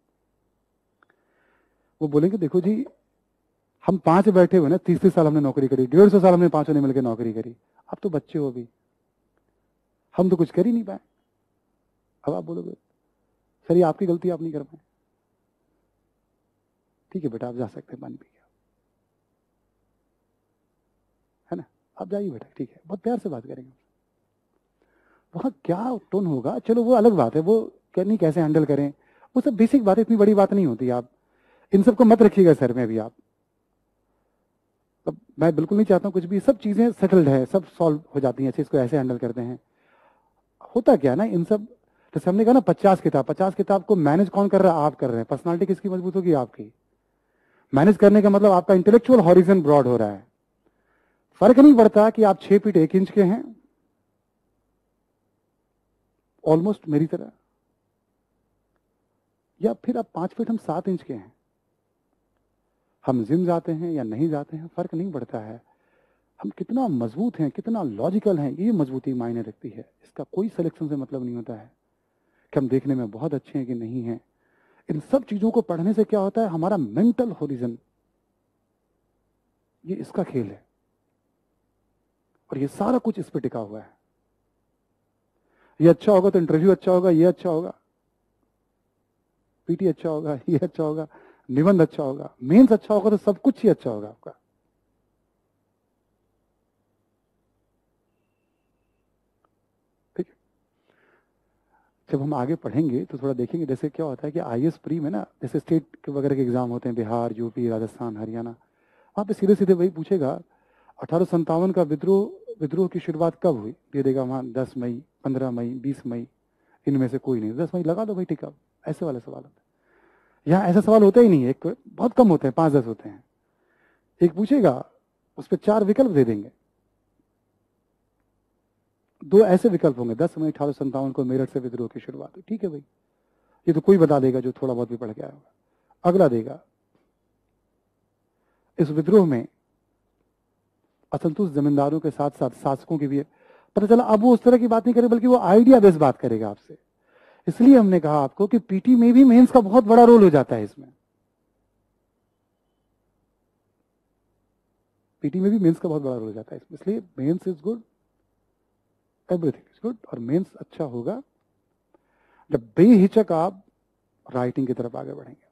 वो बोलेंगे देखो जी हम 5 बैठे हुए ना, 30 साल हमने नौकरी करी, 150 साल हमने 5 ने मिलकर नौकरी करी, अब तो बच्चे हो भी, हम तो कुछ कर ही नहीं पाए। अब आप बोलोगे सर ये आपकी गलती, आप नहीं कर पाए। ठीक है बेटा आप जा सकते हैं, पानी पी के, है ना, आप जाइए बेटा, ठीक है, बहुत प्यार से बात करेंगे। वहां क्या टोन होगा चलो वो अलग बात है, वो नहीं कैसे हैंडल करें, वो सब बेसिक बात है, इतनी बड़ी बात नहीं होती। आप इन सबको मत रखिएगा सर में अभी आप, अब मैं बिल्कुल नहीं चाहता हूँ कुछ भी, सब चीजें सेटल्ड है, सब सॉल्व हो जाती हैं, अच्छे इसको ऐसे हैंडल करते हैं। होता क्या ना इन सब, जैसे हमने कहा ना 50 किताब को मैनेज कौन कर रहा है? आप कर रहे हैं। पर्सनालिटी किसकी मजबूत होगी? आपकी। मैनेज करने का मतलब आपका इंटेलेक्चुअल हॉरिजन ब्रॉड हो रहा है, फर्क नहीं पड़ता कि आप 6 फीट 1 इंच के हैं, ऑलमोस्ट मेरी तरह, या फिर आप 5 फीट हम 7 इंच के हैं। हम जिम जाते हैं या नहीं जाते हैं, फर्क नहीं पड़ता है। हम कितना मजबूत हैं, कितना लॉजिकल हैं, ये मजबूती मायने रखती है। इसका कोई सिलेक्शन से मतलब नहीं होता है कि हम देखने में बहुत अच्छे हैं कि नहीं हैं। इन सब चीजों को पढ़ने से क्या होता है, हमारा मेंटल होरिजन, ये इसका खेल है, और ये सारा कुछ इस पे टिका हुआ है। ये अच्छा होगा तो इंटरव्यू अच्छा होगा, ये अच्छा होगा, पीटी अच्छा होगा, ये अच्छा होगा, निबंध अच्छा होगा, मेंस अच्छा होगा तो सब कुछ ही अच्छा होगा आपका। ठीक है, जब हम आगे पढ़ेंगे तो थोड़ा देखेंगे, जैसे क्या होता है कि आईएएस प्री में ना, जैसे स्टेट के वगैरह के एग्जाम होते हैं, बिहार, यूपी, राजस्थान, हरियाणा, वहां पे सीधे सीधे वही पूछेगा 1857 का विद्रोह की शुरुआत कब हुई, दे देगा वहां 10 मई, 15 मई, 20 मई, इनमें से कोई नहीं, 10 मई लगा दो भाई टिका। ऐसे वाले सवाल होते हैं। यहाँ ऐसा सवाल होता ही नहीं है, एक बहुत कम होते हैं, 5-10 होते हैं। एक पूछेगा, उस पर 4 विकल्प दे देंगे, 2 ऐसे विकल्प होंगे, 10 मई 1857 को मेरठ से विद्रोह की शुरुआत हुई, ठीक है भाई, ये तो कोई बता देगा जो थोड़ा बहुत भी पढ़ के आया होगा। अगला देगा, इस विद्रोह में असंतुष्ट जमींदारों के साथ साथ शासकों की भी, पता चला अब वो उस तरह की बात नहीं करेगा, बल्कि वो आइडिया बेस्ड बात करेगा आपसे। इसलिए हमने कहा आपको कि पीटी में भी मेंस का बहुत बड़ा रोल हो जाता है इसमें। पीटी में भी मेंस का बहुत बड़ा रोल हो जाता है इसमें, इसलिए mains is good, everything is good, और मेंस अच्छा होगा जब बेहिचक आप राइटिंग की तरफ आगे बढ़ेंगे।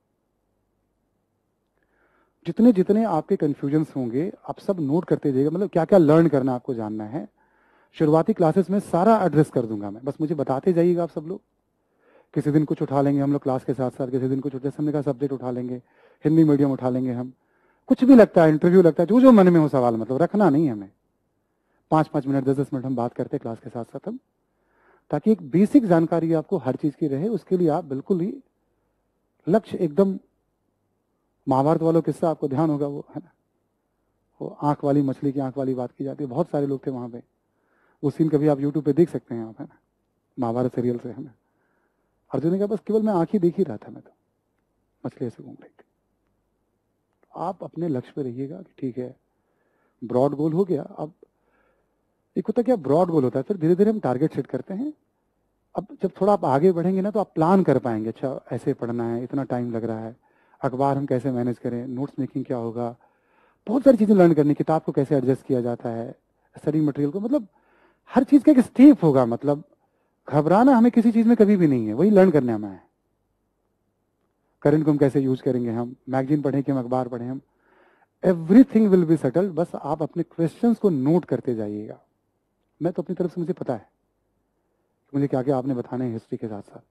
जितने जितने आपके कंफ्यूजन्स होंगे आप सब नोट करते जाइएगा, मतलब क्या क्या लर्न करना आपको जानना है। शुरुआती क्लासेस में सारा एड्रेस कर दूंगा मैं, बस मुझे बताते जाइएगा आप सब लोग। किसी दिन कुछ उठा लेंगे हम लोग क्लास के साथ साथ, किसी दिन कुछ, जैसे हमने कहा सब्जेक्ट उठा लेंगे, हिंदी मीडियम उठा लेंगे हम, कुछ भी लगता है, इंटरव्यू लगता है, जो जो मन में हो सवाल, मतलब रखना नहीं हमें। 5-5 मिनट 10-10 मिनट हम बात करते हैं क्लास के साथ साथ हम, ताकि एक बेसिक जानकारी आपको हर चीज की रहे। उसके लिए आप बिल्कुल ही लक्ष्य एकदम, महाभारत वालों किस्सा आपको ध्यान होगा वो, है ना, वो आंख वाली मछली की आंख वाली बात की जाती है, बहुत सारे लोग थे वहां पे, वो सीन कभी आप यूट्यूब पे देख सकते हैं आप, है ना, महाभारत सीरियल से, है ना। अर्जुन ने कहा बस केवल मैं आंख ही देख ही रहा था, मैं तो मछली ऐसे घूम रही थी। आप अपने लक्ष्य पे रहिएगा कि ठीक है, ब्रॉड गोल हो गया। अब एक होता क्या, ब्रॉड गोल होता है, फिर धीरे धीरे हम टारगेट सेट करते हैं। अब जब थोड़ा आप आगे बढ़ेंगे ना तो आप प्लान कर पाएंगे, अच्छा ऐसे पढ़ना है, इतना टाइम लग रहा है, अखबार हम कैसे मैनेज करें, नोट्स मेकिंग क्या होगा, बहुत सारी चीजें लर्न करनी, किताब को कैसे एडजस्ट किया जाता है, स्टडी मटेरियल को, मतलब हर चीज का एक स्टेप होगा। मतलब घबराना हमें किसी चीज में कभी भी नहीं है, वही लर्न करने हमें है। करंट को हम कैसे यूज करेंगे, हम मैगजीन पढ़ें कि हम अखबार पढ़ें, हम एवरीथिंग विल बी सेटल्ड। बस आप अपने क्वेश्चंस को नोट करते जाइएगा। मैं तो अपनी तरफ से, मुझे पता है मुझे क्या क्या आपने बताने हैं हिस्ट्री के साथ साथ,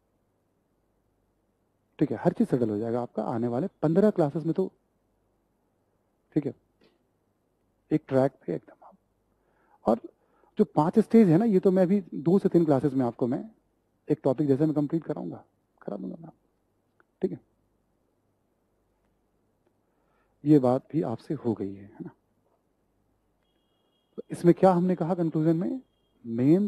ठीक है, हर चीज सेटल हो जाएगा आपका आने वाले 15 क्लासेस में तो, ठीक है, एक ट्रैक पे एकदम आप। और जो 5 स्टेज है ना, ये तो मैं अभी 2 से 3 क्लासेस में आपको मैं एक टॉपिक जैसे मैं कंप्लीट कराऊंगा, करा दूंगा मैं, ठीक है। ये बात भी आपसे हो गई है ना। तो इसमें क्या हमने कहा कंक्लूजन में, मेंस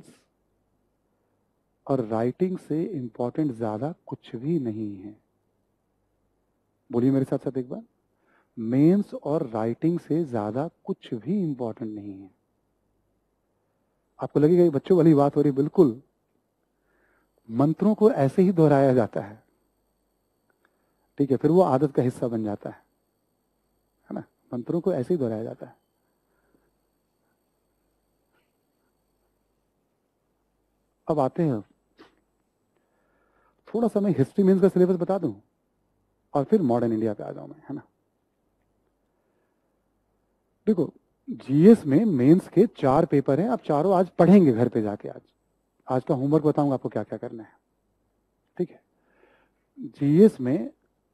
और राइटिंग से इंपॉर्टेंट ज्यादा कुछ भी नहीं है। बोलिए मेरे साथ साथ एक बार, मेंस और राइटिंग से ज्यादा कुछ भी इंपॉर्टेंट नहीं है। आपको लगेगा ये बच्चों वाली बात हो रही, बिल्कुल, मंत्रों को ऐसे ही दोहराया जाता है, ठीक है, फिर वो आदत का हिस्सा बन जाता है ना, मंत्रों को ऐसे ही दोहराया जाता है। अब आते हैं, थोड़ा सा मैं हिस्ट्री मेंस का सिलेबस बता दूं और फिर मॉडर्न इंडिया पे आ जाऊं मैं, है ना। देखो, जीएस में मेंस के 4 पेपर हैं, आप चारों आज पढ़ेंगे घर पे जाके। आज का होमवर्क बताऊंगा आपको क्या क्या करना है, ठीक है। जीएस में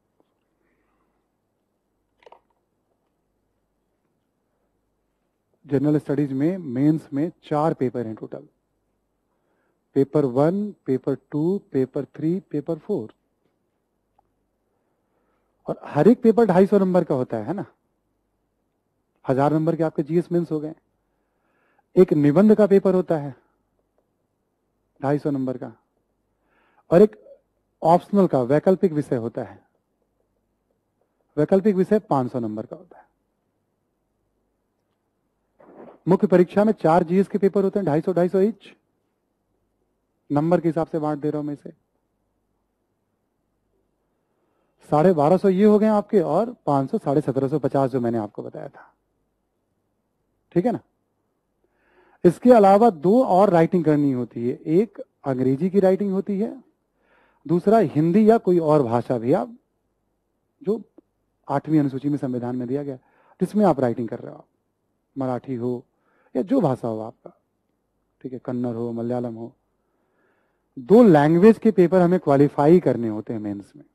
जनरल स्टडीज में मेंस में 4 पेपर हैं total, paper 1, paper 2, paper 3, paper 4, और हर एक पेपर 250 नंबर का होता है ना। 1000 नंबर के आपके जीएस मेंस हो गए। एक निबंध का पेपर होता है 250 नंबर का, और एक ऑप्शनल का वैकल्पिक विषय होता है। वैकल्पिक विषय 500 नंबर का होता है। मुख्य परीक्षा में 4 जीएस के पेपर होते हैं, 250-250 ईच। नंबर के हिसाब से बांट दे रहा हूं मैं इसे। 1250 ये हो गए आपके, और 500 1750 जो मैंने आपको बताया था। ठीक है ना। इसके अलावा 2 और राइटिंग करनी होती है। एक अंग्रेजी की राइटिंग होती है, दूसरा हिंदी या कोई और भाषा भी, आप जो 8वीं अनुसूची में संविधान में दिया गया, जिसमें आप राइटिंग कर रहे हो, आप मराठी हो या जो भाषा हो आपका, ठीक है, कन्नड़ हो, मलयालम हो। 2 लैंग्वेज के पेपर हमें क्वालिफाई करने होते हैं मेंस में।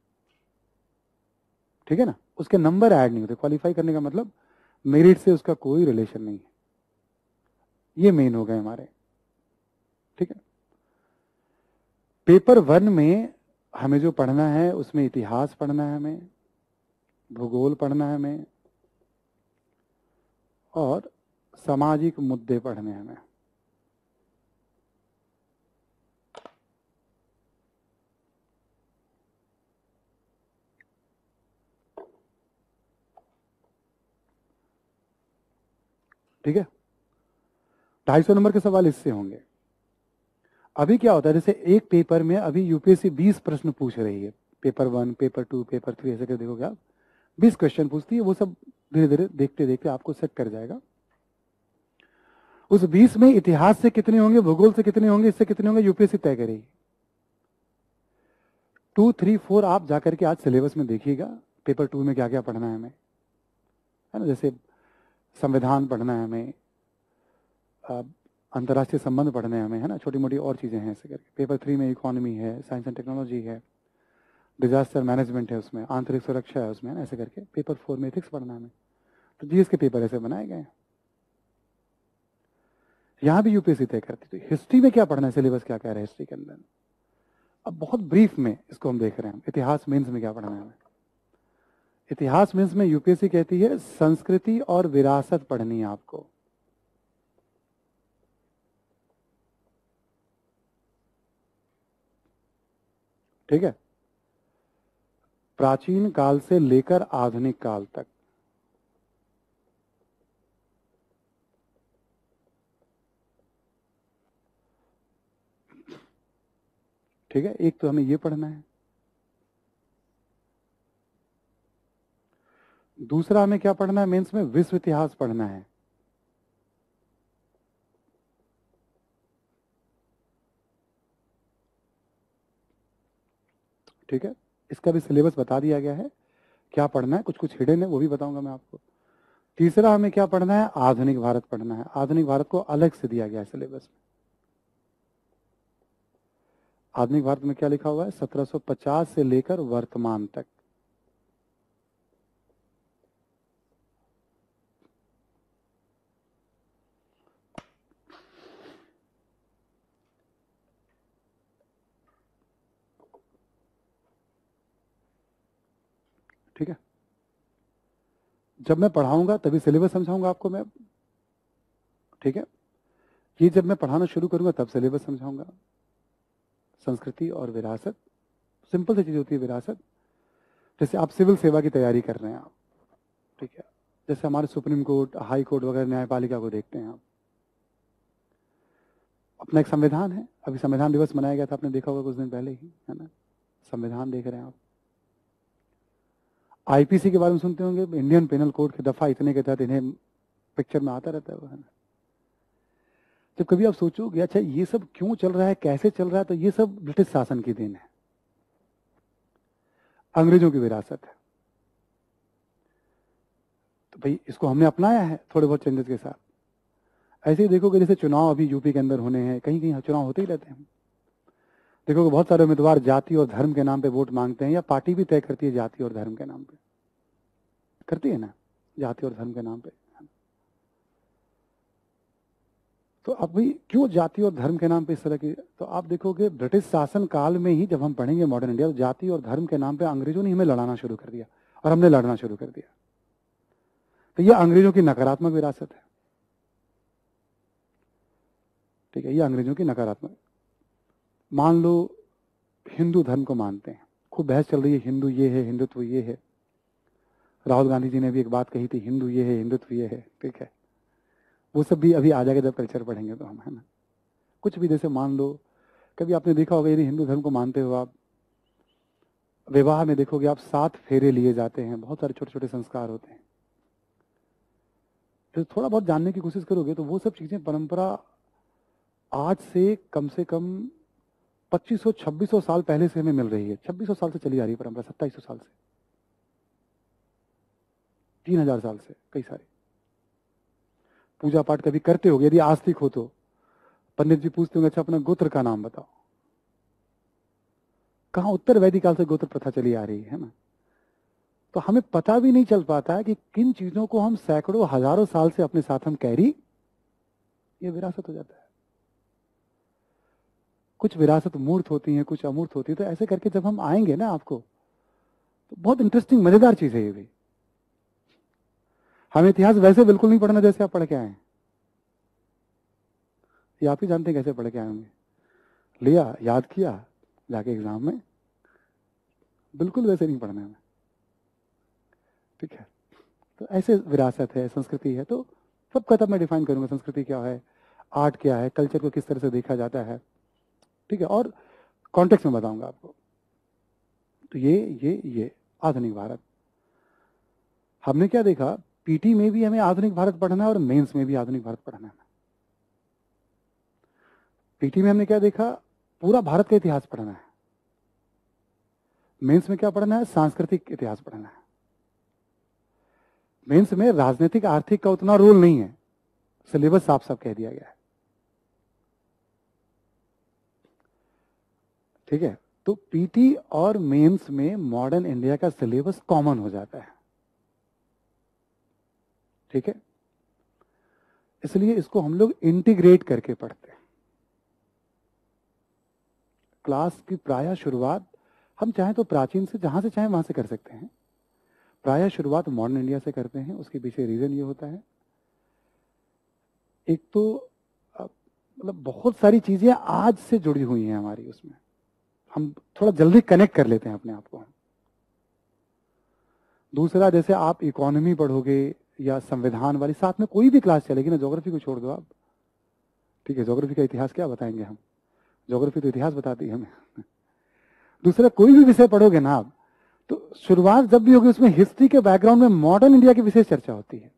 ठीक है ना। उसके नंबर ऐड नहीं होते। क्वालिफाई करने का मतलब मेरिट से उसका कोई रिलेशन नहीं है। ये मेन हो गए हमारे। ठीक है। पेपर 1 में हमें जो पढ़ना है उसमें इतिहास पढ़ना है, हमें भूगोल पढ़ना है, हमें और सामाजिक मुद्दे पढ़ने हैं हमें। ठीक है। 250 नंबर के सवाल इससे होंगे। अभी क्या होता है, जैसे एक पेपर में अभी यूपीएससी 20 प्रश्न पूछ रही है। पेपर 1, पेपर 2, पेपर 3 ऐसे कर देखोगे आप, 20 क्वेश्चन पूछती है। वो सब धीरे धीरे देखते देखते आपको सेट कर जाएगा। उस 20 में इतिहास से कितने होंगे, भूगोल से कितने होंगे, इससे कितने होंगे, यूपीएससी तय करेगी। 2, 3, 4 आप जाकर के आज सिलेबस में देखिएगा पेपर 2 में क्या क्या पढ़ना है हमें, है ना। जैसे संविधान पढ़ना है हमें, अंतर्राष्ट्रीय संबंध पढ़ने हैं हमें, है ना, छोटी मोटी और चीजें हैं ऐसे करके। पेपर 3 में इकोनॉमी है, साइंस एंड टेक्नोलॉजी है, डिजास्टर मैनेजमेंट है उसमें, आंतरिक सुरक्षा है उसमें, है ना, ऐसे करके। पेपर 4 में एथिक्स पढ़ना है हमें। तो जीएस के पेपर ऐसे बनाए गए हैं। यहां भी यूपीएससी तय करती। तो हिस्ट्री में क्या पढ़ना है, सिलेबस क्या कह रहा है हिस्ट्री के अंदर। अब बहुत ब्रीफ में इसको हम देख रहे हैं। इतिहास मेंस में क्या पढ़ना है हमें। इतिहास मेंस में यूपीएससी कहती है संस्कृति और विरासत पढ़नी है आपको। ठीक है। प्राचीन काल से लेकर आधुनिक काल तक। ठीक है। एक तो हमें ये पढ़ना है। दूसरा हमें क्या पढ़ना है मेंस में, विश्व इतिहास पढ़ना है। ठीक है। इसका भी सिलेबस बता दिया गया है क्या पढ़ना है। कुछ कुछ हिडन है, वो भी बताऊंगा मैं आपको। तीसरा हमें क्या पढ़ना है, आधुनिक भारत पढ़ना है। आधुनिक भारत को अलग से दिया गया है सिलेबस में। आधुनिक भारत में क्या लिखा हुआ है, 1750 से लेकर वर्तमान तक। ठीक है। जब मैं पढ़ाऊंगा तभी सिलेबस समझाऊंगा आपको मैं। ठीक है। ये जब मैं पढ़ाना शुरू करूंगा तब सिलेबस समझाऊंगा। संस्कृति और विरासत, सिंपल सी चीज होती है विरासत। जैसे आप सिविल सेवा की तैयारी कर रहे हैं आप, ठीक है, जैसे हमारे सुप्रीम कोर्ट, हाई कोर्ट वगैरह न्यायपालिका को देखते हैं आप। अपना एक संविधान है। अभी संविधान दिवस मनाया गया था, आपने देखा होगा कुछ दिन पहले ही, है ना। संविधान देख रहे हैं आप। आईपीसी के बारे में सुनते होंगे, इंडियन पेनल कोड के दफा इतने के तहत इन्हें पिक्चर में आता रहता है वो, है ना। जब कभी आप सोचोगे अच्छा ये सब क्यों चल रहा है, कैसे चल रहा है, तो ये सब ब्रिटिश शासन की देन है, अंग्रेजों की विरासत है। तो भाई इसको हमने अपनाया है थोड़े बहुत चेंजेस के साथ। ऐसे ही देखोगे जैसे चुनाव अभी यूपी के अंदर होने हैं, कहीं कहीं चुनाव होते ही रहते हैं। देखोगे बहुत सारे उम्मीदवार जाति और धर्म के नाम पे वोट मांगते हैं, या पार्टी भी तय करती है जाति और धर्म के नाम पे, करती है ना, जाति और धर्म के नाम पे। तो अब भी क्यों जाति और धर्म के नाम पे इस तरह की, तो आप देखोगे ब्रिटिश शासन काल में ही जब हम पढ़ेंगे मॉडर्न इंडिया, तो जाति और धर्म के नाम पे अंग्रेजों ने हमें लड़ाना शुरू कर दिया और हमने लड़ना शुरू कर दिया। तो ये अंग्रेजों की नकारात्मक विरासत है। ठीक है, ये अंग्रेजों की नकारात्मक। मान लो हिंदू धर्म को मानते हैं, खूब बहस चल रही है, हिंदू ये है, हिंदुत्व ये है। राहुल गांधी जी ने भी एक बात कही थी, हिंदू ये है, हिंदुत्व ये है। ठीक है, वो सब भी अभी आ जाएगा जब कल्चर पढ़ेंगे तो हम, है ना। कुछ भी, जैसे मान लो कभी आपने देखा होगा, यदि हिंदू धर्म को मानते हो आप, विवाह में देखोगे आप 7 फेरे लिए जाते हैं, बहुत सारे छोटे छोटे संस्कार होते हैं। तो थोड़ा बहुत जानने की कोशिश करोगे तो वो सब चीजें परंपरा आज से कम 2500-2600 साल पहले से हमें मिल रही है। 2600 साल से चली आ रही है परंपरा, 2700 साल से, 3000 साल से। कई सारे पूजा पाठ कभी करते हो, यदि आस्तिक हो तो पंडित जी पूछते होंगे, अच्छा अपना गोत्र का नाम बताओ। कहां उत्तर वैदिक काल से गोत्र प्रथा चली आ रही है ना। तो हमें पता भी नहीं चल पाता है कि किन चीजों को हम सैकड़ों हजारों साल से अपने साथ हम कैरी, ये विरासत हो जाता है। कुछ विरासत मूर्त होती है, कुछ अमूर्त होती है। तो ऐसे करके जब हम आएंगे ना आपको, तो बहुत इंटरेस्टिंग मजेदार चीज है ये भी। हमें इतिहास वैसे बिल्कुल नहीं पढ़ना जैसे आप पढ़ के आए। ये आप ही जानते हैं कैसे पढ़ के आए होंगे। लिया, याद किया, जाके एग्जाम में, बिल्कुल वैसे नहीं पढ़ना है। ठीक है, तो ऐसे विरासत है, संस्कृति है। तो सबका तब मैं डिफाइन करूंगा, संस्कृति क्या है, आर्ट क्या है, कल्चर को किस तरह से देखा जाता है। ठीक है, और कॉन्टेक्स्ट में बताऊंगा आपको। तो ये आधुनिक भारत। हमने क्या देखा, पीटी में भी हमें आधुनिक भारत पढ़ना है और मेंस में भी आधुनिक भारत पढ़ना है। पीटी में हमने क्या देखा, पूरा भारत का इतिहास पढ़ना है। मेंस में क्या पढ़ना है, सांस्कृतिक इतिहास पढ़ना है। मेंस में राजनीतिक आर्थिक का उतना रोल नहीं है, सिलेबस साफ साफ कह दिया गया है। ठीक है, तो पीटी और मेंस में मॉडर्न इंडिया का सिलेबस कॉमन हो जाता है। ठीक है, इसलिए इसको हम लोग इंटीग्रेट करके पढ़ते हैं। क्लास की प्रायः शुरुआत हम चाहें तो प्राचीन से, जहां से चाहें वहां से कर सकते हैं। प्रायः शुरुआत मॉडर्न इंडिया से करते हैं। उसके पीछे रीजन ये होता है, एक तो मतलब बहुत सारी चीजें आज से जुड़ी हुई हैं हमारी, उसमें हम थोड़ा जल्दी कनेक्ट कर लेते हैं अपने आप को। दूसरा, जैसे आप इकोनॉमी पढ़ोगे या संविधान वाली, साथ में कोई भी क्लास चलेगी ना, ज्योग्राफी को छोड़ दो आप। ठीक है, ज्योग्राफी का इतिहास क्या बताएंगे हम, ज्योग्राफी तो इतिहास बताती है हमें। दूसरा, कोई भी विषय पढ़ोगे ना आप, तो शुरुआत जब भी होगी उसमें हिस्ट्री के बैकग्राउंड में मॉडर्न इंडिया की विशेष चर्चा होती है।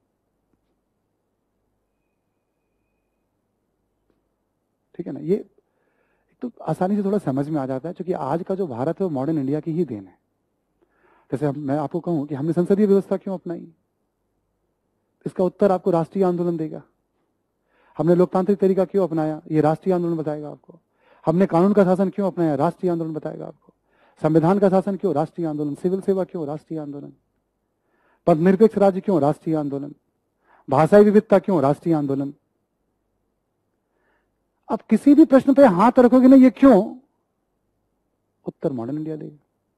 ठीक है ना, ये तो आसानी से थोड़ा समझ में आ जाता है, क्योंकि आज का जो भारत है वो मॉडर्न इंडिया की ही देन है। जैसे मैं आपको कहूं कि हमने संसदीय व्यवस्था क्यों अपनाई, इसका उत्तर आपको राष्ट्रीय आंदोलन देगा। हमने लोकतांत्रिक तरीका क्यों अपनाया, ये राष्ट्रीय आंदोलन बताएगा आपको। हमने कानून का शासन क्यों अपनाया, राष्ट्रीय आंदोलन बताएगा आपको। संविधान का शासन क्यों, राष्ट्रीय आंदोलन। सिविल सेवा क्यों, राष्ट्रीय आंदोलन। पदनिरपेक्ष राज्य क्यों, राष्ट्रीय आंदोलन। भाषाई विविधता क्यों, राष्ट्रीय आंदोलन। अब किसी भी प्रश्न पे हाथ रखोगे ना, ये क्यों, उत्तर मॉडर्न इंडिया देगा।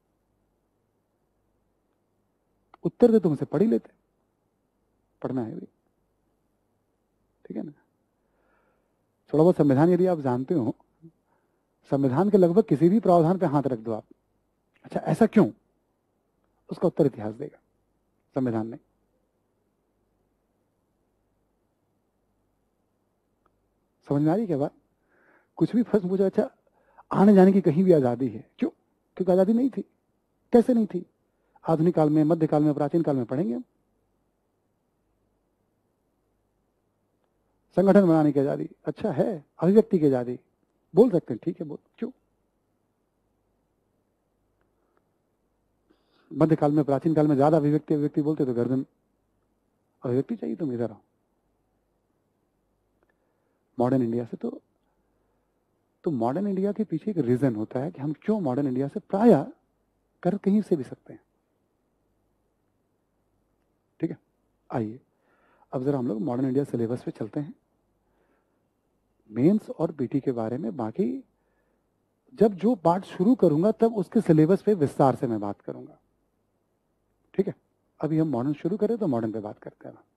उत्तर तो तुमसे पढ़ ही लेते, पढ़ना है भी। ठीक है ना, थोड़ा बहुत संविधान यदि आप जानते हो, संविधान के लगभग किसी भी प्रावधान पे हाथ रख दो आप, अच्छा ऐसा क्यों, उसका उत्तर इतिहास देगा, संविधान नहीं। समझ में आ रही क्या बात। कुछ भी प्रश्न पूछा, अच्छा आने जाने की कहीं भी आजादी है, क्यों, क्योंकि आजादी नहीं थी। कैसे नहीं थी, आधुनिक काल में, मध्यकाल में, प्राचीन काल में पढ़ेंगे हम। संगठन बनाने की आजादी, अच्छा है। अभिव्यक्ति की आजादी, बोल सकते हैं, ठीक है, बोल, क्यों। मध्यकाल में, प्राचीन काल में ज्यादा अभिव्यक्ति अभिव्यक्ति बोलते तो गर्दन, अभिव्यक्ति चाहिए तुम इधर आओ। मॉडर्न इंडिया से तो मॉडर्न इंडिया के पीछे एक रीजन होता है कि हम क्यों मॉडर्न इंडिया से प्रायः कर कहीं से भी सकते हैं। ठीक है, आइए अब जरा हम लोग मॉडर्न इंडिया सिलेबस पे चलते हैं, मेंस और पीटी के बारे में। बाकी जब जो पार्ट शुरू करूंगा तब उसके सिलेबस पे विस्तार से मैं बात करूंगा। ठीक है, अभी हम मॉडर्न शुरू करें तो मॉडर्न पे बात करते हैं।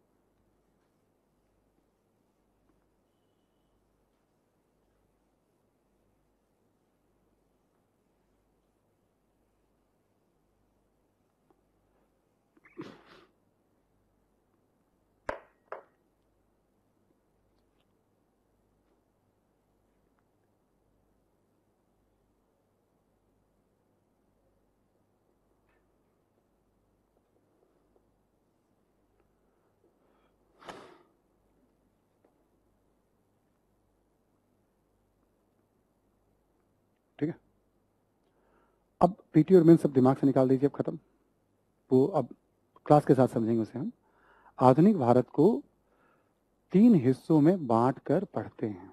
ठीक है, अब पीटी और मेन सब दिमाग से निकाल दीजिए, अब खत्म। वो अब क्लास के साथ समझेंगे उसे हम। आधुनिक भारत को 3 हिस्सों में बांट कर पढ़ते हैं।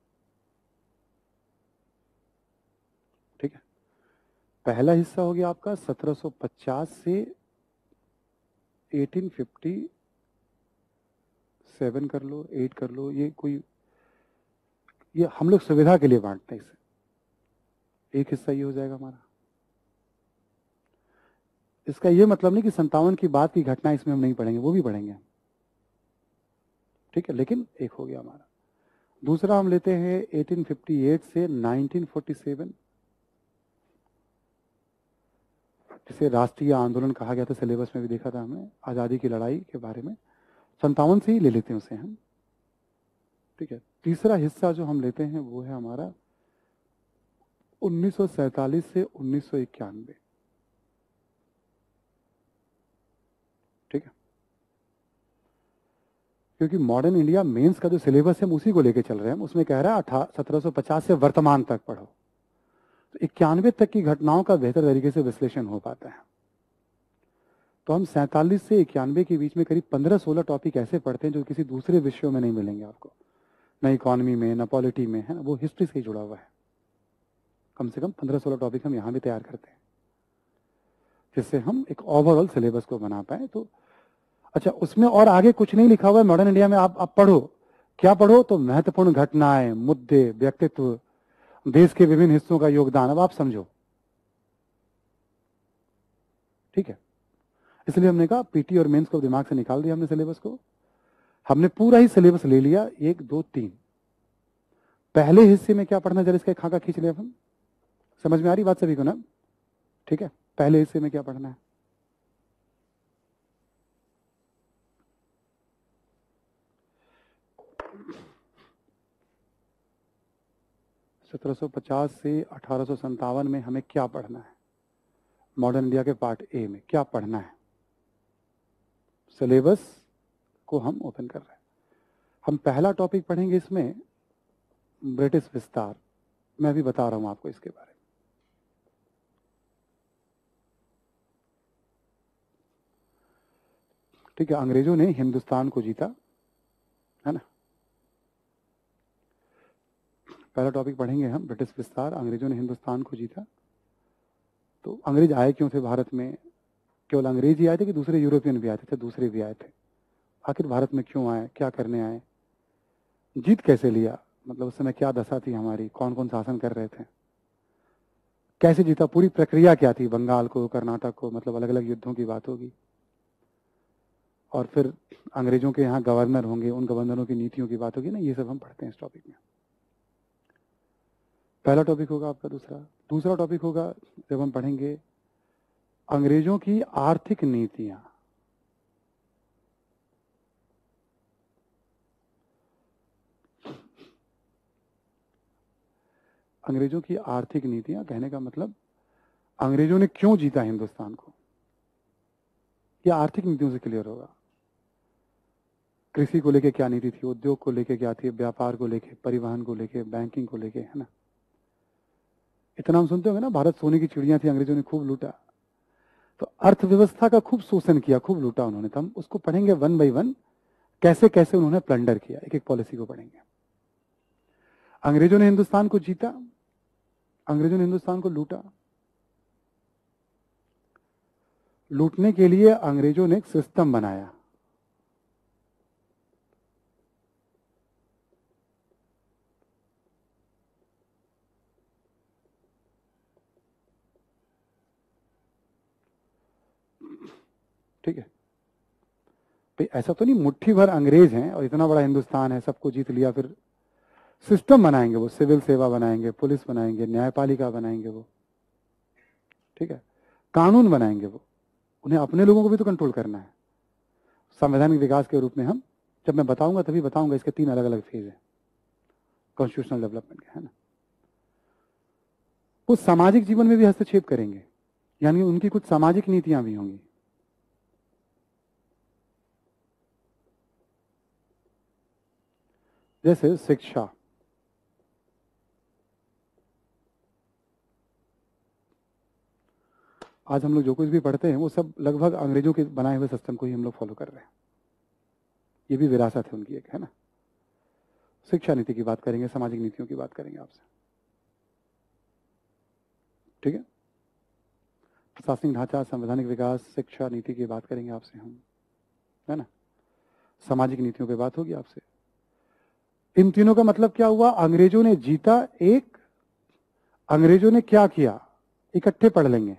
ठीक है, पहला हिस्सा हो गया आपका 1750 से 1857 कर लो, 8 कर लो, ये हम लोग सुविधा के लिए बांटते हैं इसे। एक हिस्सा ये हो जाएगा हमारा। इसका ये मतलब नहीं कि 57 की बाद की घटना इसमें हम नहीं पढ़ेंगे, वो भी पढ़ेंगे। ठीक है, लेकिन एक हो गया हमारा। दूसरा हम लेते हैं 1858 से 1947, जिसे राष्ट्रीय आंदोलन कहा गया था। सिलेबस में भी देखा था हमने, आजादी की लड़ाई के बारे में। 57 से ही ले लेते हैं उसे हम। ठीक है, तीसरा हिस्सा जो हम लेते हैं वो है हमारा 1947 से 1991। ठीक है, क्योंकि मॉडर्न इंडिया मेंस का जो सिलेबस है हम उसी को लेके चल रहे हैं। उसमें कह रहा है 1750 से वर्तमान तक पढ़ो, तो 91 तक की घटनाओं का बेहतर तरीके से विश्लेषण हो पाता है। तो हम 47 से 91 के बीच में करीब 15-16 टॉपिक ऐसे पढ़ते हैं जो किसी दूसरे विषयों में नहीं मिलेंगे आपको, ना इकोनॉमी में, ना पॉलिटी में, है ना। वो हिस्ट्री से ही जुड़ा हुआ है। कम से कम 15-16 टॉपिक हम यहाँ भी तैयार करते हैं, जिससे हम एक ओवरऑल सिलेबस को बना पाए। तो अच्छा, उसमें और आगे कुछ नहीं लिखा हुआ है मॉडर्न इंडिया में। आप पढ़ो, क्या पढ़ो? तो महत्वपूर्ण घटनाएं, मुद्दे, व्यक्तित्व, देश के विभिन्न हिस्सों का योगदान। अब आप समझो। ठीक है, इसलिए हमने कहा पीटी और मेंस को दिमाग से निकाल दिया हमने सिलेबस को। हमने पूरा ही सिलेबस ले लिया, 1 2 3। पहले हिस्से में क्या पढ़ना, जरा इसका खाका खींच लिया हम। समझ में आ रही बात सभी को ना? ठीक है, पहले हिस्से में क्या पढ़ना है? (1750 से 1857) में हमें क्या पढ़ना है? मॉडर्न इंडिया के पार्ट ए में क्या पढ़ना है? सिलेबस को हम ओपन कर रहे हैं। हम पहला टॉपिक पढ़ेंगे इसमें, ब्रिटिश विस्तार। मैं अभी बता रहा हूं आपको इसके बारे में। ठीक है, अंग्रेजों ने हिंदुस्तान को जीता, है ना। पहला टॉपिक पढ़ेंगे हम, ब्रिटिश विस्तार। अंग्रेजों ने हिंदुस्तान को जीता। तो अंग्रेज आए क्यों थे भारत में? केवल अंग्रेज ही आए थे कि दूसरे यूरोपियन भी आए थे? दूसरे भी आए थे। आखिर भारत में क्यों आए, क्या करने आए, जीत कैसे लिया, मतलब उस समय क्या दशा थी हमारी, कौन कौन शासन कर रहे थे, कैसे जीता, पूरी प्रक्रिया क्या थी, बंगाल को, कर्नाटक को, मतलब अलग अलग युद्धों की बात होगी। और फिर अंग्रेजों के यहाँ गवर्नर होंगे, उन गवर्नरों की नीतियों की बात होगी ना। ये सब हम पढ़ते हैं इस टॉपिक में। पहला टॉपिक होगा आपका। दूसरा टॉपिक होगा जब हम पढ़ेंगे अंग्रेजों की आर्थिक नीतियां। अंग्रेजों की आर्थिक नीतियां कहने का मतलब अंग्रेजों ने क्यों जीता हिंदुस्तान को, यह आर्थिक नीतियों से क्लियर होगा। कृषि को लेके क्या नीति थी, उद्योग को लेके क्या थी, व्यापार को लेके, परिवहन को लेके, बैंकिंग को लेके, है ना। इतना हम सुनते होंगे ना, भारत सोने की चिड़िया थी, अंग्रेजों ने खूब लूटा। तो अर्थव्यवस्था का खूब शोषण किया, खूब लूटा उन्होंने। तो हम उसको पढ़ेंगे 1 बाय 1, कैसे कैसे उन्होंने प्लंडर किया, एक एक पॉलिसी को पढ़ेंगे। अंग्रेजों ने हिंदुस्तान को जीता, अंग्रेजों ने हिंदुस्तान को लूटा। लूटने के लिए अंग्रेजों ने एक सिस्टम बनाया। ठीक है भाई, ऐसा तो नहीं मुट्ठी भर अंग्रेज हैं और इतना बड़ा हिंदुस्तान है, सबको जीत लिया, फिर सिस्टम बनाएंगे वो, सिविल सेवा बनाएंगे, पुलिस बनाएंगे, न्यायपालिका बनाएंगे वो, ठीक है, कानून बनाएंगे वो, उन्हें अपने लोगों को भी तो कंट्रोल करना है। संवैधानिक विकास के रूप में हम, जब मैं बताऊंगा तभी बताऊंगा, इसके 3 अलग अलग फेज है कॉन्स्टिट्यूशनल डेवलपमेंट के, है ना। वो सामाजिक जीवन में भी हस्तक्षेप करेंगे, यानी उनकी कुछ सामाजिक नीतियां भी होंगी। जैसे शिक्षा, आज हम लोग जो कुछ भी पढ़ते हैं वो सब लगभग अंग्रेजों के बनाए हुए सिस्टम को ही हम लोग फॉलो कर रहे हैं, ये भी विरासत है उनकी एक, है ना। शिक्षा नीति की बात करेंगे, सामाजिक नीतियों की बात करेंगे आपसे, ठीक है। प्रशासनिक ढांचा, संवैधानिक विकास, शिक्षा नीति की बात करेंगे आपसे हम, है ना। सामाजिक नीतियों पे बात होगी आपसे। इन तीनों का मतलब क्या हुआ? अंग्रेजों ने जीता एक, अंग्रेजों ने क्या किया, इकट्ठे पढ़ लेंगे।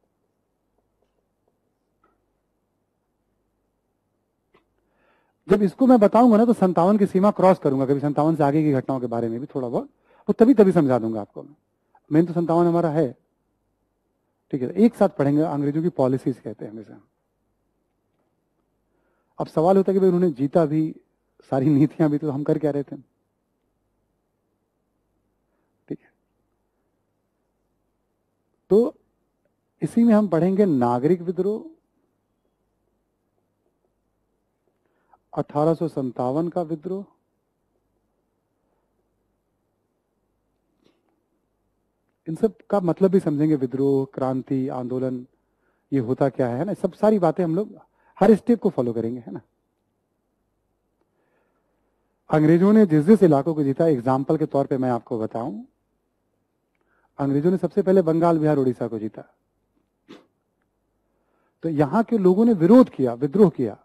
जब इसको मैं बताऊंगा ना तो 57 की सीमा क्रॉस करूंगा, कभी 57 से आगे की घटनाओं के बारे में भी थोड़ा बहुत, वो तभी समझा दूंगा आपको मैं। मेन तो 57 हमारा है, ठीक है। एक साथ पढ़ेंगे, अंग्रेजों की पॉलिसीज कहते हैं हमेशा। अब सवाल होता है कि भाई उन्होंने जीता भी, सारी नीतियां भी, तो हम कर क्या रहे थे, ठीक है। तो इसी में हम पढ़ेंगे नागरिक विद्रोह, 1857 का विद्रोह, इन सब का मतलब भी समझेंगे, विद्रोह, क्रांति, आंदोलन, ये होता क्या है ना। सब सारी बातें हम लोग हर स्टेप को फॉलो करेंगे, है ना। अंग्रेजों ने जिस जिस इलाकों को जीता, एग्जाम्पल के तौर पे मैं आपको बताऊं, अंग्रेजों ने सबसे पहले बंगाल, बिहार, उड़ीसा को जीता। तो यहां के लोगों ने विरोध किया, विद्रोह किया,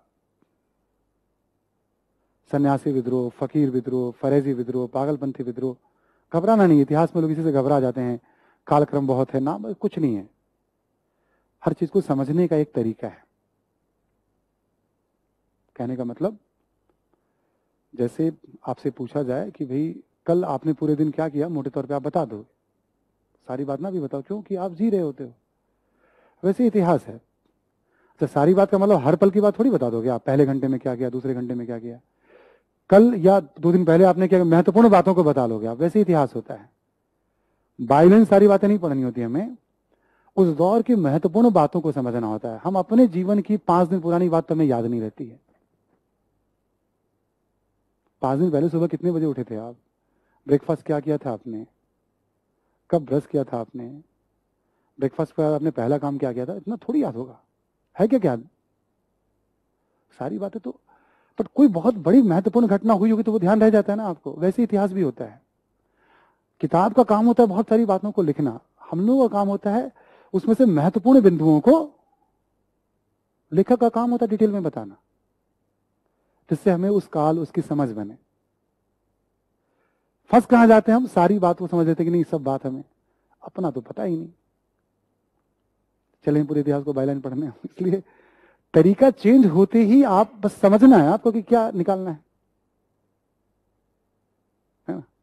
सन्यासी विद्रोह, फकीर विद्रोह, फरेजी विद्रोह, पागलपंथी विद्रोह। घबराना नहीं, इतिहास में लोग इसी से घबरा जाते हैं, कालक्रम बहुत है ना, कुछ नहीं है। हर चीज को समझने का एक तरीका है। कहने का मतलब, जैसे आपसे पूछा जाए कि भाई कल आपने पूरे दिन क्या किया, मोटे तौर पे आप बता दो, सारी बात ना भी बताओ, क्यों कि आप जी रहे होते हो। वैसे इतिहास है, तो सारी बात का मतलब हर पल की बात थोड़ी बता दोगे आप, पहले घंटे में क्या किया, दूसरे घंटे में क्या किया, कल या 2 दिन पहले आपने क्या, महत्वपूर्ण बातों को बता लोगे आप। वैसे इतिहास होता है, बाइलेंस सारी बातें नहीं पढ़नी होती हमें, उस दौर की महत्वपूर्ण बातों को समझना होता है। हम अपने जीवन की 5 दिन पुरानी बात तो हमें याद नहीं रहती है। 5 दिन पहले सुबह कितने बजे उठे थे आप, ब्रेकफास्ट क्या किया था आपने, कब ब्रश किया था आपने, ब्रेकफास्ट के बाद आपने पहला काम क्या किया था, इतना थोड़ी याद होगा, है क्या याद? सारी बातें तो, पर कोई बहुत बड़ी महत्वपूर्ण घटना हुई होगी तो वो ध्यान रह जाता है ना आपको। वैसे इतिहास भी होता है। किताब का काम होता है बहुत सारी बातों को लिखना, हम लोगों का काम होता है उसमें से महत्वपूर्ण बिंदुओं को, लेखक का काम होता है डिटेल में बताना, जिससे हमें उस काल, उसकी समझ बने। फंस कहां जाते हैं हम, सारी बात को समझ लेते कि नहीं सब बात हमें, अपना तो पता ही नहीं, चलें पूरे इतिहास को बायलाइन पढ़ने। इसलिए तरीका चेंज होते ही आप बस समझना है आपको कि क्या निकालना है ना।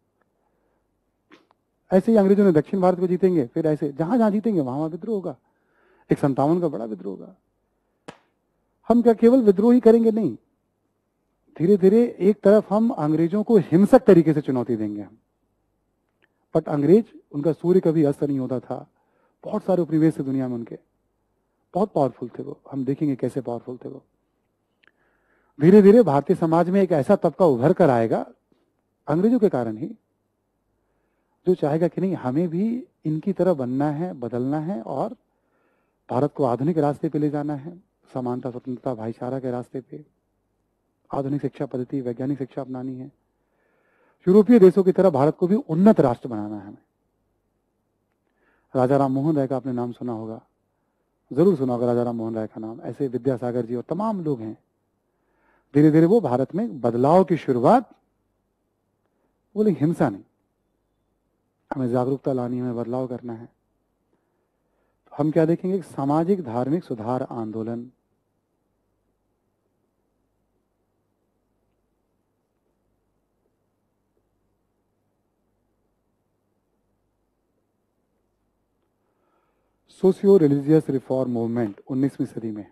ऐसे ही अंग्रेजों ने दक्षिण भारत को जीतेंगे, फिर ऐसे जहां जहां जीतेंगे वहां वहां विद्रोह होगा। एक 57 का बड़ा विद्रोह होगा। हम क्या केवल विद्रोह ही करेंगे, नहीं, धीरे धीरे एक तरफ हम अंग्रेजों को हिंसक तरीके से चुनौती देंगे हम। बट अंग्रेज, उनका सूर्य कभी अस्त नहीं होता था, बहुत सारे उपनिवेश थे दुनिया में उनके, बहुत पावरफुल थे वो, हम देखेंगे कैसे पावरफुल थे वो। धीरे धीरे भारतीय समाज में एक ऐसा तबका उभर कर आएगा, अंग्रेजों के कारण ही, जो चाहेगा कि नहीं हमें भी इनकी तरह बनना है, बदलना है, और भारत को आधुनिक रास्ते पे ले जाना है, समानता, स्वतंत्रता, भाईचारा के रास्ते पे, आधुनिक शिक्षा पद्धति, वैज्ञानिक शिक्षा अपनानी है, यूरोपीय देशों की तरह भारत को भी उन्नत राष्ट्र बनाना है हमें। राजा राम मोहन राय का आपने नाम सुना होगा, जरूर सुना होगा राजा राम मोहन राय का नाम। ऐसे विद्यासागर जी और तमाम लोग हैं। धीरे धीरे वो भारत में बदलाव की शुरुआत, बोले हिंसा नहीं, हमें जागरूकता लानी है, हमें बदलाव करना है। तो हम क्या देखेंगे, सामाजिक धार्मिक सुधार आंदोलन, सोशियो रिलीजियस रिफॉर्म मूवमेंट 19वीं सदी में।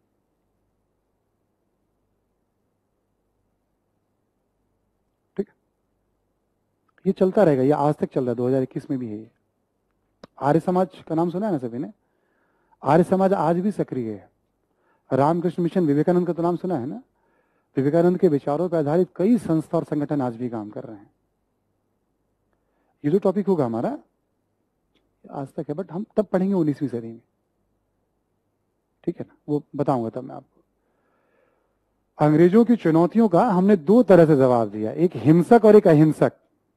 ठीक, ये चलता रहेगा, ये आज तक चल रहा है, 2021 में भी है ये। आर्य समाज का नाम सुना है ना सभी ने? आर्य समाज आज भी सक्रिय है। रामकृष्ण मिशन, विवेकानंद का तो नाम सुना है ना? विवेकानंद के विचारों पर आधारित कई संस्था और संगठन आज भी काम कर रहे हैं। ये जो टॉपिक होगा हमारा आज तक है, बट हम तब पढ़ेंगे 19वीं सदी में। ठीक है ना, वो बताऊंगा तब मैं आपको। अंग्रेजों की चुनौतियों का हमने दो तरह से जवाब दिया, एक हिंसक और एक अहिंसक।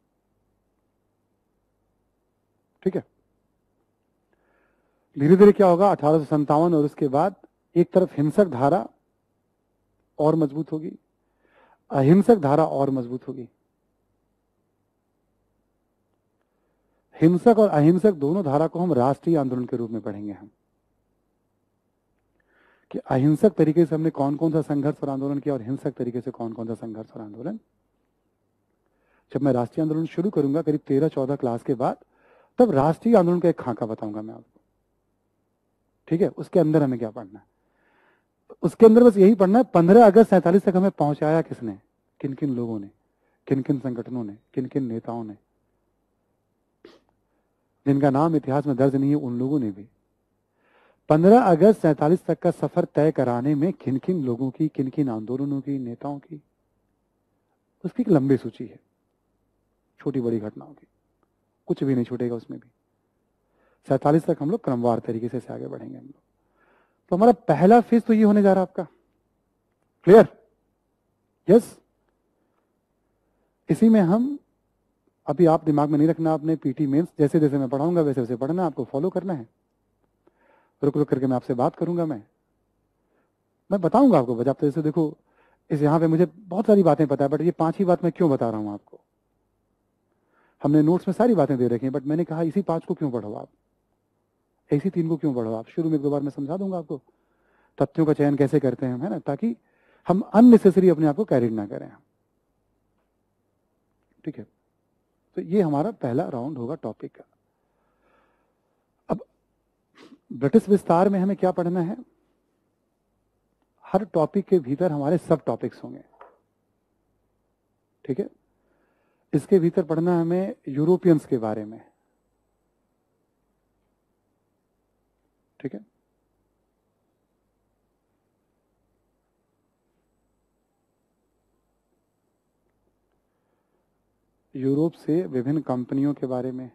ठीक है, धीरे धीरे क्या होगा, 1857 और उसके बाद एक तरफ हिंसक धारा और मजबूत होगी, अहिंसक धारा और मजबूत होगी। हिंसक और अहिंसक दोनों धारा को हम राष्ट्रीय आंदोलन के रूप में पढ़ेंगे हम, कि अहिंसक तरीके से हमने कौन कौन सा संघर्ष और आंदोलन किया और हिंसक तरीके से कौन कौन सा संघर्ष और आंदोलन। जब मैं राष्ट्रीय आंदोलन शुरू करूंगा करीब 13-14 क्लास के बाद, तब राष्ट्रीय आंदोलन का एक खाका बताऊंगा मैं आपको। ठीक है, उसके अंदर हमें क्या पढ़ना है, उसके अंदर बस यही पढ़ना है 15 अगस्त 47 तक हमें पहुंचाया किसने, किन किन लोगों ने, किन किन संगठनों ने, किन किन नेताओं ने, जिनका नाम इतिहास में दर्ज नहीं है, उन लोगों ने भी 15 अगस्त 47 तक का सफर तय कराने में किन किन लोगों की, किन किन आंदोलनों की, नेताओं की, उसकी एक लंबी सूची है, छोटी बड़ी घटनाओं की, कुछ भी नहीं छूटेगा उसमें भी। 47 तक हम लोग क्रमवार तरीके से आगे बढ़ेंगे हम लोग। तो हमारा पहला फेज तो ये होने जा रहा है आपका, क्लियर? यस। इसी में हम, अभी आप दिमाग में नहीं रखना आपने, पीटी मेंस जैसे जैसे मैं पढ़ाऊंगा वैसे वैसे पढ़ना, आपको फॉलो करना है। रुक रुक करके मैं आपसे बात करूंगा, मैं बताऊंगा आपको बजाते। जैसे देखो, इस यहाँ पे मुझे बहुत सारी बातें पता है, बट ये 5 ही बात मैं क्यों बता रहा हूँ आपको। हमने नोट्स में सारी बातें दे रखी हैं, बट मैंने कहा इसी 5 को क्यों पढ़ो आप, ऐसी 3 को क्यों पढ़ो आप। शुरू में 2 बार मैं समझा दूंगा आपको तथ्यों का चयन कैसे करते हैं, है ना, ताकि हम अननेसेसरी अपने आप को कैरिड ना करें। ठीक है, तो ये हमारा पहला राउंड होगा टॉपिक का। अब ब्रिटिश विस्तार में हमें क्या पढ़ना है, हर टॉपिक के भीतर हमारे सब टॉपिक्स होंगे। ठीक है, इसके भीतर पढ़ना है हमें यूरोपियंस के बारे में। ठीक है, यूरोप से विभिन्न कंपनियों के बारे में,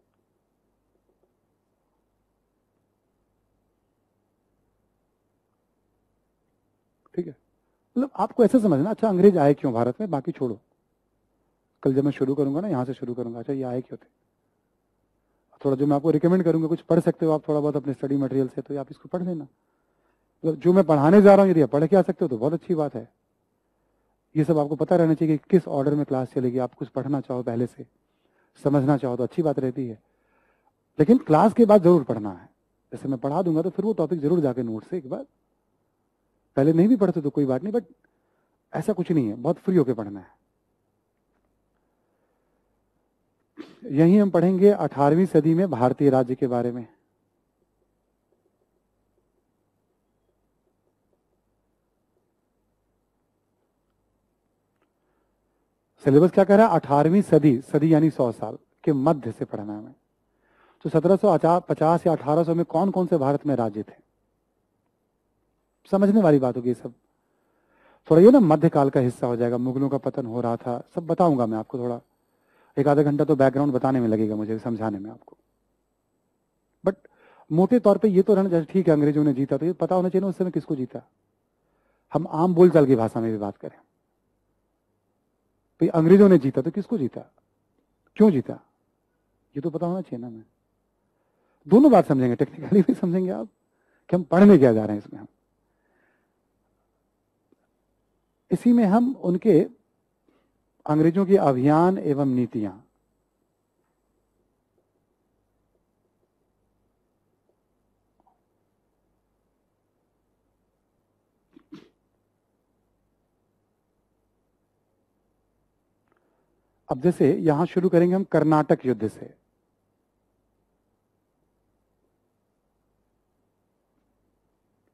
ठीक है, मतलब आपको ऐसे समझना, अच्छा अंग्रेज आए क्यों भारत में, बाकी छोड़ो, कल जब मैं शुरू करूंगा ना यहां से शुरू करूंगा, अच्छा ये आए क्यों थे, थोड़ा जो मैं आपको रिकमेंड करूंगा, कुछ पढ़ सकते हो आप थोड़ा बहुत अपने स्टडी मटेरियल से, तो आप इसको पढ़ लेना। मतलब जो मैं पढ़ाने जा रहा हूँ यदि आप पढ़ के आ सकते हो तो बहुत अच्छी बात है। ये सब आपको पता रहना चाहिए कि किस ऑर्डर में क्लास चलेगी। आप कुछ पढ़ना चाहो पहले से, समझना चाहो तो अच्छी बात रहती है, लेकिन क्लास के बाद जरूर पढ़ना है। जैसे मैं पढ़ा दूंगा तो फिर वो टॉपिक जरूर जाके नोट से एक बार, पहले नहीं भी पढ़ते तो कोई बात नहीं, बट ऐसा कुछ नहीं है, बहुत फ्री होके पढ़ना है। यही हम पढ़ेंगे 18वीं सदी में भारतीय राज्य के बारे में। सिलेबस क्या कह रहा है, 18वीं सदी, सदी यानी 100 साल के मध्य से पढ़ना है हमें। तो 1750 या 1800 में कौन कौन से भारत में राज्य थे, समझने वाली बात होगी। सब थोड़ा ये ना मध्यकाल का हिस्सा हो जाएगा, मुगलों का पतन हो रहा था, सब बताऊंगा मैं आपको। थोड़ा एक आधा घंटा तो बैकग्राउंड बताने में लगेगा मुझे, समझाने में आपको, बट मोटे तौर पे ये तो रहना, जैसे ठीक है अंग्रेजों ने जीता तो ये पता होना चाहिए ना उस समय किसको जीता। हम आम बोलचाल की भाषा में भी बात करें, भाई अंग्रेजों ने जीता तो किसको जीता, क्यों जीता, ये तो पता होना चाहिए ना। मैं दोनों बात समझेंगे, टेक्निकली भी समझेंगे आप कि हम पढ़ने क्या जा रहे हैं इसमें। हम इसी में हम उनके अंग्रेजों की अभियान एवं नीतियां, अब जैसे यहां शुरू करेंगे हम कर्नाटक युद्ध से।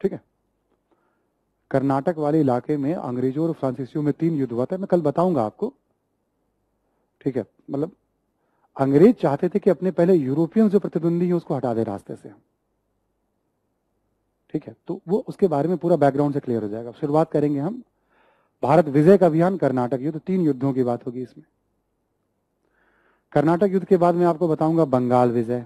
ठीक है। कर्नाटक वाले इलाके में अंग्रेजों और फ्रांसीसियों में 3 युद्ध हुआ था, मैं कल बताऊंगा आपको। ठीक है, मतलब अंग्रेज चाहते थे कि अपने पहले यूरोपियन जो प्रतिद्वंदी है उसको हटा दे रास्ते से। ठीक है, तो वो उसके बारे में पूरा बैकग्राउंड से क्लियर हो जाएगा। शुरुआत करेंगे हम भारत विजय का अभियान, कर्नाटक युद्ध, 3 युद्धों की बात होगी इसमें। कर्नाटक युद्ध के बाद मैं आपको बताऊंगा बंगाल विजय,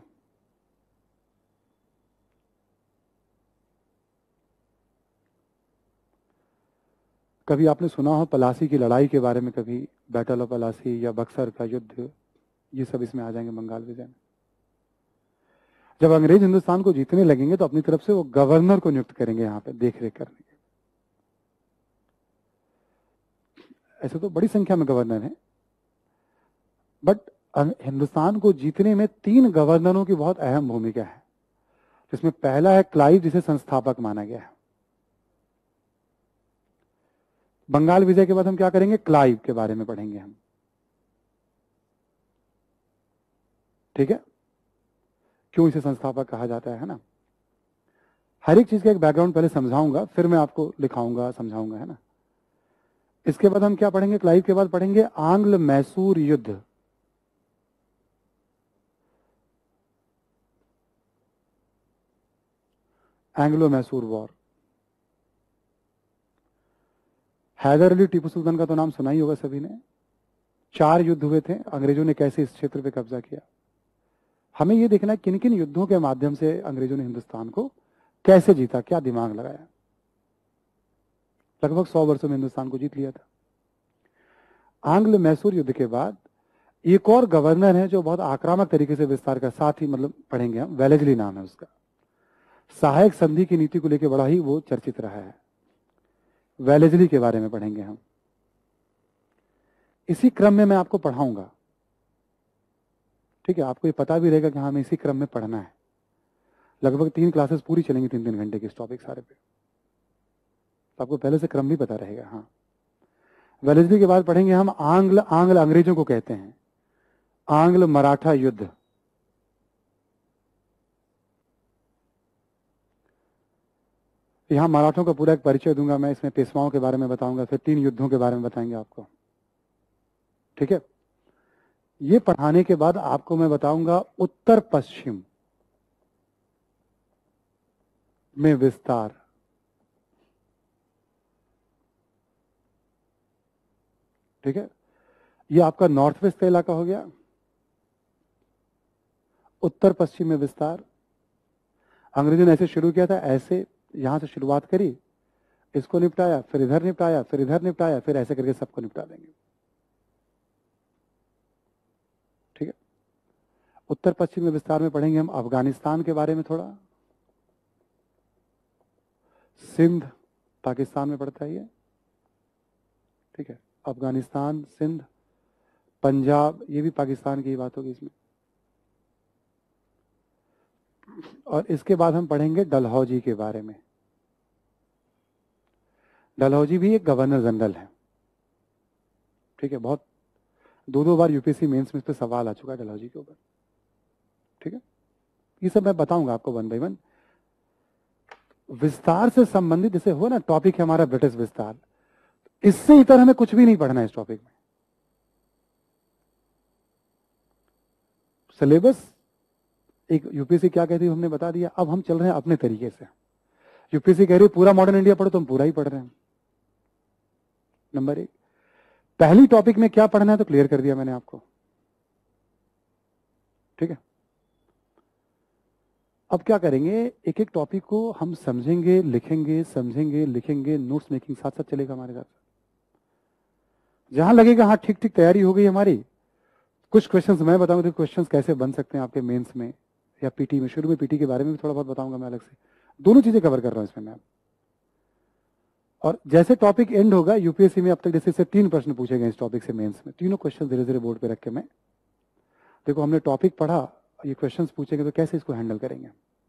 कभी आपने सुना हो पलासी की लड़ाई के बारे में, कभी बैटल ऑफ पलासी या बक्सर का युद्ध, ये सब इसमें आ जाएंगे बंगाल विजय में। जब अंग्रेज हिंदुस्तान को जीतने लगेंगे तो अपनी तरफ से वो गवर्नर को नियुक्त करेंगे यहाँ पे देख रेख करने के। ऐसे तो बड़ी संख्या में गवर्नर हैं, बट हिंदुस्तान को जीतने में 3 गवर्नरों की बहुत अहम भूमिका है, जिसमें पहला है क्लाइव, जिसे संस्थापक माना गया है। बंगाल विजय के बाद हम क्या करेंगे, क्लाइव के बारे में पढ़ेंगे हम। ठीक है, क्यों इसे संस्थापक कहा जाता है ना। हर एक चीज का एक बैकग्राउंड पहले समझाऊंगा, फिर मैं आपको लिखाऊंगा, समझाऊंगा, है ना। इसके बाद हम क्या पढ़ेंगे, क्लाइव के बाद पढ़ेंगे आंग्ल मैसूर युद्ध। Anglo Mysore war. हैदर अली टीपू सुल्तान का तो नाम सुना ही होगा सभी ने। 4 युद्ध हुए थे, अंग्रेजों ने कैसे इस क्षेत्र पे कब्जा किया। हमें यह देखना है किन किन युद्धों के माध्यम से अंग्रेजों ने हिंदुस्तान को कैसे जीता, क्या दिमाग लगाया। लगभग 100 वर्षों में हिंदुस्तान को जीत लिया था। आंग्ल मैसूर युद्ध के बाद एक और गवर्नर है जो बहुत आक्रामक तरीके से विस्तार का, साथ ही मतलब पढ़ेंगे हम, वेलेजली नाम है उसका। सहायक संधि की नीति को लेकर बड़ा ही वो चर्चित रहा है। वेलेजली के बारे में पढ़ेंगे हम। इसी क्रम में मैं आपको पढ़ाऊंगा। ठीक है, आपको ये पता भी रहेगा कि हमें इसी क्रम में पढ़ना है। लगभग 3 क्लासेस पूरी चलेंगी, 3-3 घंटे की इस टॉपिक सारे पे, तो आपको पहले से क्रम भी पता रहेगा। हाँ, वेलेजली के बाद पढ़ेंगे हम आंग्ल अंग्रेजों को कहते हैं आंग्ल मराठा युद्ध। यहां मराठों का पूरा एक परिचय दूंगा मैं, इसमें पेशवाओं के बारे में बताऊंगा, फिर 3 युद्धों के बारे में बताएंगे आपको। ठीक है, ये पढ़ाने के बाद आपको मैं बताऊंगा उत्तर पश्चिम में विस्तार। ठीक है, ये आपका नॉर्थ वेस्ट का इलाका हो गया। उत्तर पश्चिम में विस्तार अंग्रेजों ने ऐसे शुरू किया था, ऐसे यहां से शुरुआत करी, इसको निपटाया, फिर इधर निपटाया, फिर इधर निपटाया, फिर ऐसे करके सबको निपटा देंगे। ठीक है, उत्तर पश्चिम में विस्तार में पढ़ेंगे हम अफगानिस्तान के बारे में थोड़ा। सिंध पाकिस्तान में पड़ता है ये। ठीक है, अफगानिस्तान, सिंध, पंजाब, ये भी पाकिस्तान की ही बात होगी इसमें। और इसके बाद हम पढ़ेंगे डलहौजी के बारे में। डलहौजी भी एक गवर्नर जनरल है। ठीक है, बहुत 2-2 बार यूपीएससी मेंस में इस पर सवाल आ चुका है डलहौजी के ऊपर। ठीक है, ये सब मैं बताऊंगा आपको 1 बाय 1। विस्तार से संबंधित जैसे हो ना, टॉपिक है हमारा ब्रिटिश विस्तार, इससे इतर हमें कुछ भी नहीं पढ़ना है इस टॉपिक में। सिलेबस एक यूपीएससी क्या कहती है हमने बता दिया, अब हम चल रहे हैं अपने तरीके से। यूपीएससी कह रही है पूरा मॉडर्न इंडिया पढ़ो, तो हम पूरा ही पढ़ रहे हैं। नंबर 1, पहली टॉपिक में क्या पढ़ना है तो क्लियर कर दिया मैंने आपको। ठीक है, अब क्या करेंगे, एक एक टॉपिक को हम समझेंगे, लिखेंगे, समझेंगे, लिखेंगे, नोट्स मेकिंग साथ साथ चलेगा हमारे साथ। जहां लगेगा हाँ ठीक ठीक तैयारी हो गई हमारी, कुछ क्वेश्चंस मैं बताऊंगा, क्वेश्चंस कैसे बन सकते हैं आपके मेंस में या पीटी में। शुरू में पीटी के बारे में भी थोड़ा बहुत बताऊंगा मैं अलग से, दोनों चीजें कवर कर रहा हूं इसमें मैं। और जैसे टॉपिक एंड होगा, यूपीएससी में अब तक जैसे 3 प्रश्न पूछे गए इस टॉपिक से मेंस में, तीनों क्वेश्चन धीरे धीरे बोर्ड पे रख के मैं, देखो हमने टॉपिक पढ़ा, ये क्वेश्चंस पूछेंगे तो कैसे इसको हैंडल करेंगे।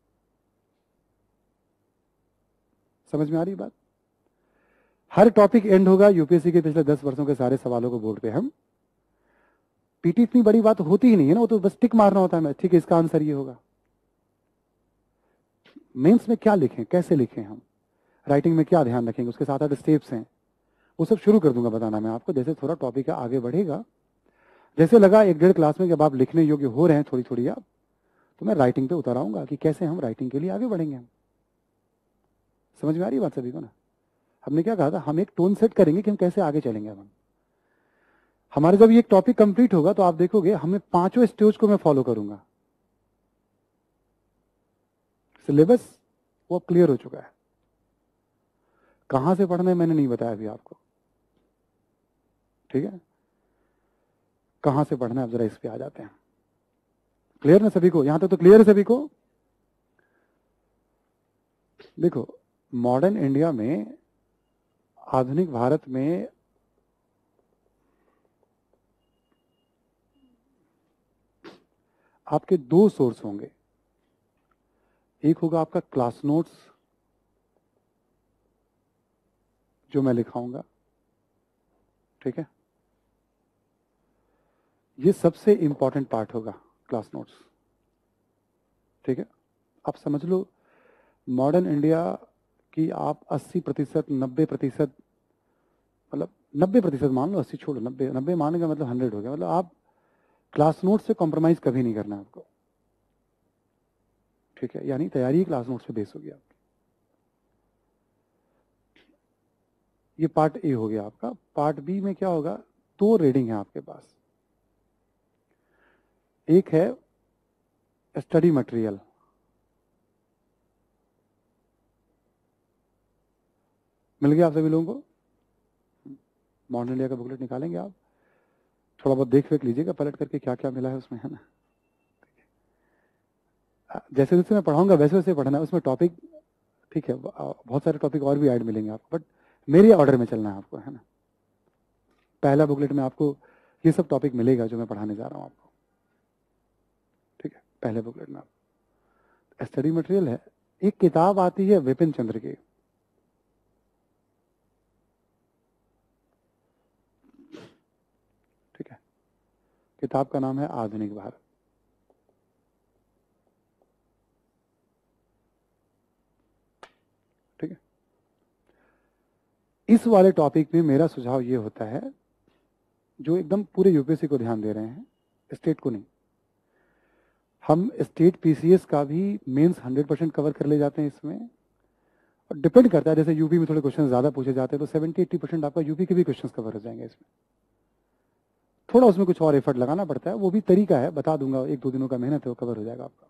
समझ में आ रही बात। हर टॉपिक एंड होगा, यूपीएससी के पिछले 10 वर्षों के सारे सवालों को बोर्ड पे हम, पीटी इतनी बड़ी बात होती ही नहीं है ना, वो तो बस टिक मारना होता है, ठीक है इसका आंसर ये होगा। मेंस में क्या लिखें, कैसे लिखें हम, राइटिंग में क्या ध्यान रखेंगे, उसके साथ साथ स्टेप्स हैं, वो सब शुरू कर दूंगा बताना मैं आपको। जैसे थोड़ा टॉपिक आगे बढ़ेगा, जैसे लगा 1-1.5 क्लास में जब आप लिखने योग्य हो रहे हैं थोड़ी थोड़ी आप, तो मैं राइटिंग पे उतर आऊंगा कि कैसे हम राइटिंग के लिए आगे बढ़ेंगे। समझ में आ रही बात सभी को ना? हमने क्या कहा था, हम एक टोन सेट करेंगे कि हम कैसे आगे चलेंगे। हम हमारे जब ये टॉपिक कंप्लीट होगा तो आप देखोगे हमें 5 स्टेज को मैं फॉलो करूंगा। सिलेबस वो क्लियर हो चुका है, कहां से पढ़ना है मैंने नहीं बताया अभी आपको, ठीक है? कहां से पढ़ना है, अब जरा इस पे आ जाते हैं। क्लियर ना सभी को? यहां तक तो क्लियर है सभी को? देखो, मॉडर्न इंडिया में, आधुनिक भारत में आपके 2 सोर्स होंगे। एक होगा आपका क्लास नोट्स जो मैं लिखाऊंगा, ठीक है? ये सबसे इंपॉर्टेंट पार्ट होगा क्लास नोट्स, ठीक है? आप समझ लो मॉडर्न इंडिया की आप 80%, 90%, मतलब 90% मान लो, 80 छोड़ो, 90 मानने का मतलब 100 हो गया। मतलब आप क्लास नोट से कॉम्प्रोमाइज कभी नहीं करना आपको, ठीक है? यानी तैयारी क्लास नोट से बेस होगी आपकी। ये पार्ट ए हो गया आपका। पार्ट बी में क्या होगा, 2 रीडिंग है आपके पास। एक है स्टडी मटेरियल, मिल गया आप सभी लोगों को? मॉडर्न इंडिया का बुकलेट निकालेंगे आप, थोड़ा बहुत देख वेख लीजिएगा पलट करके क्या क्या मिला है उसमें, है ना? जैसे जैसे मैं पढ़ाऊंगा वैसे वैसे पढ़ना है उसमें टॉपिक, ठीक है? बहुत सारे टॉपिक और भी ऐड मिलेंगे आपको, बट मेरे ऑर्डर में चलना है आपको, है ना? पहला बुकलेट में आपको ये सब टॉपिक मिलेगा जो मैं पढ़ाने जा रहा हूँ आपको, ठीक है? पहले बुकलेट में आप स्टडी मटेरियल है। एक किताब आती है विपिन चंद्र की, ठीक है? किताब का नाम है आधुनिक भारत, ठीक है? इस वाले टॉपिक में मेरा सुझाव ये होता है, जो एकदम पूरे यूपीएससी को ध्यान दे रहे हैं, स्टेट को नहीं, हम स्टेट पीसीएस का भी मेंस 100% कवर कर ले जाते हैं इसमें। और डिपेंड करता है, जैसे यूपी में थोड़े क्वेश्चन ज्यादा पूछे जाते हैं तो 70-80% आपका यूपी के भी क्वेश्चन कवर हो जाएंगे इसमें। थोड़ा उसमें कुछ और एफर्ट लगाना पड़ता है, वो भी तरीका है, बता दूंगा, 1-2 दिनों का मेहनत है, वो कवर हो जाएगा आपका।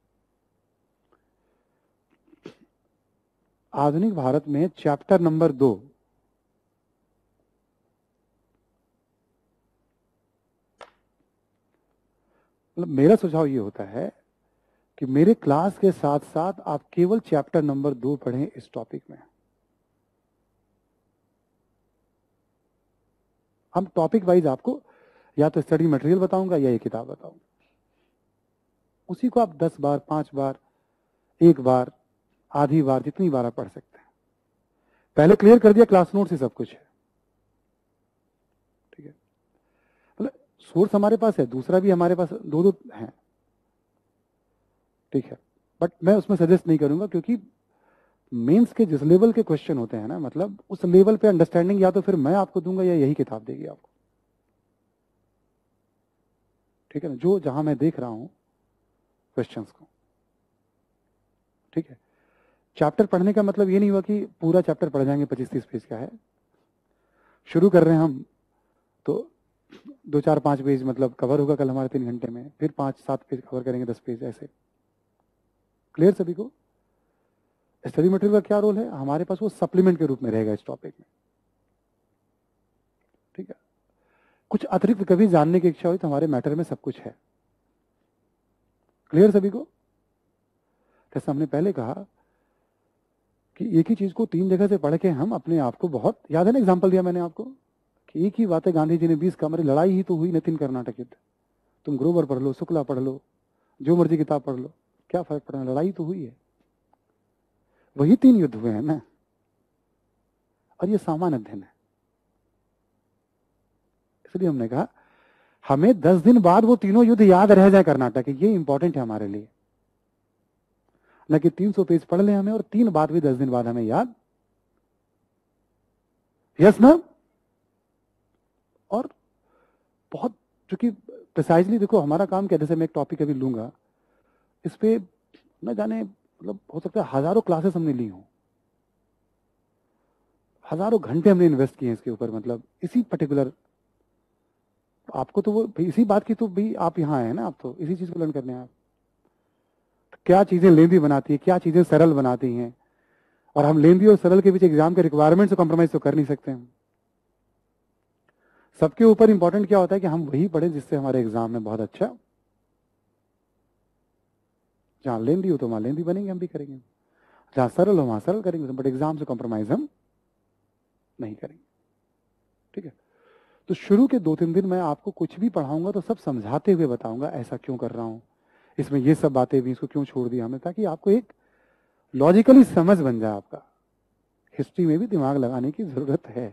आधुनिक भारत में चैप्टर नंबर 2, मतलब मेरा सुझाव ये होता है कि मेरे क्लास के साथ साथ आप केवल चैप्टर नंबर 2 पढ़ें इस टॉपिक में। हम टॉपिक वाइज आपको या तो स्टडी मटेरियल बताऊंगा या ये किताब बताऊंगा, उसी को आप 10 बार, 5 बार, 1 बार, आधी बार, जितनी बार आप पढ़ सकते हैं। पहले क्लियर कर दिया क्लास नोट से सब कुछ है, ठीक है? मतलब सोर्स हमारे पास है, दूसरा भी हमारे पास 2-2 है, ठीक है? बट मैं उसमें सजेस्ट नहीं करूंगा, क्योंकि मेंस के जिस लेवल के क्वेश्चन होते हैं ना, मतलब उस लेवल पे अंडरस्टैंडिंग या तो फिर मैं आपको दूंगा या यही किताब देगी आपको, ठीक है ना? जो जहां मैं देख रहा हूं क्वेश्चंस को, ठीक है? चैप्टर पढ़ने का मतलब ये नहीं हुआ कि पूरा चैप्टर पढ़ जाएंगे, 25-30 पेज का है। शुरू कर रहे हैं हम तो 2-4-5 पेज मतलब कवर होगा कल हमारे 3 घंटे में, फिर 5-7 पेज कवर करेंगे, 10 पेज ऐसे। क्लियर सभी को? स्टडी मटेरियल का क्या रोल है हमारे पास, वो सप्लीमेंट के रूप में रहेगा इस टॉपिक में, ठीक है? कुछ अतिरिक्त कभी जानने की इच्छा हुई तो हमारे मैटर में सब कुछ है। क्लियर सभी को? जैसा हमने पहले कहा कि एक ही चीज को 3 जगह से पढ़ के हम अपने आप को बहुत, याद है ना एग्जांपल दिया मैंने आपको कि एक ही बात है, गांधी जी ने 20 कमरे, लड़ाई ही तो हुई न 3 कर्नाटक युद्ध। तुम ग्रोवर पढ़ लो, शुक्ला पढ़ लो, जो मर्जी किताब पढ़ लो, क्या फर्क पड़ा, लड़ाई तो हुई है। वही 3 युद्ध हुए हैं ना, और ये सामान्य अध्ययन है। इसलिए हमने कहा हमें 10 दिन बाद वो तीनों युद्ध याद रह जाए कर्नाटक, ये इंपॉर्टेंट है हमारे लिए, न कि 300 पेज पढ़ ले हमें और 3 बात भी 10 दिन बाद हमें याद यस ना? और बहुत, क्योंकि प्रिसाइजली देखो हमारा काम क्या, जैसे मैं एक टॉपिक अभी लूंगा, इस पे न जाने मतलब हो सकता है हजारों क्लासेस हमने ली हों, हजारों घंटे हमने इन्वेस्ट किए इसके ऊपर, मतलब इसी पर्टिकुलर, आपको तो वो इसी बात की तो भाई आप यहाँ आए हैं ना, आप तो इसी चीज को लर्न करने हैं आप। तो क्या चीजें लेंदी बनाती है, क्या चीजें सरल बनाती हैं, और हम लेंदी और सरल के बीच एग्जाम के रिक्वायरमेंट से कॉम्प्रोमाइज तो कर नहीं सकते हम। सबके ऊपर इंपॉर्टेंट क्या होता है कि हम वही पढ़ें जिससे हमारे एग्जाम में बहुत अच्छा, जहां लेंदी हो तो वहां लेंदी बनेंगे, हम भी करेंगे, जहां सरल हो वहां सरल करेंगे, बट एग्जाम से कॉम्प्रोमाइज हम नहीं करेंगे। ठीक है, तो शुरू के 2-3 दिन मैं आपको कुछ भी पढ़ाऊंगा तो सब समझाते हुए बताऊंगा, ऐसा क्यों कर रहा हूं, इसमें ये सब बातें भी, इसको क्यों छोड़ दिया हमने, ताकि आपको एक लॉजिकली समझ बन जाए आपका। हिस्ट्री में भी दिमाग लगाने की जरूरत है,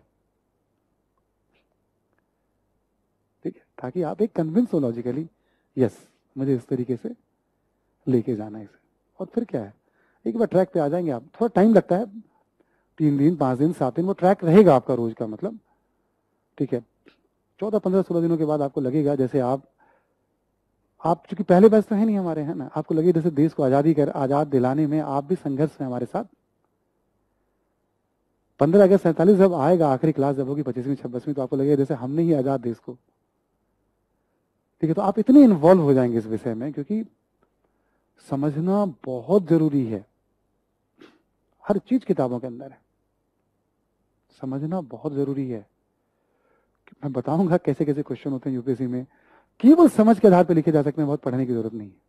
ठीक है, ताकि आप एक कन्विंस हो लॉजिकली, यस मुझे इस तरीके से लेके जाना है इसे। और फिर क्या है, एक बार ट्रैक पे आ जाएंगे आप, थोड़ा टाइम लगता है, 3 दिन 5 दिन 7 दिन वो ट्रैक रहेगा आपका रोज का, मतलब ठीक है, 14 15 16 दिनों के बाद आपको लगेगा जैसे आप चूंकि पहले बैच तो है नहीं हमारे, है ना, आपको लगे जैसे देश को आजाद दिलाने में आप भी संघर्ष में हमारे साथ। 15 अगस्त 47 जब आएगा, आखिरी क्लास जब होगी 25वीं 26वीं, तो आपको लगेगा जैसे हमने ही आजाद देश को, ठीक है। तो आप इतने इन्वॉल्व हो जाएंगे इस विषय में, क्योंकि समझना बहुत जरूरी है, हर चीज किताबों के अंदर है, समझना बहुत जरूरी है। मैं बताऊंगा कैसे कैसे क्वेश्चन होते हैं यूपीएससी में, केवल समझ के आधार पर लिखे जा सकते हैं, बहुत पढ़ने की जरूरत नहीं है।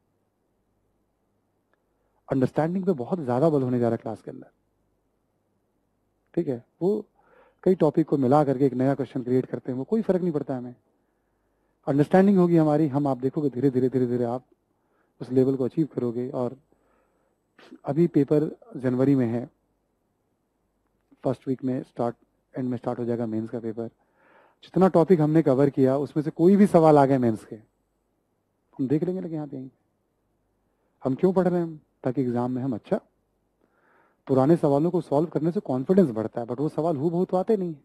अंडरस्टैंडिंग पे बहुत ज्यादा बल होने जा रहा है क्लास के अंदर, ठीक है। वो कई टॉपिक को मिला करके एक नया क्वेश्चन क्रिएट करते हैं, वो कोई फर्क नहीं पड़ता हमें, अंडरस्टैंडिंग होगी हमारी, हम आप देखोगे धीरे धीरे धीरे धीरे आप उस लेवल को अचीव करोगे। और अभी पेपर जनवरी में है, फर्स्ट वीक में एंड में स्टार्ट हो जाएगा मेंस का पेपर। जितना टॉपिक हमने कवर किया उसमें से कोई भी सवाल आ गए मेंस के, हम देख लेंगे, लेकिन यहाँ पे हम क्यों पढ़ रहे हैं, ताकि एग्जाम में हम अच्छा, पुराने सवालों को सॉल्व करने से कॉन्फिडेंस बढ़ता है, बट वो सवाल हूबहू तो आते नहीं,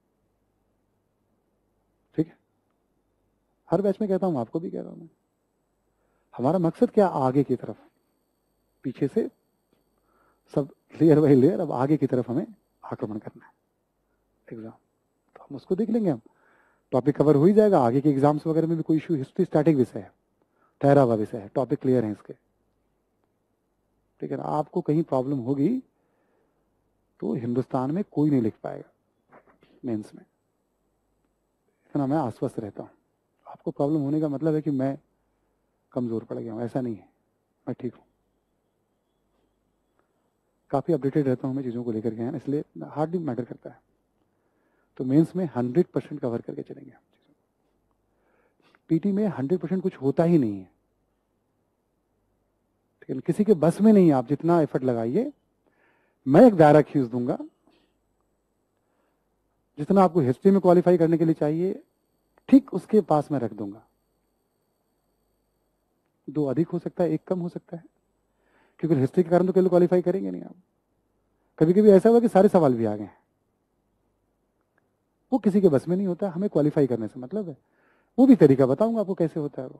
ठीक है। हर बैच में कहता हूं, आपको भी कह रहा हूं मैं, हमारा मकसद क्या, आगे की तरफ, पीछे से सब लेयर बाई लेयर, अब आगे की तरफ हमें आक्रमण करना है एग्जाम, तो हम उसको देख लेंगे, हम टॉपिक कवर हो ही जाएगा। आगे के एग्जाम्स वगैरह में भी कोई इशू, हिस्ट्री स्टैटिक विषय है, ठहरा हुआ विषय है, टॉपिक क्लियर है इसके, ठीक है ना। आपको कहीं प्रॉब्लम होगी तो हिंदुस्तान में कोई नहीं लिख पाएगा मेंस में, इतना मैं आश्वस्त रहता हूँ। आपको प्रॉब्लम होने का मतलब है कि मैं कमजोर पड़ गया हूँ, ऐसा नहीं है, मैं ठीक हूँ, काफी अपडेटेड रहता हूँ मैं चीजों को लेकर के, इसलिए हार्डली मैटर करता है। तो मेंस में 100% कवर करके चलेंगे हम, पीटी में 100% कुछ होता ही नहीं है, ठीक है, किसी के बस में नहीं है, आप जितना एफर्ट लगाइए, मैं एक दायरा खींच दूंगा, जितना आपको हिस्ट्री में क्वालिफाई करने के लिए चाहिए ठीक उसके पास मैं रख दूंगा, 2 अधिक हो सकता है, 1 कम हो सकता है, क्योंकि हिस्ट्री के कारण तो केवल क्वालिफाई करेंगे नहीं आप। कभी कभी ऐसा हुआ कि सारे सवाल भी आ गए, वो किसी के बस में नहीं होता, हमें क्वालिफाई करने से मतलब है, वो भी तरीका बताऊंगा आपको कैसे होता है वो,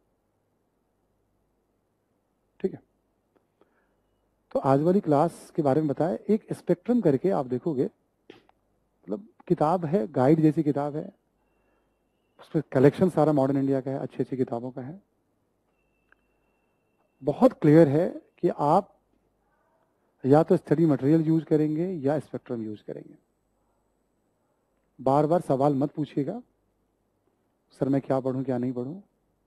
ठीक है। तो आज वाली क्लास के बारे में बताया, एक स्पेक्ट्रम करके आप देखोगे, मतलब किताब है, गाइड जैसी किताब है, उसमें कलेक्शन सारा मॉडर्न इंडिया का है, अच्छी अच्छी किताबों का है, बहुत क्लियर है कि आप या तो स्टडी मटेरियल यूज करेंगे या स्पेक्ट्रम यूज करेंगे। बार बार सवाल मत पूछिएगा, सर मैं क्या पढ़ूं क्या नहीं पढ़ूं,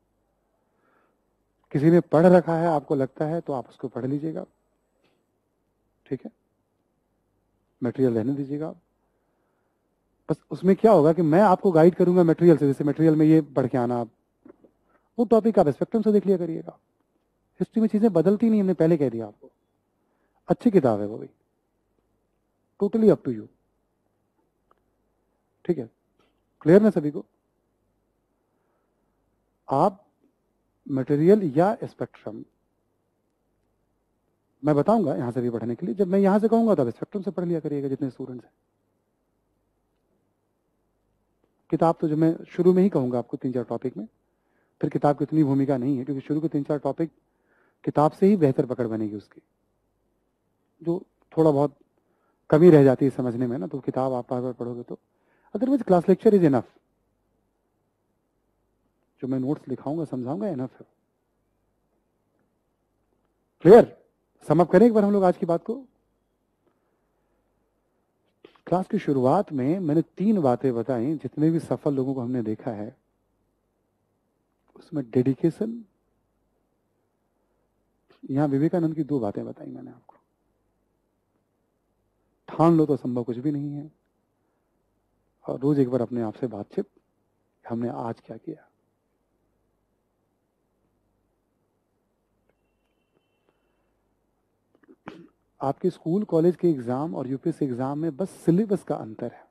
किसी ने पढ़ रखा है आपको लगता है तो आप उसको पढ़ लीजिएगा, ठीक है, मटेरियल रहने दीजिएगा। बस उसमें क्या होगा कि मैं आपको गाइड करूंगा मटेरियल से, जैसे मटेरियल में ये पढ़ के आना, आप वो टॉपिक आप स्पेक्ट्रम से देख लिया करिएगा। हिस्ट्री में चीजें बदलती नहीं, हमने पहले कह दिया आपको, अच्छी किताब है वो भी, टोटली अप टू यू, ठीक है, क्लियर ना सभी को। आप मटेरियल या स्पेक्ट्रम, मैं बताऊंगा यहां से भी पढ़ने के लिए, जब मैं यहां से कहूंगा तब स्पेक्ट्रम से पढ़ लिया करिएगा जितने स्टूडेंट्स हैं, किताब तो जो मैं शुरू में ही कहूंगा आपको 3-4 टॉपिक में, फिर किताब की इतनी भूमिका नहीं है, क्योंकि शुरू के 3-4 टॉपिक किताब से ही बेहतर पकड़ बनेगी उसकी। जो थोड़ा बहुत कमी रह जाती है समझने में ना, तो किताब आप बार बार पढ़ोगे तो, otherwise class lecture is enough. जो मैं नोट्स लिखाऊंगा समझाऊंगा इनफ है। क्लियर? सम अप करें एक बार हम लोग आज की बात को। क्लास की शुरुआत में मैंने 3 बातें बताई, जितने भी सफल लोगों को हमने देखा है उसमें डेडिकेशन, यहां विवेकानंद की 2 बातें बताई मैंने आपको। ठान लो तो संभव कुछ भी नहीं है, और रोज एक बार अपने आप से बातचीत, हमने आज क्या किया। आपके स्कूल कॉलेज के एग्जाम और यूपीएससी एग्जाम में बस सिलेबस का अंतर है।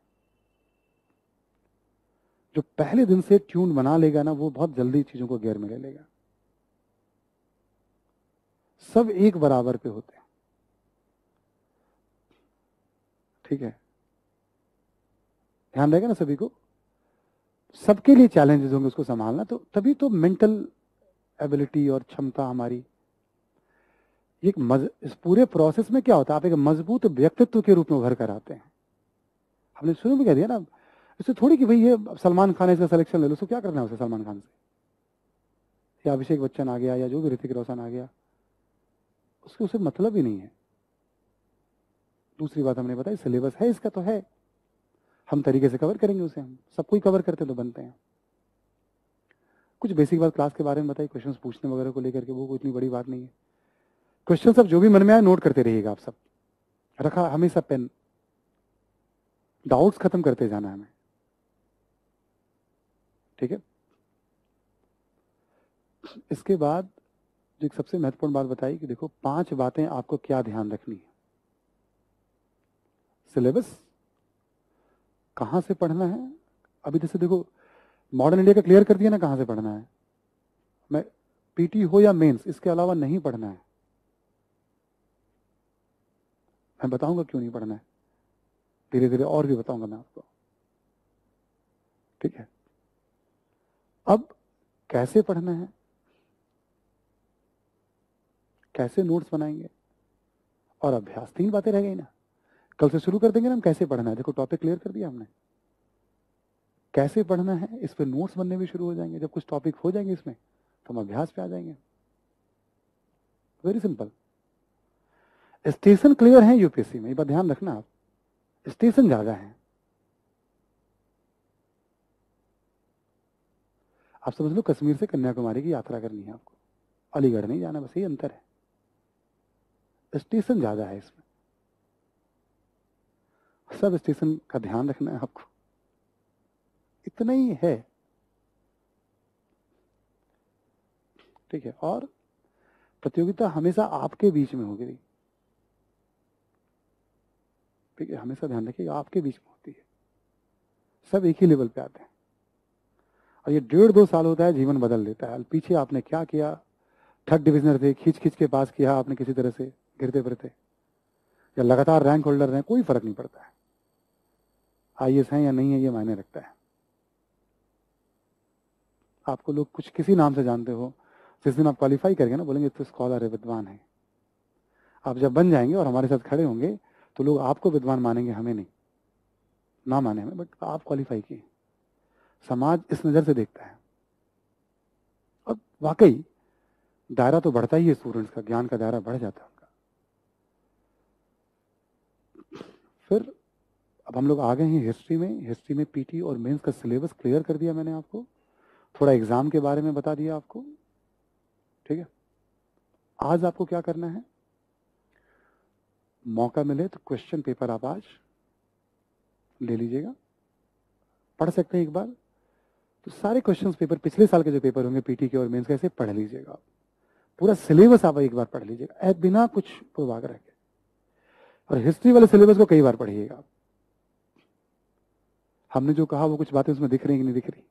जो पहले दिन से ट्यून बना लेगा ना, वो बहुत जल्दी चीजों को गियर में ले लेगा। सब एक बराबर पे होते हैं, ठीक है? ध्यान रहेगा ना सभी को। सबके लिए चैलेंजेस होंगे उसको संभालना, तो तभी तो मेंटल एबिलिटी और क्षमता हमारी इस पूरे प्रोसेस में क्या होता है, आप एक मजबूत व्यक्तित्व के रूप में उभर कर आते हैं। हमने शुरू में कह दिया ना, इससे थोड़ी कि भाई ये सलमान खान है इसका सिलेक्शन ले लो, उसको क्या करना है उसे सलमान खान से, या अभिषेक बच्चन आ गया, या जो भी ऋतिक रोशन आ गया, उसके उसे मतलब ही नहीं है। दूसरी बात हमने बताई, सिलेबस है इसका तो है, हम तरीके से कवर करेंगे उसे। हम सब कोई कवर करते तो बनते हैं। कुछ बेसिक बात क्लास के बारे में बताई, क्वेश्चंस पूछने वगैरह को लेकर के, वो कोई इतनी बड़ी बात नहीं है। क्वेश्चन सब जो भी मन में आए नोट करते रहिएगा आप सब, रखा हमेशा पेन, डाउट्स खत्म करते जाना है हमें, ठीक है? इसके बाद जो एक सबसे महत्वपूर्ण बात बताई कि देखो 5 बातें आपको क्या ध्यान रखनी है। सिलेबस, कहां से पढ़ना है। अभी जैसे देखो मॉडर्न इंडिया का क्लियर कर दिया ना कहां से पढ़ना है। मैं पीटी हो या मेंस, इसके अलावा नहीं पढ़ना है। मैं बताऊंगा क्यों नहीं पढ़ना है, धीरे धीरे और भी बताऊंगा मैं आपको, ठीक है? अब कैसे पढ़ना है, कैसे नोट्स बनाएंगे, और अभ्यास, 3 बातें रह गई ना। कल से शुरू कर देंगे ना हम कैसे पढ़ना है। देखो टॉपिक क्लियर कर दिया हमने, कैसे पढ़ना है, इस पे नोट्स बनने भी शुरू हो जाएंगे। जब कुछ टॉपिक हो जाएंगे इसमें तो हम अभ्यास पे आ जाएंगे। Very simple. स्टेशन क्लियर है यूपीएससी में, ये बात ध्यान रखना आप, स्टेशन ज्यादा है। आप समझ लो कश्मीर से कन्याकुमारी की यात्रा करनी है आपको, अलीगढ़ नहीं जाना, बस यही अंतर है। स्टेशन ज्यादा है इसमें, सब स्टेशन का ध्यान रखना है आपको, इतना ही है, ठीक है? और प्रतियोगिता हमेशा आपके बीच में होगी, ठीक है? हमेशा ध्यान रखिएगा आपके बीच में होती है, सब एक ही लेवल पे आते हैं। और ये 1.5-2 साल होता है, जीवन बदल देता है। पीछे आपने क्या किया, 3rd डिविजनर थे, खींच खींच के पास किया आपने किसी तरह से गिरते फिरते, या लगातार रैंक होल्डर रहे, कोई फर्क नहीं पड़ता है। आईएएस है या नहीं है ये मायने रखता है। आपको लोग कुछ किसी नाम से जानते हो, जिस दिन आप क्वालिफाई करेंगे ना बोलेंगे तो स्कॉलर है, विद्वान है। आप जब बन जाएंगे और हमारे साथ खड़े होंगे तो लोग आपको विद्वान मानेंगे, हमें नहीं, ना माने हमें, बट आप क्वालिफाई किए। समाज इस नजर से देखता है। और वाकई दायरा तो बढ़ता ही है स्टूडेंट्स का, ज्ञान का दायरा बढ़ जाता है उनका। फिर अब हम लोग आ गए हैं हिस्ट्री में। हिस्ट्री में पीटी और मेंस का सिलेबस क्लियर कर दिया मैंने आपको, थोड़ा एग्जाम के बारे में बता दिया आपको, ठीक है? आज आपको क्या करना है, मौका मिले तो क्वेश्चन पेपर आप आज ले लीजिएगा, पढ़ सकते हैं एक बार तो सारे क्वेश्चंस पेपर, पिछले साल के जो पेपर होंगे पीटी के और मेंस के, ऐसे पढ़ लीजिएगा। पूरा सिलेबस आप एक बार पढ़ लीजिएगा बिना कुछ पूर्वाग्रह के। और हिस्ट्री वाले सिलेबस को कई बार पढ़िएगा। हमने जो कहा वो कुछ बातें उसमें दिख रही कि नहीं दिख रही,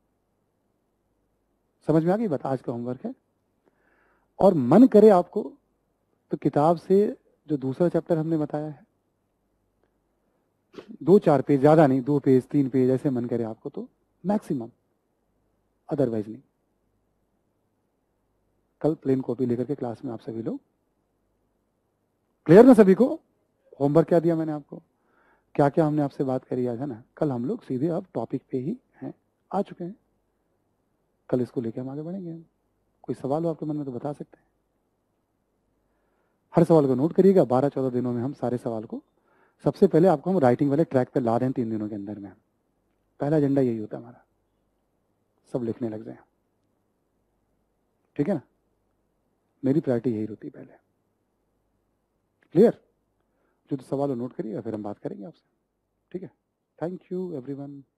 समझ में आ गई बात? आज का होमवर्क है। और मन करे आपको तो किताब से जो दूसरा चैप्टर हमने बताया है 2-4 पेज, ज्यादा नहीं, 2 पेज 3 पेज ऐसे मन करे आपको तो मैक्सिमम, अदरवाइज नहीं। कल प्लेन कॉपी लेकर के क्लास में आप सभी लोग, क्लियर ना सभी को? होमवर्क क्या दिया मैंने आपको, क्या क्या हमने आपसे बात करी आज, है ना? कल हम लोग सीधे अब टॉपिक पे ही हैं, आ चुके हैं। कल इसको लेके हम आगे बढ़ेंगे। कोई सवाल हो आपके मन में तो बता सकते हैं। हर सवाल को नोट करिएगा। 12-14 दिनों में हम सारे सवाल को, सबसे पहले आपको हम राइटिंग वाले ट्रैक पे ला रहे हैं 3 दिनों के अंदर में। पहला एजेंडा यही होता है हमारा, सब लिखने लग जाए, ठीक है ना? मेरी प्रायोरिटी यही होती है पहले। क्लियर? जो तो सवाल नोट करिएगा, फिर हम बात करेंगे आपसे, ठीक है? Thank you everyone.